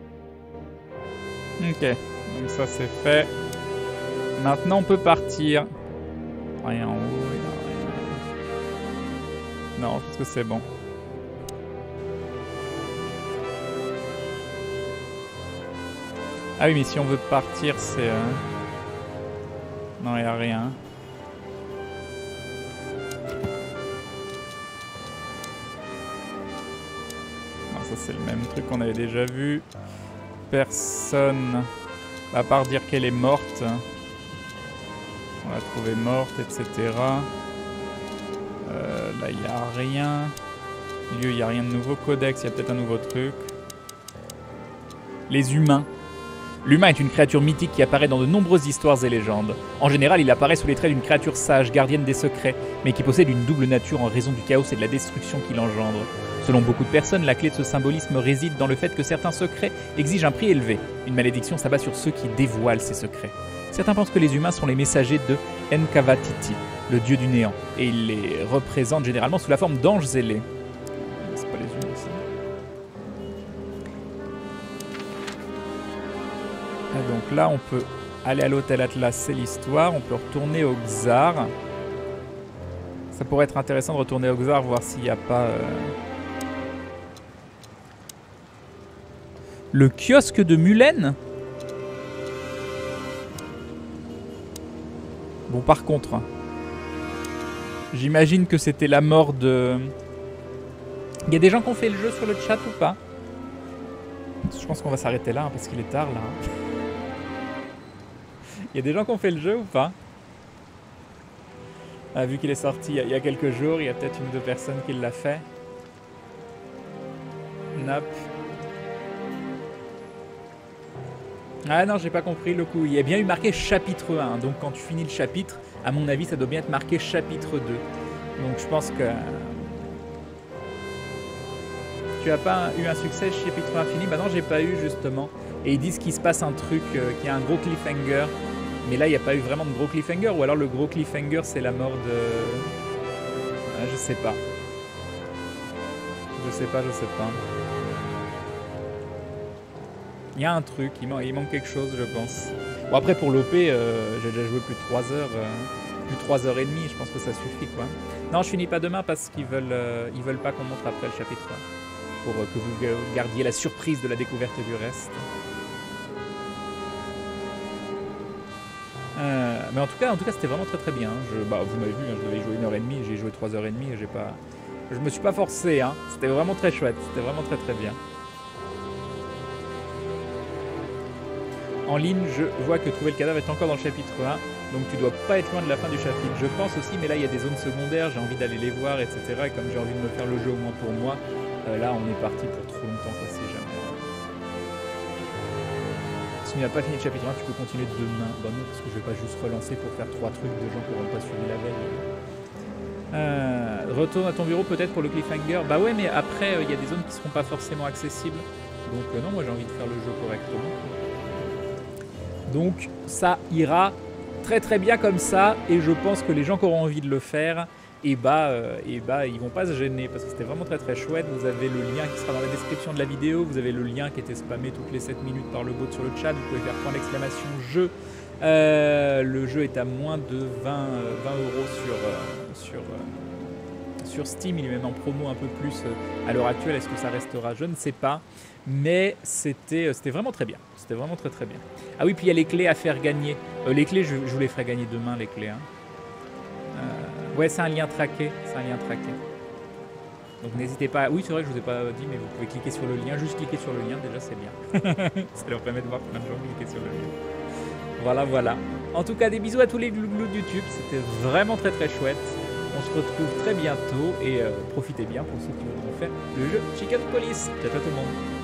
Ok, donc ça c'est fait. Maintenant on peut partir. Rien en haut, il n'y a rien. Non, je pense que c'est bon. Ah oui, mais si on veut partir, c'est... Non, il n'y a rien. Non, ça c'est le même truc qu'on avait déjà vu. Personne, à part dire qu'elle est morte. On l'a trouvée morte, etc. Là, il n'y a rien. Lieu, il n'y a rien de nouveau. Codex, il y a peut-être un nouveau truc. Les humains. L'humain est une créature mythique qui apparaît dans de nombreuses histoires et légendes. En général, il apparaît sous les traits d'une créature sage, gardienne des secrets, mais qui possède une double nature en raison du chaos et de la destruction qu'il engendre. Selon beaucoup de personnes, la clé de ce symbolisme réside dans le fait que certains secrets exigent un prix élevé. Une malédiction s'abat sur ceux qui dévoilent ces secrets. Certains pensent que les humains sont les messagers de Nkawatiti, le dieu du néant, et ils les représentent généralement sous la forme d'anges zélés. C'est pas les humains ici. Donc là, on peut aller à l'hôtel Atlas, c'est l'histoire. On peut retourner au Xar. Ça pourrait être intéressant de retourner au Xar, voir s'il n'y a pas... Le kiosque de Mullen. Bon, par contre, j'imagine que c'était la mort de... Il y a des gens qui ont fait le jeu sur le chat ou pas? Je pense qu'on va s'arrêter là, hein, parce qu'il est tard, là. Il y a des gens qui ont fait le jeu ou pas? Ah, vu qu'il est sorti il y a quelques jours, il y a peut-être une ou deux personnes qui l'a fait. Nope. Ah non, j'ai pas compris le coup. Il y a bien eu marqué chapitre 1. Donc quand tu finis le chapitre, à mon avis, ça doit bien être marqué chapitre 2. Donc je pense que... Tu as pas eu un succès chapitre 1 fini? Bah non, j'ai pas eu justement. Et ils disent qu'il se passe un truc, qu'il y a un gros cliffhanger. Mais là, il n'y a pas eu vraiment de gros cliffhanger. Ou alors le gros cliffhanger, c'est la mort de... Ah, je sais pas. Je sais pas. Il y a un truc, il manque quelque chose, je pense. Bon, après, pour l'OP, j'ai déjà joué plus de 3 heures. Plus de 3 heures et demie, je pense que ça suffit, quoi. Non, je finis pas demain parce qu'ils veulent pas qu'on montre après le chapitre 1. Pour que vous gardiez la surprise de la découverte du reste. Mais en tout cas c'était vraiment très bien. Bah, vous m'avez vu, hein, je devais jouer 1h30, j'ai joué 3h30 et je me suis pas forcé. Hein. C'était vraiment très chouette, c'était vraiment très bien. En ligne, je vois que trouver le cadavre est encore dans le chapitre 1, donc tu dois pas être loin de la fin du chapitre. Je pense aussi, mais là il y a des zones secondaires, j'ai envie d'aller les voir, etc. Et comme j'ai envie de me faire le jeu au moins pour moi, là on est parti pour trop longtemps, ça c'est jamais. tu n'as pas fini le chapitre 1, tu peux continuer demain. Bah non, parce que je vais pas juste relancer pour faire 3 trucs de gens qui n'auront pas suivi la veille. Retourne à ton bureau peut-être pour le cliffhanger. Bah ouais, mais après, il y a des zones qui seront pas forcément accessibles. Donc non, moi j'ai envie de faire le jeu correctement. Donc ça ira très très bien comme ça. Et je pense que les gens qui auront envie de le faire, ils vont pas se gêner parce que c'était vraiment très très chouette. Vous avez le lien qui sera dans la description de la vidéo. Vous avez le lien qui était spammé toutes les 7 minutes par le bot sur le chat. Vous pouvez faire point d'exclamation jeu. Le jeu est à moins de 20 € sur Steam. Il est même en promo un peu plus à l'heure actuelle. Est-ce que ça restera? Je ne sais pas. Mais c'était vraiment très bien. C'était vraiment très très bien. Ah oui, puis il y a les clés à faire gagner. Les clés, je vous les ferai gagner demain, les clés. Hein. Ouais, c'est un lien traqué. C'est un lien traqué. Donc n'hésitez pas. Oui, c'est vrai que je vous ai pas dit, mais vous pouvez cliquer sur le lien. Juste cliquer sur le lien, déjà c'est bien. Ça leur permet de voir plein de gens cliquer sur le lien. Voilà, voilà. En tout cas, des bisous à tous les glouglous de YouTube. C'était vraiment très très chouette. On se retrouve très bientôt et profitez bien pour ceux qui voudront faire le jeu Chicken Police. Ciao tout le monde.